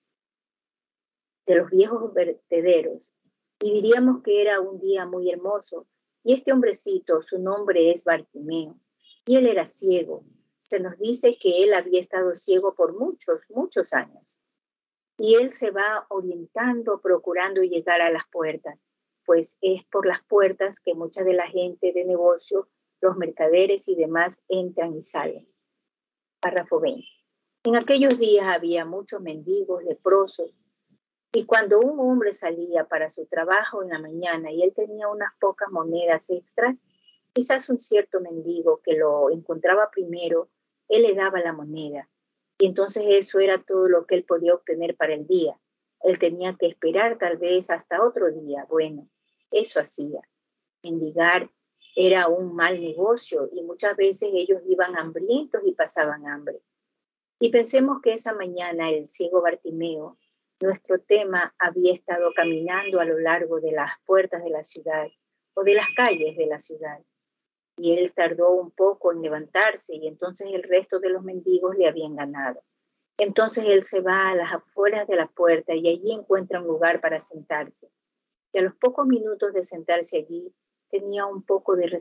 de los viejos vertederos, y diríamos que era un día muy hermoso, y este hombrecito, su nombre es Bartimeo, y él era ciego. Se nos dice que él había estado ciego por muchos años, y él se va orientando, procurando llegar a las puertas, pues es por las puertas que mucha de la gente de negocio, los mercaderes y demás entran y salen. Párrafo 20. En aquellos días había muchos mendigos, leprosos, y cuando un hombre salía para su trabajo en la mañana y él tenía unas pocas monedas extras, quizás un cierto mendigo que lo encontraba primero, él le daba la moneda. Y entonces eso era todo lo que él podía obtener para el día. Él tenía que esperar tal vez hasta otro día. Bueno, eso hacía. Mendigar era un mal negocio y muchas veces ellos iban hambrientos y pasaban hambre. Y pensemos que esa mañana el ciego Bartimeo, nuestro tema, había estado caminando a lo largo de las puertas de la ciudad o de las calles de la ciudad. Y él tardó un poco en levantarse y entonces el resto de los mendigos le habían ganado. Entonces él se va a las afueras de la puerta y allí encuentra un lugar para sentarse. Y a los pocos minutos de sentarse allí tenía un poco de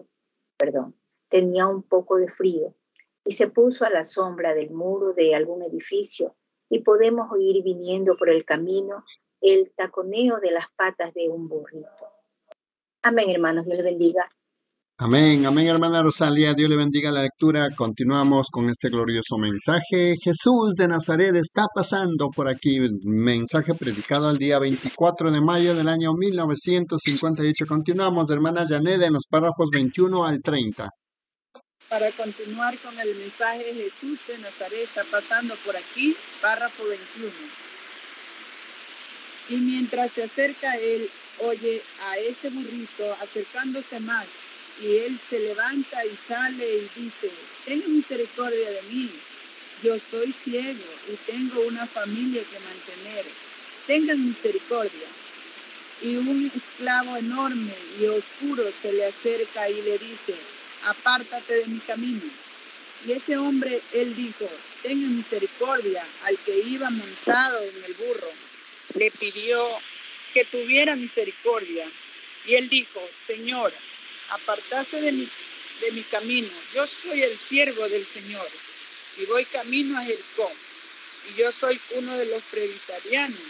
frío y se puso a la sombra del muro de algún edificio y podemos oír viniendo por el camino el taconeo de las patas de un burrito. Amén, hermanos, Dios les bendiga. Amén, amén, hermana Rosalía, Dios le bendiga la lectura. Continuamos con este glorioso mensaje. Jesús de Nazaret está pasando por aquí. Mensaje predicado el día 24 de mayo del año 1958. Continuamos, hermana Janet, en los párrafos 21 al 30. Para continuar con el mensaje, Jesús de Nazaret está pasando por aquí, párrafo 21. Y mientras se acerca él, oye a ese burrito acercándose más, y él se levanta y sale y dice: tenga misericordia de mí, yo soy ciego y tengo una familia que mantener, tengan misericordia. Y un esclavo enorme y oscuro se le acerca y le dice: apártate de mi camino. Y ese hombre, él dijo: tenga misericordia. Al que iba montado en el burro, le pidió que tuviera misericordia. Y él dijo: Señor, apartase de mi camino. Yo soy el siervo del Señor y voy camino a Jericó. Y yo soy uno de los presbiterianos,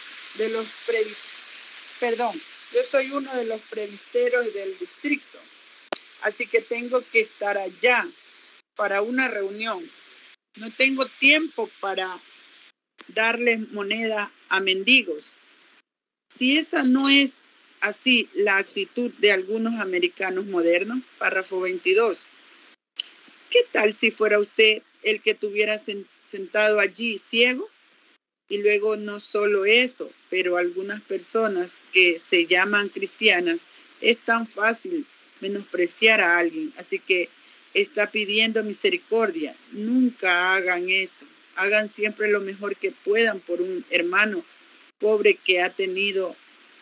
yo soy uno de los presbiteros del distrito. Así que tengo que estar allá para una reunión. No tengo tiempo para darles moneda a mendigos. Si esa no es así la actitud de algunos americanos modernos, párrafo 22. ¿Qué tal si fuera usted el que estuviera sentado allí ciego? Y luego no solo eso, pero algunas personas que se llaman cristianas, es tan fácil menospreciar a alguien, así que está pidiendo misericordia. Nunca hagan eso. Hagan siempre lo mejor que puedan por un hermano pobre que ha tenido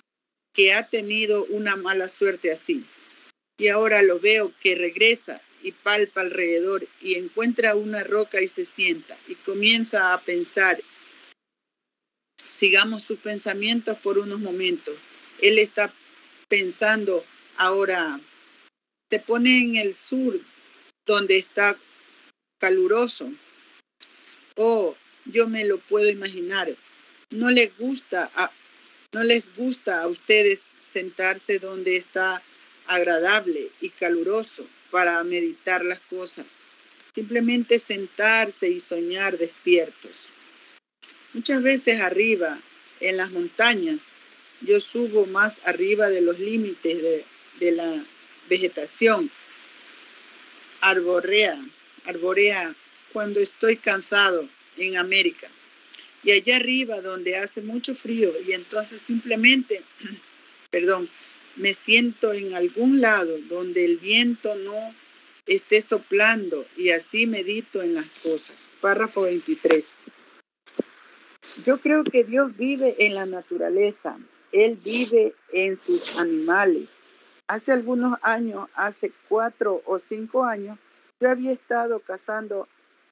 una mala suerte así. Y ahora lo veo que regresa y palpa alrededor y encuentra una roca y se sienta y comienza a pensar sigamos sus pensamientos por unos momentos. Él está pensando ahora, se pone en el sur, donde está caluroso. Oh, yo me lo puedo imaginar. No les gusta a ustedes sentarse donde está agradable y caluroso para meditar las cosas. Simplemente sentarse y soñar despiertos. Muchas veces arriba, en las montañas, yo subo más arriba de los límites de la vegetación arbórea cuando estoy cansado en América. Y allá arriba donde hace mucho frío y entonces simplemente, me siento en algún lado donde el viento no esté soplando y así medito en las cosas. Párrafo 23. Yo creo que Dios vive en la naturaleza. Él vive en sus animales. Hace algunos años, hace 4 o 5 años, yo había estado cazando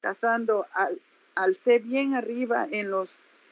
alcé bien arriba en los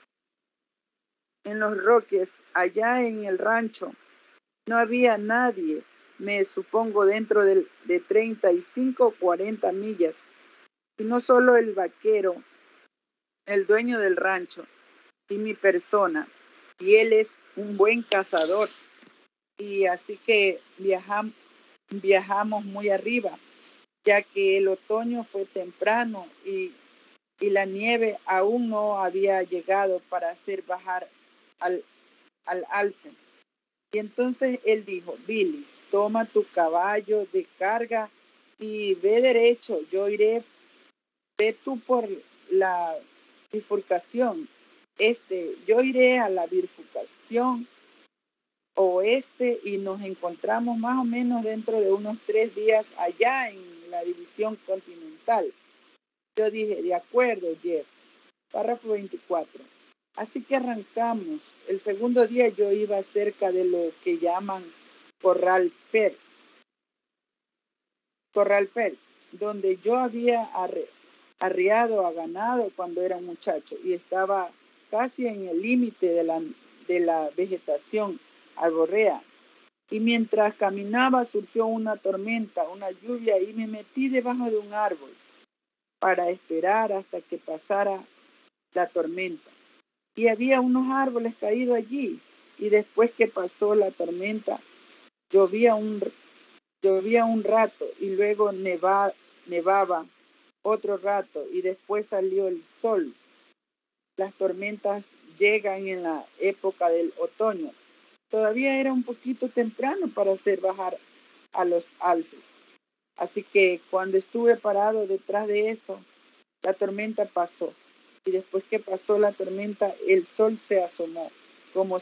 Roques, allá en el rancho. No había nadie, me supongo, dentro de 35 o 40 millas, sino solo el vaquero, el dueño del rancho, y mi persona. Y él es un buen cazador. Y así que viajamos muy arriba, ya que el otoño fue temprano y la nieve aún no había llegado para hacer bajar al alce. Y entonces él dijo, Billy, toma tu caballo de carga y ve derecho, yo iré, ve tú por la bifurcación yo iré a la bifurcación oeste y nos encontramos más o menos dentro de unos 3 días allá en la división continental. Yo dije, de acuerdo, Jeff. Párrafo 24. Así que arrancamos. El segundo día yo iba cerca de lo que llaman Corral Perk, donde yo había arriado a ganado cuando era un muchacho y estaba casi en el límite de la vegetación arbórea. Y mientras caminaba surgió una tormenta, una lluvia, y me metí debajo de un árbol para esperar hasta que pasara la tormenta. Y había unos árboles caídos allí, y después que pasó la tormenta, llovía un rato y luego nevaba otro rato y después salió el sol. Las tormentas llegan en la época del otoño. Todavía era un poquito temprano para hacer bajar a los alces. Así que cuando estuve parado detrás de eso, la tormenta pasó. Y después que pasó la tormenta, el sol se asomó, como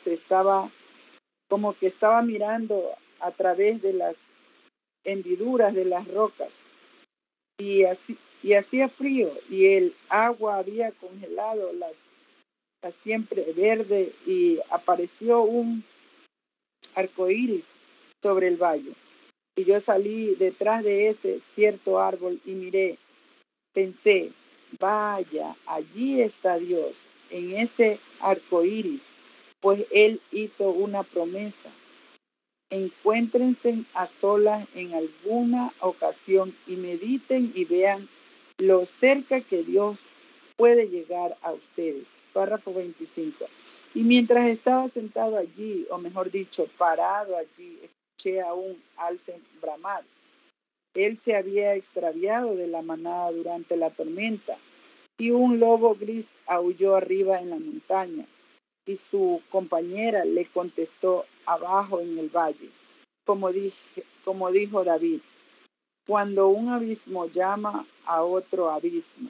que estaba mirando a través de las hendiduras de las rocas. Y hacía frío y el agua había congelado la siempre verde y apareció un arcoíris sobre el valle. Y yo salí detrás de ese cierto árbol y miré, pensé, vaya, allí está Dios, en ese arcoíris, pues Él hizo una promesa. Encuéntrense a solas en alguna ocasión y mediten y vean lo cerca que Dios puede llegar a ustedes. Párrafo 25. Y mientras estaba sentado allí, o mejor dicho, parado allí, escuché a un alce bramar. Él se había extraviado de la manada durante la tormenta y un lobo gris aulló arriba en la montaña y su compañera le contestó abajo en el valle, como dijo David, cuando un abismo llama a otro abismo.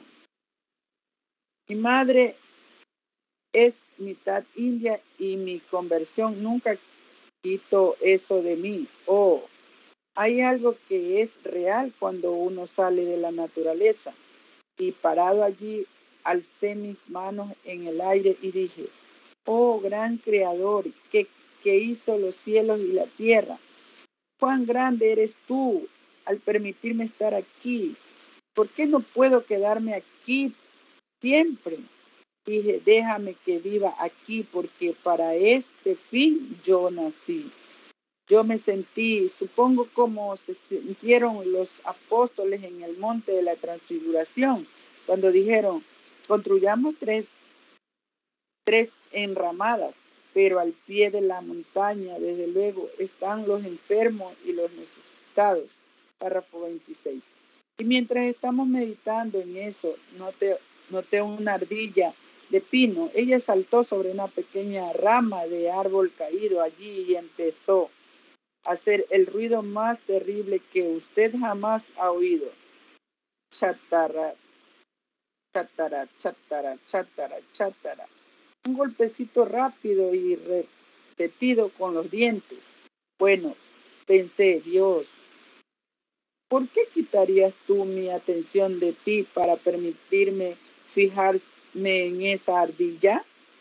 Mi madre es mitad india y mi conversión nunca quitó eso de mí. Oh, hay algo que es real cuando uno sale de la naturaleza. Y parado allí, alcé mis manos en el aire y dije, oh, gran creador, que hizo los cielos y la tierra. Cuán grande eres tú al permitirme estar aquí. ¿Por qué no puedo quedarme aquí siempre? Dije, déjame que viva aquí porque para este fin yo nací. Yo me sentí, supongo como se sintieron los apóstoles en el monte de la transfiguración, cuando dijeron, construyamos tres enramadas, pero al pie de la montaña, desde luego, están los enfermos y los necesitados. Párrafo 26. Y mientras estamos meditando en eso, noté una ardilla de pino. Ella saltó sobre una pequeña rama de árbol caído allí y empezó a hacer el ruido más terrible que usted jamás ha oído. Chatara, chatara, chatara, chatara, chatara. Un golpecito rápido y repetido con los dientes. Bueno, pensé, Dios, ¿por qué quitarías tú mi atención de ti para permitirme fijarme en esa ardilla?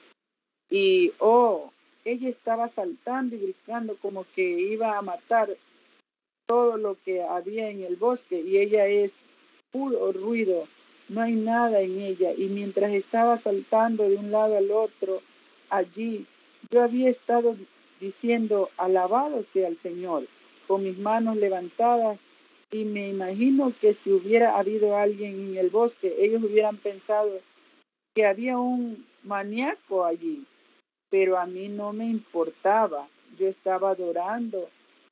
Y, ella estaba saltando y brincando como que iba a matar todo lo que había en el bosque y ella es puro ruido, no hay nada en ella. Y mientras estaba saltando de un lado al otro, allí yo había estado diciendo, alabado sea el Señor, con mis manos levantadas, y me imagino que si hubiera habido alguien en el bosque, ellos hubieran pensado que había un maníaco allí, pero a mí no me importaba, yo estaba adorando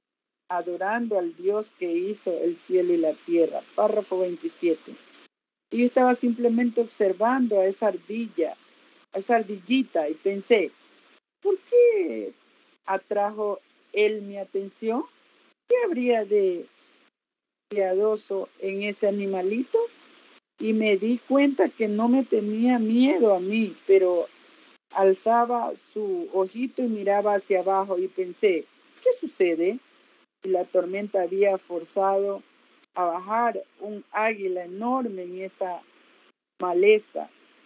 al Dios que hizo el cielo y la tierra. Párrafo 27. Y yo estaba simplemente observando a esa ardillita, y pensé, ¿por qué atrajo él mi atención? ¿Qué habría de piadoso en ese animalito? Y me di cuenta que no me tenía miedo a mí, pero alzaba su ojito y miraba hacia abajo y pensé, ¿qué sucede? Y la tormenta había forzado a bajar un águila enorme en esa maleza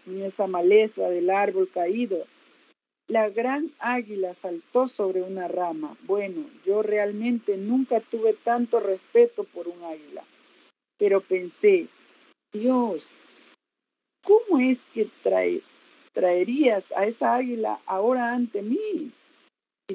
del árbol caído. La gran águila saltó sobre una rama. Bueno, yo realmente nunca tuve tanto respeto por un águila, pero pensé, Dios, ¿cómo es que traerías a esa águila ahora ante mí? Y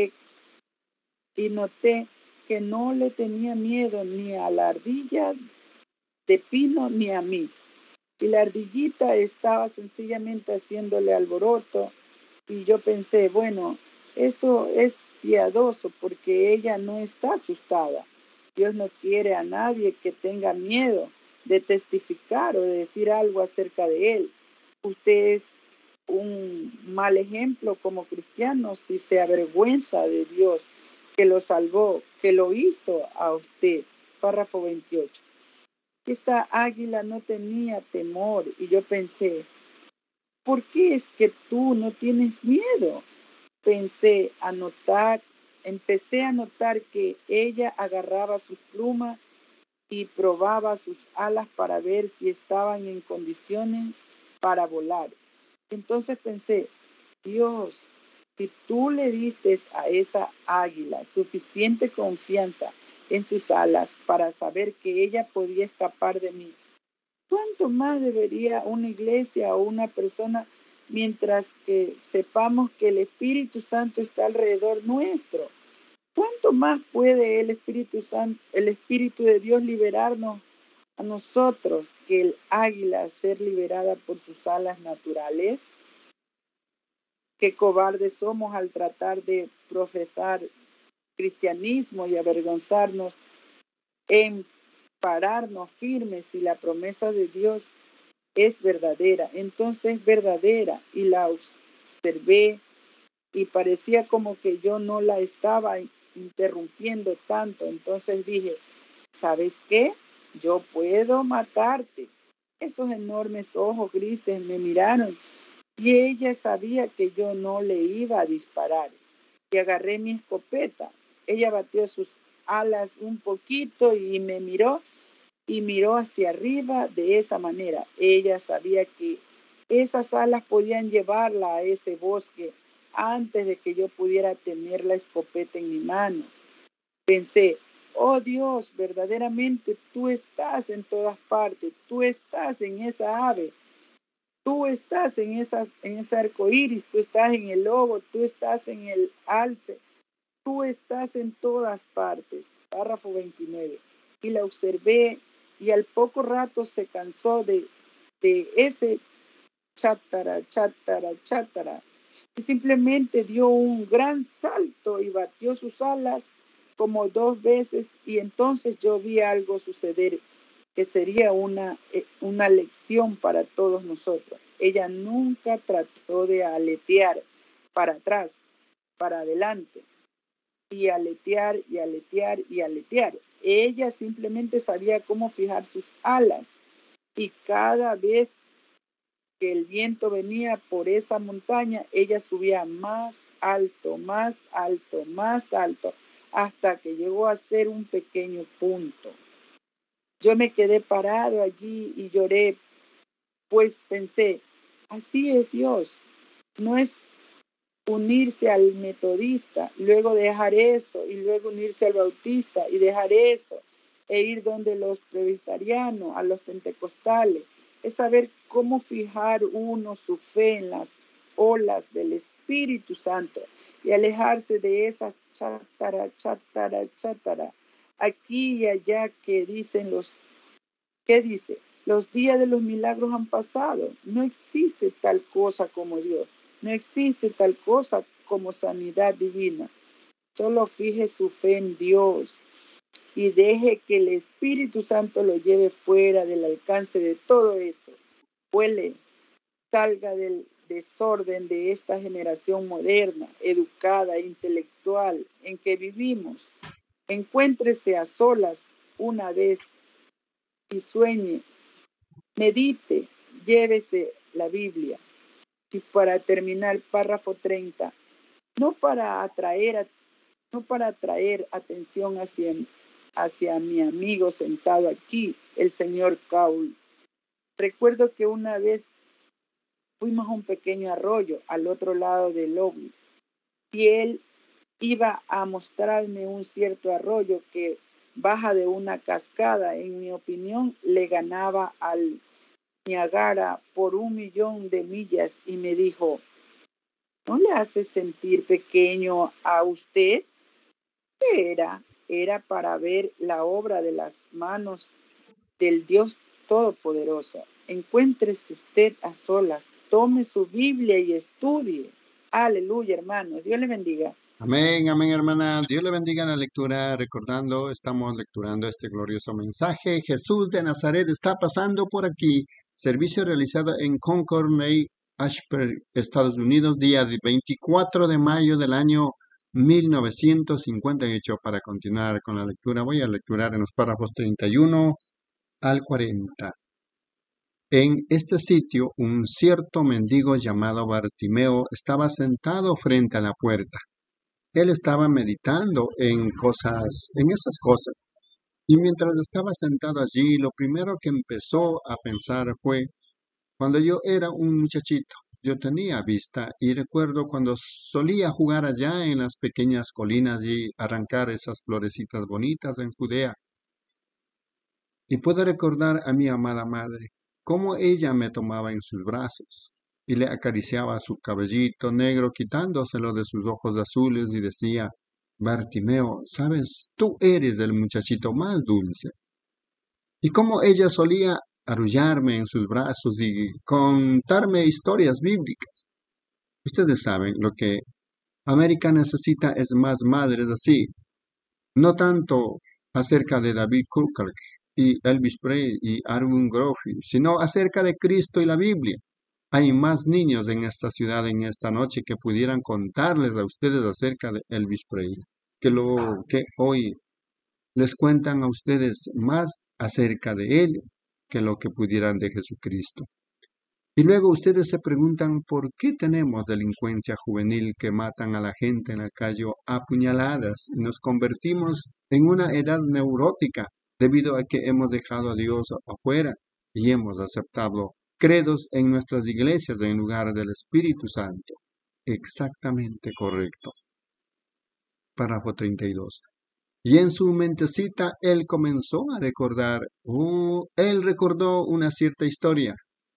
noté que no le tenía miedo ni a la ardilla de pino ni a mí. Y la ardillita estaba sencillamente haciéndole alboroto. Y yo pensé, bueno, eso es piadoso porque ella no está asustada. Dios no quiere a nadie que tenga miedo de testificar o de decir algo acerca de él. Usted es un mal ejemplo como cristiano si se avergüenza de Dios que lo salvó, que lo hizo a usted. Párrafo 28. Esta águila no tenía temor y yo pensé, ¿por qué es que tú no tienes miedo? Empecé a notar que ella agarraba sus plumas y probaba sus alas para ver si estaban en condiciones para volar. Entonces pensé, Dios, si tú le diste a esa águila suficiente confianza en sus alas para saber que ella podía escapar de mí, ¿cuánto más debería una iglesia o una persona mientras que sepamos que el Espíritu Santo está alrededor nuestro? ¿Cuánto más puede el Espíritu de Dios liberarnos a nosotros que el águila ser liberada por sus alas naturales? Qué cobardes somos al tratar de profesar cristianismo y avergonzarnos en pararnos firmes si la promesa de Dios es verdadera. Entonces es verdadera, y la observé y parecía como que yo no la estaba interrumpiendo tanto. Entonces dije, ¿sabes qué? Yo puedo matarte. Esos enormes ojos grises me miraron y ella sabía que yo no le iba a disparar. Y agarré mi escopeta. Ella batió sus alas un poquito y me miró y miró hacia arriba de esa manera. Ella sabía que esas alas podían llevarla a ese bosque antes de que yo pudiera tener la escopeta en mi mano. Pensé, oh Dios, verdaderamente tú estás en todas partes, tú estás en esa ave. Tú estás en ese arco iris, tú estás en el lobo, tú estás en el alce, tú estás en todas partes. Párrafo 29. Y la observé y al poco rato se cansó de ese chátara, chátara, chátara. Y simplemente dio un gran salto y batió sus alas como 2 veces y entonces yo vi algo suceder que sería una lección para todos nosotros. Ella nunca trató de aletear para atrás, para adelante, y aletear, y aletear, y aletear. Ella simplemente sabía cómo fijar sus alas, y cada vez que el viento venía por esa montaña, ella subía más alto, más alto, más alto, hasta que llegó a ser un pequeño punto. Yo me quedé parado allí y lloré, pues pensé, así es Dios, no es unirse al metodista, luego dejar eso, y luego unirse al bautista y dejar eso, e ir donde los presbiterianos, a los pentecostales, es saber cómo fijar uno su fe en las olas del Espíritu Santo y alejarse de esa chátara, chátara, chátara, aquí y allá que dicen ¿qué dice? Los días de los milagros han pasado. No existe tal cosa como Dios. No existe tal cosa como sanidad divina. Solo fije su fe en Dios y deje que el Espíritu Santo lo lleve fuera del alcance de todo esto. Huele, salga del desorden de esta generación moderna, educada, intelectual, en que vivimos. Encuéntrese a solas una vez y sueñe. Medite, llévese la Biblia. Y para terminar, párrafo 30, no para atraer atención hacia mi amigo sentado aquí, el señor Cowell. Recuerdo que una vez fuimos a un pequeño arroyo al otro lado del lobby y él iba a mostrarme un cierto arroyo que baja de una cascada. En mi opinión, le ganaba al Niagara por 1.000.000 de millas y me dijo, ¿no le hace sentir pequeño a usted? ¿Qué era? Era para ver la obra de las manos del Dios Todopoderoso. Encuéntrese usted a solas, tome su Biblia y estudie. Aleluya, hermano. Dios le bendiga. Amén, amén, hermana. Dios le bendiga en la lectura. Recordando, estamos lecturando este glorioso mensaje. Jesús de Nazaret está pasando por aquí. Servicio realizado en Concord, Ashburn, Estados Unidos, día 24 de mayo del año 1958. Para continuar con la lectura, voy a lecturar en los párrafos 31 al 40. En este sitio, un cierto mendigo llamado Bartimeo estaba sentado frente a la puerta. Él estaba meditando en esas cosas. Y mientras estaba sentado allí, lo primero que empezó a pensar fue, cuando yo era un muchachito, yo tenía vista y recuerdo cuando solía jugar allá en las pequeñas colinas y arrancar esas florecitas bonitas en Judea. Y puedo recordar a mi amada madre, cómo ella me tomaba en sus brazos y le acariciaba su cabellito negro quitándoselo de sus ojos azules y decía, Bartimeo, sabes, tú eres el muchachito más dulce. Y cómo ella solía arrullarme en sus brazos y contarme historias bíblicas. Ustedes saben, lo que América necesita es más madres así, no tanto acerca de David Kirkland y Elvis Presley y Arvin Groffy, sino acerca de Cristo y la Biblia. Hay más niños en esta ciudad en esta noche que pudieran contarles a ustedes acerca de Elvis Presley, que lo que hoy les cuentan a ustedes más acerca de él que lo que pudieran de Jesucristo. Y luego ustedes se preguntan por qué tenemos delincuencia juvenil que matan a la gente en la calle a puñaladas y nos convertimos en una edad neurótica debido a que hemos dejado a Dios afuera y hemos aceptado credos en nuestras iglesias en lugar del Espíritu Santo. Exactamente correcto. Párrafo 32. Y en su mentecita él comenzó a recordar, él recordó una cierta historia.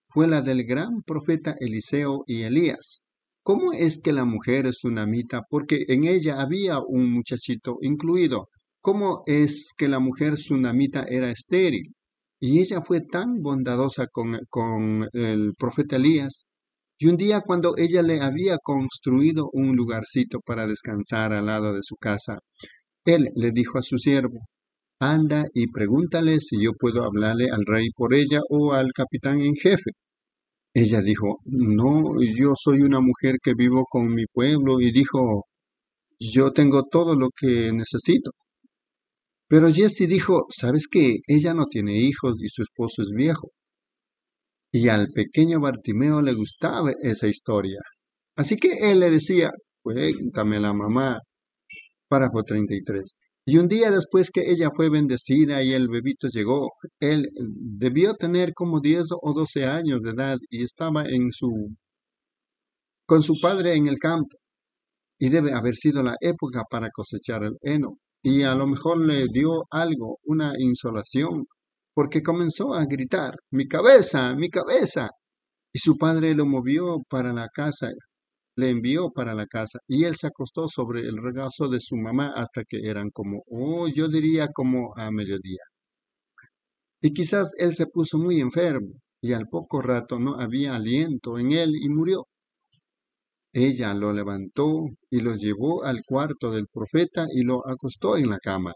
fue la del gran profeta Eliseo y Elías. ¿Cómo es que la mujer es tsunamita? Porque en ella había un muchachito incluido. ¿Cómo es que la mujer tsunamita era estéril? Y ella fue tan bondadosa con el profeta Elías. Y un día cuando ella le había construido un lugarcito para descansar al lado de su casa, él le dijo a su siervo, anda y pregúntale si yo puedo hablarle al rey por ella o al capitán en jefe. Ella dijo, no, yo soy una mujer que vivo con mi pueblo, y dijo, yo tengo todo lo que necesito. Pero Jesse dijo, ¿sabes qué? Ella no tiene hijos y su esposo es viejo. Y al pequeño Bartimeo le gustaba esa historia. Así que él le decía, cuéntame la mamá. Párrafo 33. Y un día después que ella fue bendecida y el bebito llegó, él debió tener como 10 o 12 años de edad y estaba con su padre en el campo. Y debe haber sido la época para cosechar el heno. Y a lo mejor le dio algo, una insolación, porque comenzó a gritar, mi cabeza, mi cabeza. Y su padre lo movió para la casa, le envió para la casa, y él se acostó sobre el regazo de su mamá hasta que eran yo diría como a mediodía. Y quizás él se puso muy enfermo, y al poco rato no había aliento en él y murió. Ella lo levantó y lo llevó al cuarto del profeta y lo acostó en la cama.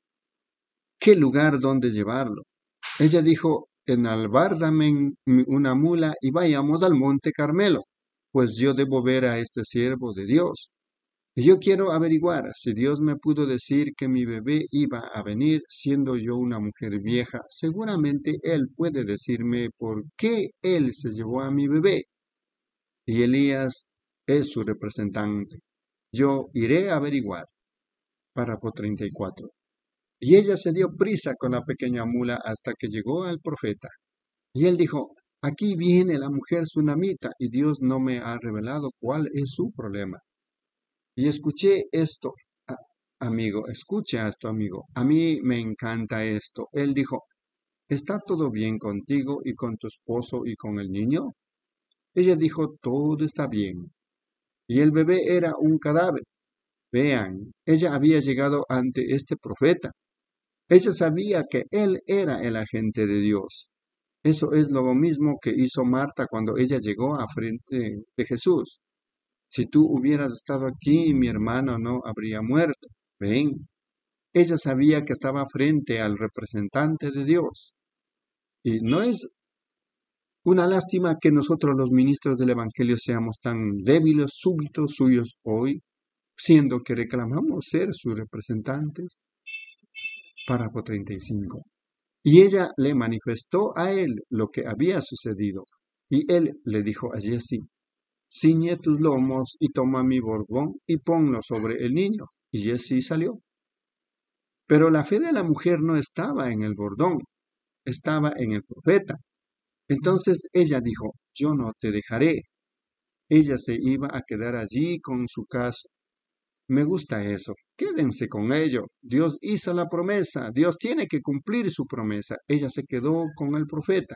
¿Qué lugar donde llevarlo? Ella dijo, enalbárdame una mula y vayamos al monte Carmelo, pues yo debo ver a este siervo de Dios. Y yo quiero averiguar si Dios me pudo decir que mi bebé iba a venir siendo yo una mujer vieja. Seguramente Él puede decirme por qué Él se llevó a mi bebé. Y Elías es su representante. Yo iré a averiguar. Párrafo 34. Y ella se dio prisa con la pequeña mula hasta que llegó al profeta. Y él dijo, aquí viene la mujer tsunamita y Dios no me ha revelado cuál es su problema. Y escuché esto, amigo, escucha esto, amigo. A mí me encanta esto. Él dijo, ¿está todo bien contigo y con tu esposo y con el niño? Ella dijo, todo está bien. Y el bebé era un cadáver. Vean, ella había llegado ante este profeta. Ella sabía que él era el agente de Dios. Eso es lo mismo que hizo Marta cuando ella llegó a frente de Jesús. Si tú hubieras estado aquí, mi hermano no habría muerto. Ven, ella sabía que estaba frente al representante de Dios. Y no es una lástima que nosotros los ministros del Evangelio seamos tan débiles, súbitos suyos hoy, siendo que reclamamos ser sus representantes. Párrafo 35. Y ella le manifestó a él lo que había sucedido. Y él le dijo a Jesse, ciñe tus lomos y toma mi bordón y ponlo sobre el niño. Y Jesse salió. Pero la fe de la mujer no estaba en el bordón, estaba en el profeta. Entonces ella dijo, yo no te dejaré. Ella se iba a quedar allí con su caso. Me gusta eso. Quédense con ello. Dios hizo la promesa. Dios tiene que cumplir su promesa. Ella se quedó con el profeta.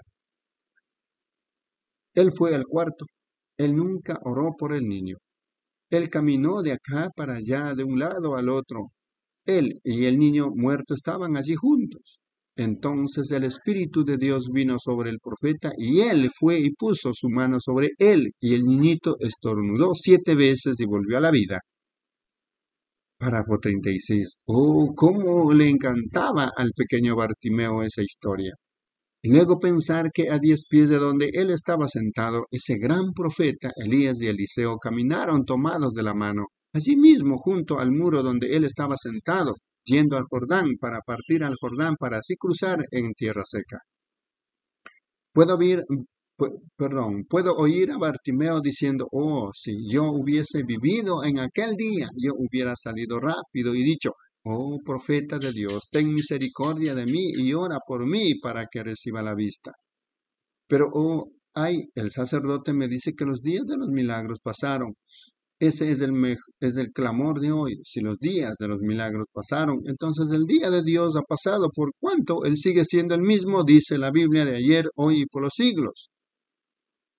Él fue al cuarto. Él nunca oró por el niño. Él caminó de acá para allá, de un lado al otro. Él y el niño muerto estaban allí juntos. Entonces el Espíritu de Dios vino sobre el profeta y él fue y puso su mano sobre él y el niñito estornudó 7 veces y volvió a la vida. Párrafo 36. Oh, cómo le encantaba al pequeño Bartimeo esa historia. Y luego pensar que a 10 pies de donde él estaba sentado, ese gran profeta Elías y Eliseo caminaron tomados de la mano, allí mismo junto al muro donde él estaba sentado, yendo al Jordán para partir al Jordán para así cruzar en tierra seca. Puedo oír a Bartimeo diciendo, oh, si yo hubiese vivido en aquel día, yo hubiera salido rápido y dicho, oh, profeta de Dios, ten misericordia de mí y ora por mí para que reciba la vista. Pero, el sacerdote me dice que los días de los milagros pasaron. Ese es el clamor de hoy. Si los días de los milagros pasaron, entonces el día de Dios ha pasado. Por cuanto Él sigue siendo el mismo, dice la Biblia, de ayer, hoy y por los siglos.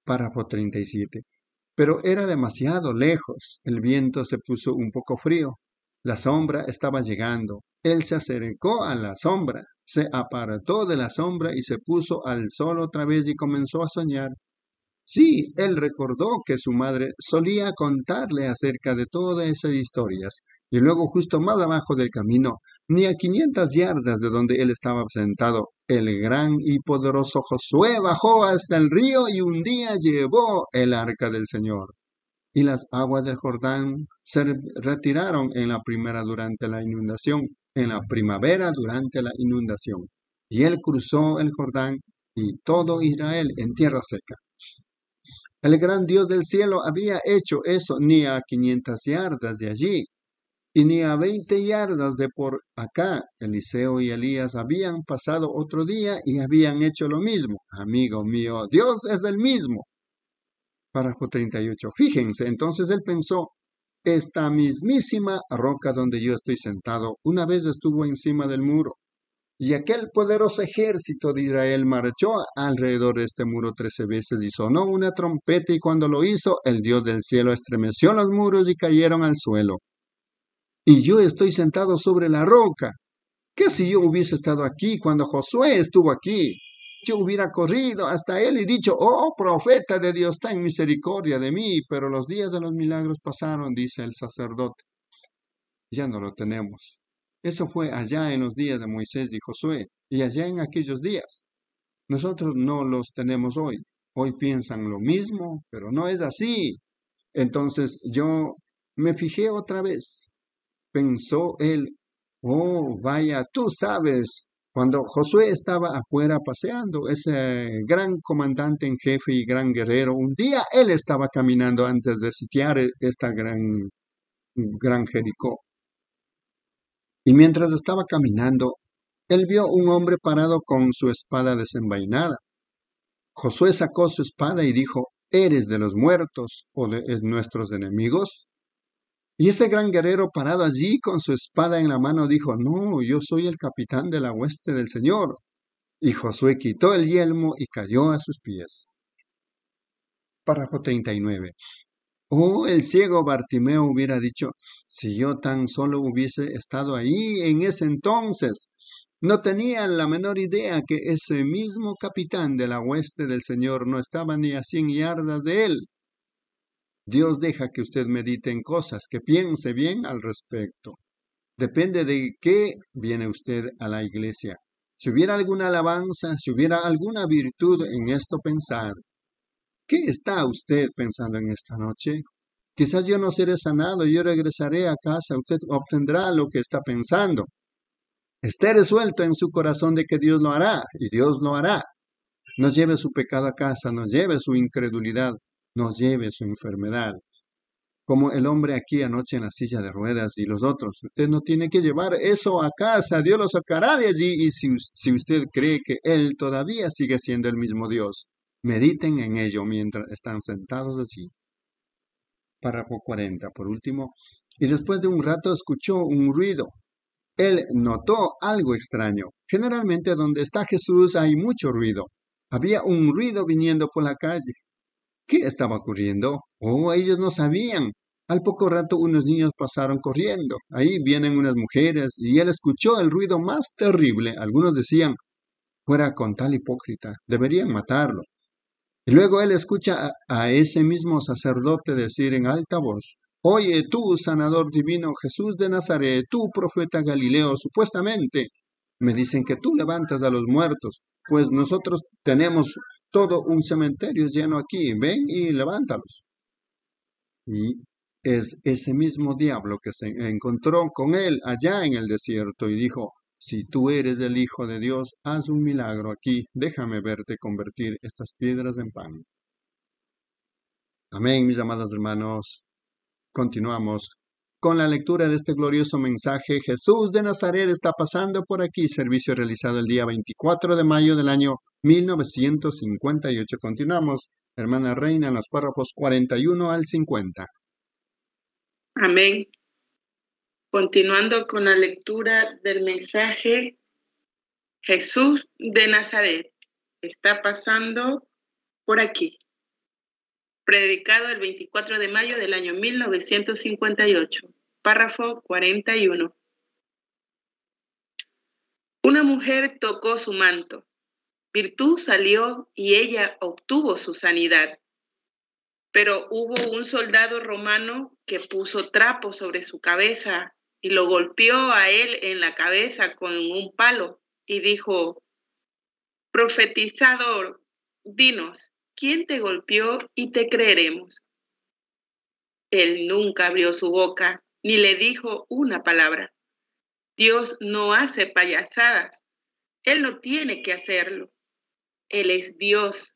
Párrafo 37. Pero era demasiado lejos. El viento se puso un poco frío. La sombra estaba llegando. Él se acercó a la sombra, se apartó de la sombra y se puso al sol otra vez y comenzó a soñar. Sí, él recordó que su madre solía contarle acerca de todas esas historias. Y luego justo más abajo del camino, ni a 500 yardas de donde él estaba sentado, el gran y poderoso Josué bajó hasta el río y un día llevó el arca del Señor. Y las aguas del Jordán se retiraron en la primavera durante la inundación, Y él cruzó el Jordán y todo Israel en tierra seca. El gran Dios del cielo había hecho eso ni a 500 yardas de allí, y ni a 20 yardas de por acá. Eliseo y Elías habían pasado otro día y habían hecho lo mismo. Amigo mío, Dios es el mismo. Párrafo 38. Fíjense, entonces él pensó, esta mismísima roca donde yo estoy sentado, una vez estuvo encima del muro. Y aquel poderoso ejército de Israel marchó alrededor de este muro 13 veces y sonó una trompeta, y cuando lo hizo, el Dios del cielo estremeció los muros y cayeron al suelo. Y yo estoy sentado sobre la roca. ¿Qué si yo hubiese estado aquí cuando Josué estuvo aquí? Yo hubiera corrido hasta él y dicho, oh, profeta de Dios, ten misericordia de mí. Pero los días de los milagros pasaron, dice el sacerdote. Ya no lo tenemos. Eso fue allá en los días de Moisés y Josué, y allá en aquellos días. Nosotros no los tenemos hoy. Hoy piensan lo mismo, pero no es así. Entonces yo me fijé otra vez. Pensó él, oh, vaya, tú sabes, cuando Josué estaba afuera paseando, ese gran comandante en jefe y gran guerrero, un día él estaba caminando antes de sitiar esta gran Jericó. Y mientras estaba caminando, él vio un hombre parado con su espada desenvainada. Josué sacó su espada y dijo, ¿eres de los muertos o de nuestros enemigos? Y ese gran guerrero parado allí con su espada en la mano dijo, no, yo soy el capitán de la hueste del Señor. Y Josué quitó el yelmo y cayó a sus pies. Párrafo 39. Oh, el ciego Bartimeo hubiera dicho, si yo tan solo hubiese estado ahí en ese entonces. No tenían la menor idea que ese mismo capitán de la hueste del Señor no estaba ni a 100 yardas de él. Dios deja que usted medite en cosas, que piense bien al respecto. Depende de qué viene usted a la iglesia. Si hubiera alguna alabanza, si hubiera alguna virtud en esto pensar. ¿Qué está usted pensando en esta noche? Quizás yo no seré sanado y yo regresaré a casa. Usted obtendrá lo que está pensando. Esté resuelto en su corazón de que Dios lo hará, y Dios lo hará. Nos lleve su pecado a casa, nos lleve su incredulidad, nos lleve su enfermedad. Como el hombre aquí anoche en la silla de ruedas y los otros. Usted no tiene que llevar eso a casa, Dios lo sacará de allí. Y si usted cree que Él todavía sigue siendo el mismo Dios, mediten en ello mientras están sentados allí. Párrafo 40, por último. Y después de un rato escuchó un ruido. Él notó algo extraño. Generalmente donde está Jesús hay mucho ruido. Había un ruido viniendo por la calle. ¿Qué estaba ocurriendo? Oh, ellos no sabían. Al poco rato unos niños pasaron corriendo. Ahí vienen unas mujeres y él escuchó el ruido más terrible. Algunos decían, fuera con tal hipócrita, deberían matarlo. Y luego él escucha a ese mismo sacerdote decir en alta voz, oye tú, sanador divino, Jesús de Nazaret, tú, profeta Galileo, supuestamente, me dicen que tú levantas a los muertos, pues nosotros tenemos todo un cementerio lleno aquí, ven y levántalos. Y es ese mismo diablo que se encontró con él allá en el desierto y dijo, si tú eres el Hijo de Dios, haz un milagro aquí, déjame verte convertir estas piedras en pan. Amén, mis amados hermanos. Continuamos con la lectura de este glorioso mensaje. Jesús de Nazaret está pasando por aquí, servicio realizado el día 24 de mayo del año 1958. Continuamos, hermana Reina, en los párrafos 41 al 50. Amén. Continuando con la lectura del mensaje, Jesús de Nazaret está pasando por aquí. predicado el 24 de mayo del año 1958, párrafo 41. Una mujer tocó su manto, virtud salió y ella obtuvo su sanidad. Pero hubo un soldado romano que puso trapo sobre su cabeza y lo golpeó a él en la cabeza con un palo y dijo: profetizador, dinos, ¿quién te golpeó y te creeremos? Él nunca abrió su boca ni le dijo una palabra. Dios no hace payasadas. Él no tiene que hacerlo. Él es Dios.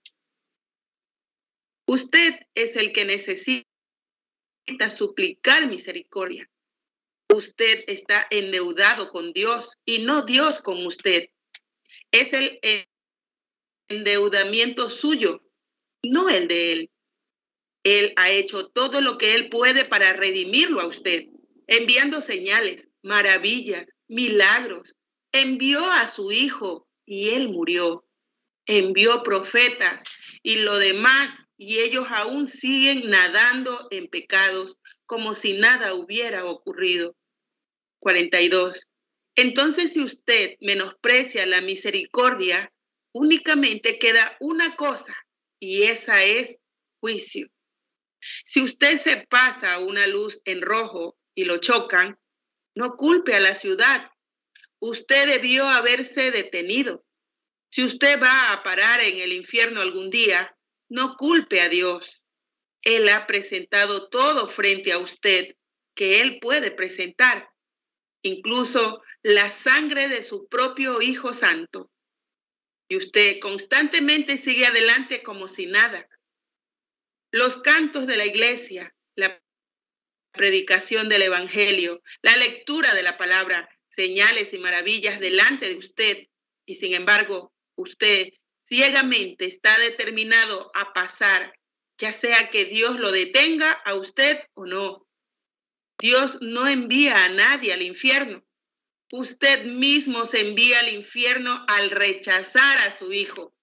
Usted es el que necesita suplicar misericordia. Usted está endeudado con Dios y no Dios con usted. Es el endeudamiento suyo, no el de Él. Él ha hecho todo lo que Él puede para redimirlo a usted, enviando señales, maravillas, milagros. Envió a su Hijo y Él murió. Envió profetas y lo demás, y ellos aún siguen nadando en pecados como si nada hubiera ocurrido. 42. Entonces, si usted menosprecia la misericordia, únicamente queda una cosa, y esa es juicio. Si usted se pasa una luz en rojo y lo chocan, no culpe a la ciudad. Usted debió haberse detenido. Si usted va a parar en el infierno algún día, no culpe a Dios. Él ha presentado todo frente a usted que Él puede presentar, incluso la sangre de su propio Hijo Santo. Y usted constantemente sigue adelante como si nada. Los cantos de la iglesia, la predicación del Evangelio, la lectura de la palabra, señales y maravillas delante de usted, y sin embargo, usted ciegamente está determinado a pasar, ya sea que Dios lo detenga a usted o no. Dios no envía a nadie al infierno. Usted mismo se envía al infierno al rechazar a su Hijo.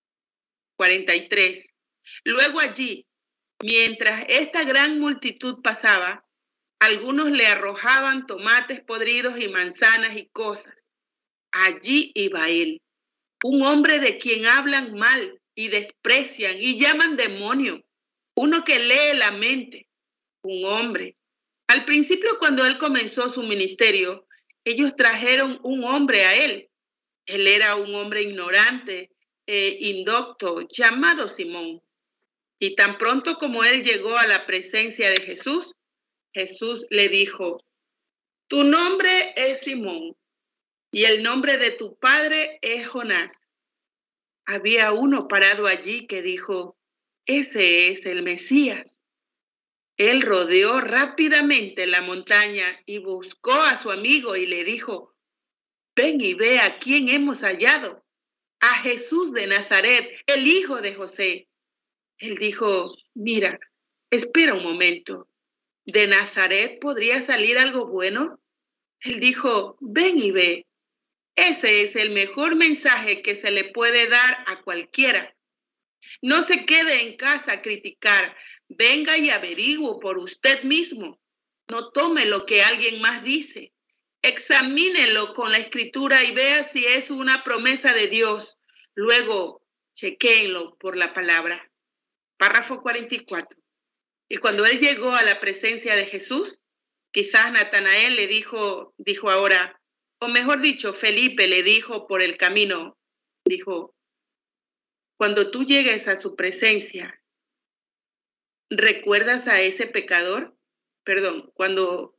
43. Luego allí, mientras esta gran multitud pasaba, algunos le arrojaban tomates podridos y manzanas y cosas. Allí iba él, un hombre de quien hablan mal y desprecian y llaman demonio, uno que lee la mente, un hombre. Al principio, cuando él comenzó su ministerio, ellos trajeron un hombre a él. Él era un hombre ignorante e indocto llamado Simón. Y tan pronto como él llegó a la presencia de Jesús, Jesús le dijo: tu nombre es Simón y el nombre de tu padre es Jonás. Había uno parado allí que dijo: ese es el Mesías. Él rodeó rápidamente la montaña y buscó a su amigo y le dijo: ven y ve a quién hemos hallado, a Jesús de Nazaret, el hijo de José. Él dijo: mira, espera un momento. ¿De Nazaret podría salir algo bueno? Él dijo: ven y ve. Ese es el mejor mensaje que se le puede dar a cualquiera. No se quede en casa a criticar. Venga y averigüe por usted mismo. No tome lo que alguien más dice. Examínelo con la escritura y vea si es una promesa de Dios. Luego, chequéenlo por la palabra. Párrafo 44. Y cuando él llegó a la presencia de Jesús, quizás Natanael le dijo ahora, o mejor dicho, Felipe le dijo por el camino, dijo: cuando tú llegues a su presencia, ¿recuerdas a ese pecador? Perdón, cuando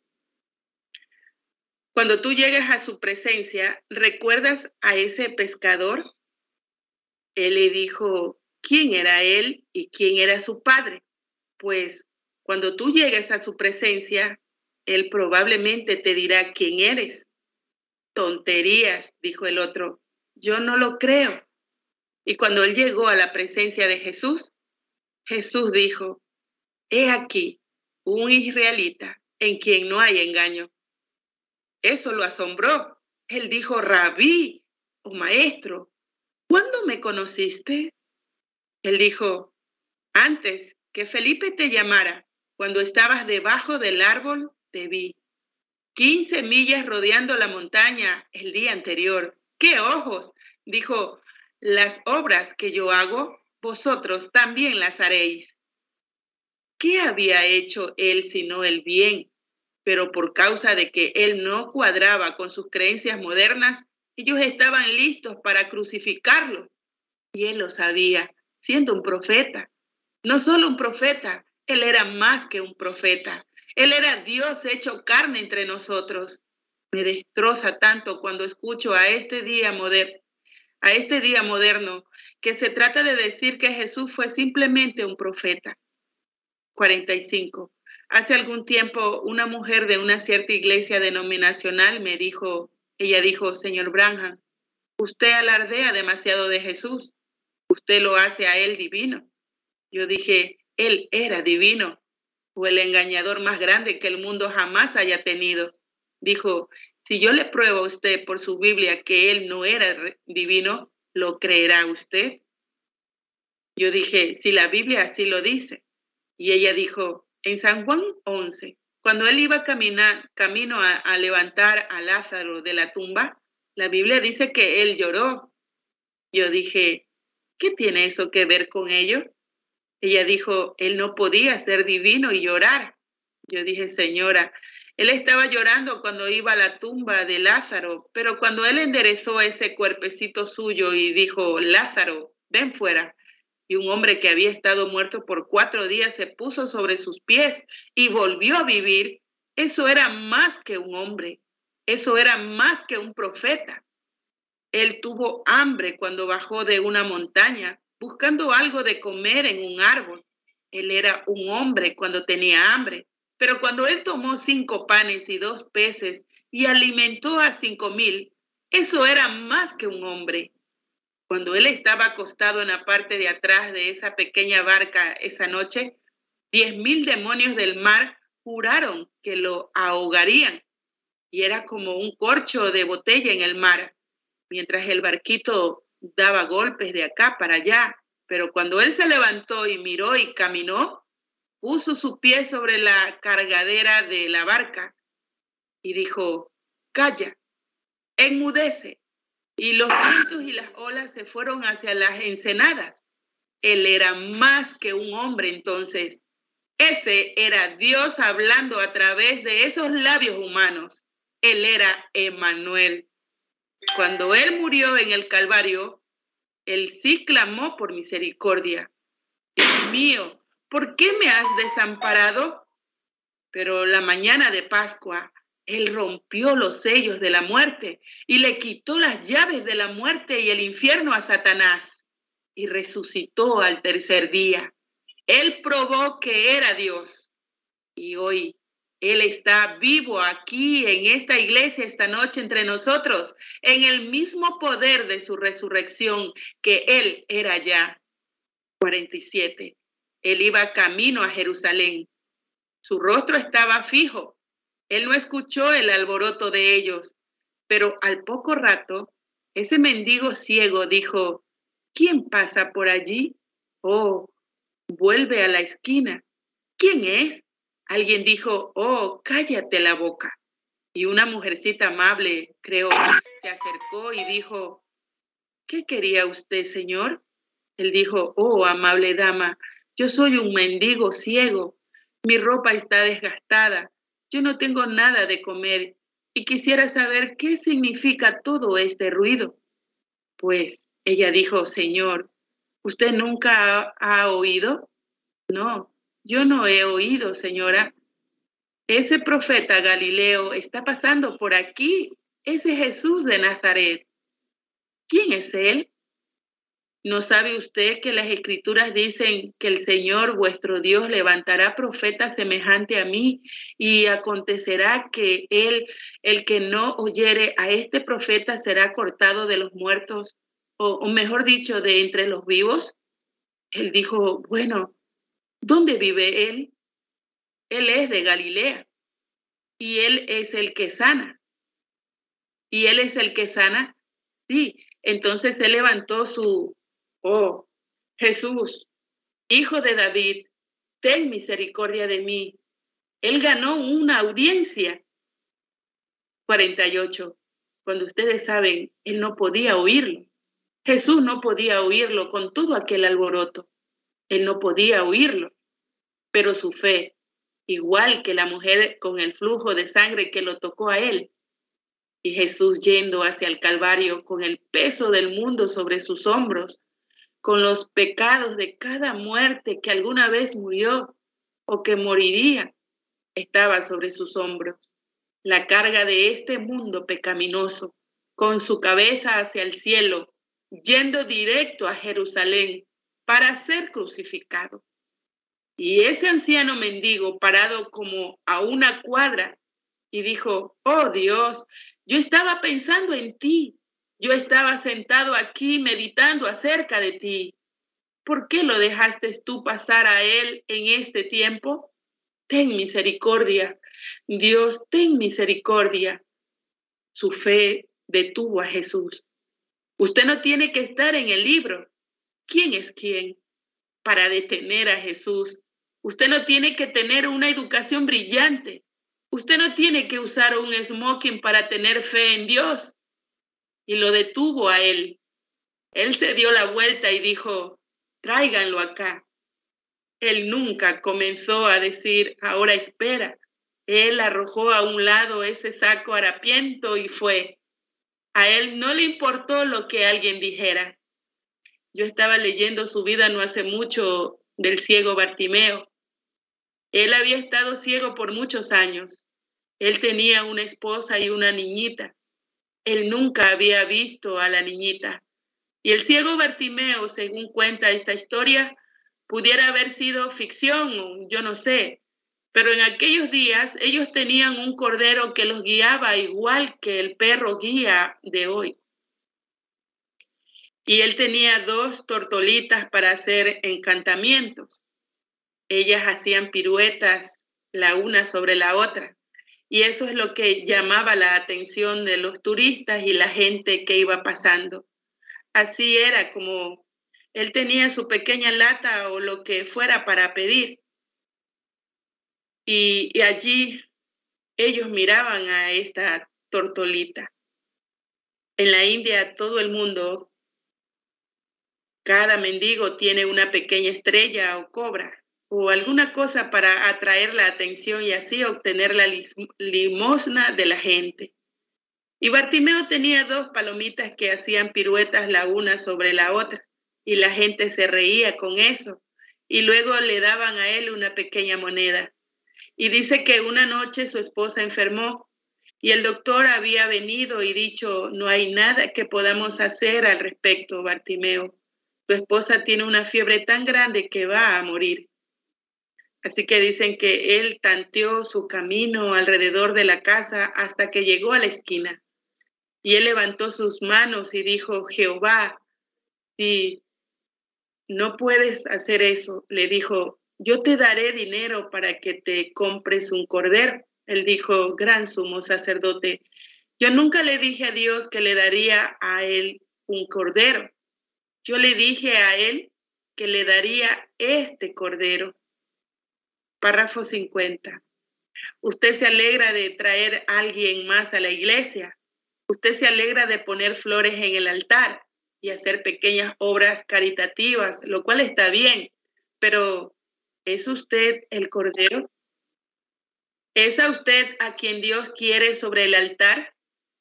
tú llegues a su presencia, ¿recuerdas a ese pescador? Él le dijo quién era él y quién era su padre. Pues cuando tú llegues a su presencia, él probablemente te dirá quién eres. Tonterías, dijo el otro, yo no lo creo. Y cuando él llegó a la presencia de Jesús, Jesús dijo: he aquí un israelita en quien no hay engaño. Eso lo asombró. Él dijo: Rabí, o maestro, ¿cuándo me conociste? Él dijo: antes que Felipe te llamara, cuando estabas debajo del árbol, te vi. 15 millas rodeando la montaña el día anterior. ¡Qué ojos! Dijo, las obras que yo hago, vosotros también las haréis. ¿Qué había hecho él sino el bien? Pero por causa de que él no cuadraba con sus creencias modernas, ellos estaban listos para crucificarlo. Y él lo sabía, siendo un profeta. No solo un profeta, él era más que un profeta. Él era Dios hecho carne entre nosotros. Me destroza tanto cuando escucho a este día moderno, que se trata de decir que Jesús fue simplemente un profeta. 45. Hace algún tiempo, una mujer de una cierta iglesia denominacional ella dijo, señor Branham, usted alardea demasiado de Jesús. Usted lo hace a él divino. Yo dije, él era divino, o el engañador más grande que el mundo jamás haya tenido. Dijo, si yo le pruebo a usted por su Biblia que él no era divino, ¿lo creerá usted? Yo dije, si la Biblia así lo dice. Y ella dijo, en San Juan 11, cuando él iba camino a levantar a Lázaro de la tumba, la Biblia dice que él lloró. Yo dije, ¿qué tiene eso que ver con ello? Ella dijo, él no podía ser divino y llorar. Yo dije, señora, él estaba llorando cuando iba a la tumba de Lázaro, pero cuando él enderezó ese cuerpecito suyo y dijo, Lázaro, ven fuera. Y un hombre que había estado muerto por 4 días se puso sobre sus pies y volvió a vivir. Eso era más que un hombre. Eso era más que un profeta. Él tuvo hambre cuando bajó de una montaña, buscando algo de comer en un árbol. Él era un hombre cuando tenía hambre. Pero cuando él tomó 5 panes y 2 peces y alimentó a 5,000, eso era más que un hombre. Cuando él estaba acostado en la parte de atrás de esa pequeña barca esa noche, 10,000 demonios del mar juraron que lo ahogarían. Y era como un corcho de botella en el mar, mientras el barquito daba golpes de acá para allá. Pero cuando él se levantó y miró y caminó, puso su pie sobre la cargadera de la barca y dijo, calla, enmudece. Y los vientos y las olas se fueron hacia las ensenadas. Él era más que un hombre entonces. Ese era Dios hablando a través de esos labios humanos. Él era Emmanuel. Cuando él murió en el Calvario, él sí clamó por misericordia. Dios mío, ¿por qué me has desamparado? Pero la mañana de Pascua, él rompió los sellos de la muerte y le quitó las llaves de la muerte y el infierno a Satanás y resucitó al 3er día. Él probó que era Dios y hoy él está vivo aquí en esta iglesia esta noche entre nosotros en el mismo poder de su resurrección que él era ya. 47. Él iba camino a Jerusalén. Su rostro estaba fijo. Él no escuchó el alboroto de ellos, pero al poco rato, ese mendigo ciego dijo, ¿quién pasa por allí? Oh, vuelve a la esquina. ¿Quién es? Alguien dijo, oh, cállate la boca. Y una mujercita amable, creo, se acercó y dijo, ¿qué quería usted, señor? Él dijo, oh, amable dama, yo soy un mendigo ciego. Mi ropa está desgastada. Yo no tengo nada de comer y quisiera saber qué significa todo este ruido. Pues ella dijo, Señor, ¿usted nunca ha oído? No, yo no he oído, señora. Ese profeta Galileo está pasando por aquí. Ese Jesús de Nazaret. ¿Quién es él? ¿No sabe usted que las Escrituras dicen que el Señor vuestro Dios levantará profeta semejante a mí y acontecerá que él, el que no oyere a este profeta, será cortado de los muertos, o mejor dicho, de entre los vivos? Él dijo, bueno, ¿dónde vive él? Él es de Galilea y él es el que sana. ¿Y él es el que sana? Sí. Entonces él levantó oh, Jesús, hijo de David, ten misericordia de mí. Él ganó una audiencia. 48. Cuando ustedes saben, él no podía oírlo. Jesús no podía oírlo con todo aquel alboroto. Él no podía oírlo. Pero su fe, igual que la mujer con el flujo de sangre que lo tocó a él, y Jesús yendo hacia el Calvario con el peso del mundo sobre sus hombros, con los pecados de cada muerte que alguna vez murió o que moriría, estaba sobre sus hombros. La carga de este mundo pecaminoso, con su cabeza hacia el cielo, yendo directo a Jerusalén para ser crucificado. Y ese anciano mendigo parado como a una cuadra y dijo, oh Dios, yo estaba pensando en ti. Yo estaba sentado aquí meditando acerca de ti. ¿Por qué lo dejaste tú pasar a él en este tiempo? Ten misericordia. Dios, ten misericordia. Su fe detuvo a Jesús. Usted no tiene que estar en el libro. ¿Quién es quién para detener a Jesús? Usted no tiene que tener una educación brillante. Usted no tiene que usar un smoking para tener fe en Dios. Y lo detuvo a él. Él se dio la vuelta y dijo, tráiganlo acá. Él nunca comenzó a decir, ahora espera. Él arrojó a un lado ese saco harapiento y fue. A él no le importó lo que alguien dijera. Yo estaba leyendo su vida no hace mucho del ciego Bartimeo. Él había estado ciego por muchos años. Él tenía una esposa y una niñita. Él nunca había visto a la niñita. Y el ciego Bartimeo, según cuenta esta historia, pudiera haber sido ficción, yo no sé. Pero en aquellos días ellos tenían un cordero que los guiaba igual que el perro guía de hoy. Y él tenía 2 tortolitas para hacer encantamientos. Ellas hacían piruetas la una sobre la otra. Y eso es lo que llamaba la atención de los turistas y la gente que iba pasando. Así era como él tenía su pequeña lata o lo que fuera para pedir. Y allí ellos miraban a esta tortolita. En la India, todo el mundo, cada mendigo tiene una pequeña estrella o cobra o alguna cosa para atraer la atención y así obtener la limosna de la gente. Y Bartimeo tenía 2 palomitas que hacían piruetas la una sobre la otra y la gente se reía con eso y luego le daban a él una pequeña moneda. Y dice que una noche su esposa enfermó y el doctor había venido y dicho, no hay nada que podamos hacer al respecto, Bartimeo. Tu esposa tiene una fiebre tan grande que va a morir. Así que dicen que él tanteó su camino alrededor de la casa hasta que llegó a la esquina. Y él levantó sus manos y dijo, Jehová, si no puedes hacer eso, le dijo, yo te daré dinero para que te compres un cordero. Él dijo, gran sumo sacerdote, yo nunca le dije a Dios que le daría a él un cordero. Yo le dije a él que le daría este cordero. Párrafo 50. Usted se alegra de traer a alguien más a la iglesia. Usted se alegra de poner flores en el altar y hacer pequeñas obras caritativas, lo cual está bien, pero ¿es usted el cordero? ¿Es a usted a quien Dios quiere sobre el altar?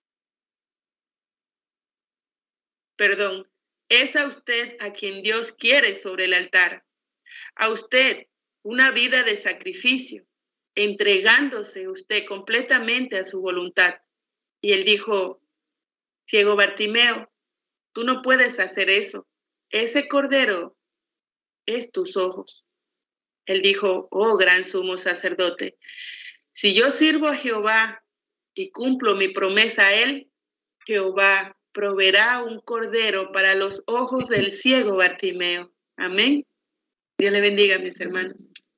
Perdón, ¿es a usted a quien Dios quiere sobre el altar? A usted una vida de sacrificio, entregándose usted completamente a su voluntad. Y él dijo, ciego Bartimeo, tú no puedes hacer eso. Ese cordero es tus ojos. Él dijo, oh gran sumo sacerdote, si yo sirvo a Jehová y cumplo mi promesa a él, Jehová proveerá un cordero para los ojos del ciego Bartimeo. Amén. Dios le bendiga, mis hermanos.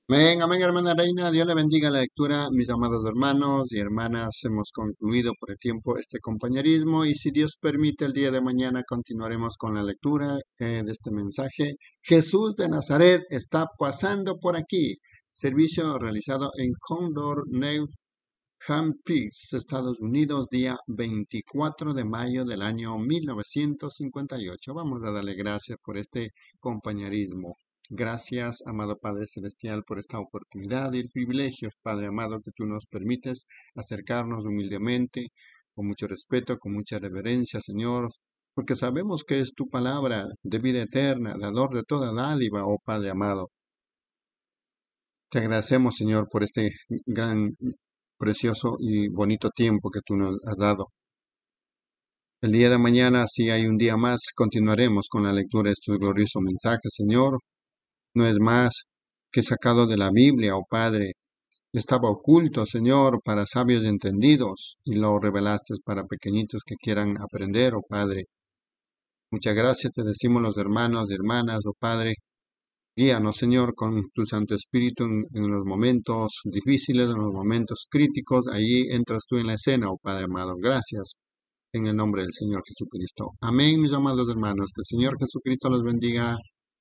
Amén, amén, hermana Reina. Dios le bendiga la lectura, mis amados hermanos y hermanas. Hemos concluido por el tiempo este compañerismo y si Dios permite, el día de mañana continuaremos con la lectura de este mensaje. Jesús de Nazaret está pasando por aquí. Servicio realizado en Condor, New Hampshire, Estados Unidos, día 24 de mayo del año 1958. Vamos a darle gracias por este compañerismo. Gracias, amado Padre Celestial, por esta oportunidad y el privilegio, Padre amado, que tú nos permites acercarnos humildemente, con mucho respeto, con mucha reverencia, Señor, porque sabemos que es tu palabra de vida eterna, dador de toda dádiva, oh Padre amado. Te agradecemos, Señor, por este gran, precioso y bonito tiempo que tú nos has dado. El día de mañana, si hay un día más, continuaremos con la lectura de estos gloriosos mensajes, Señor. No es más que sacado de la Biblia, oh Padre. Estaba oculto, Señor, para sabios y entendidos, y lo revelaste para pequeñitos que quieran aprender, oh Padre. Muchas gracias te decimos los hermanos y hermanas, oh Padre. Guíanos, Señor, con tu Santo Espíritu en los momentos difíciles, en los momentos críticos. Allí entras tú en la escena, oh Padre amado. Gracias, en el nombre del Señor Jesucristo. Amén, mis amados hermanos. Que el Señor Jesucristo los bendiga.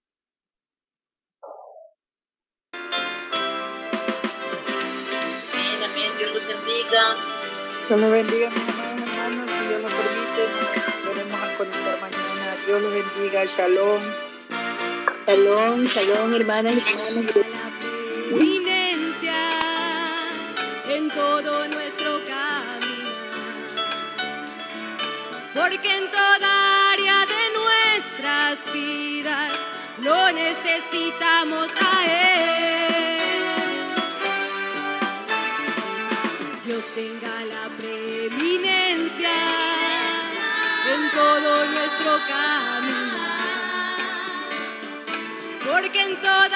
Amén, Dios los bendiga. Dios los bendiga, mis amados hermanos. Si Dios lo permite, nos volveremos a conectar mañana. Dios los bendiga. Shalom. Shalom, shalom, hermanas y hermanos. La preeminencia en todo nuestro camino, porque en toda área de nuestras vidas lo necesitamos a Él. Dios tenga la preeminencia en todo nuestro camino, porque en toda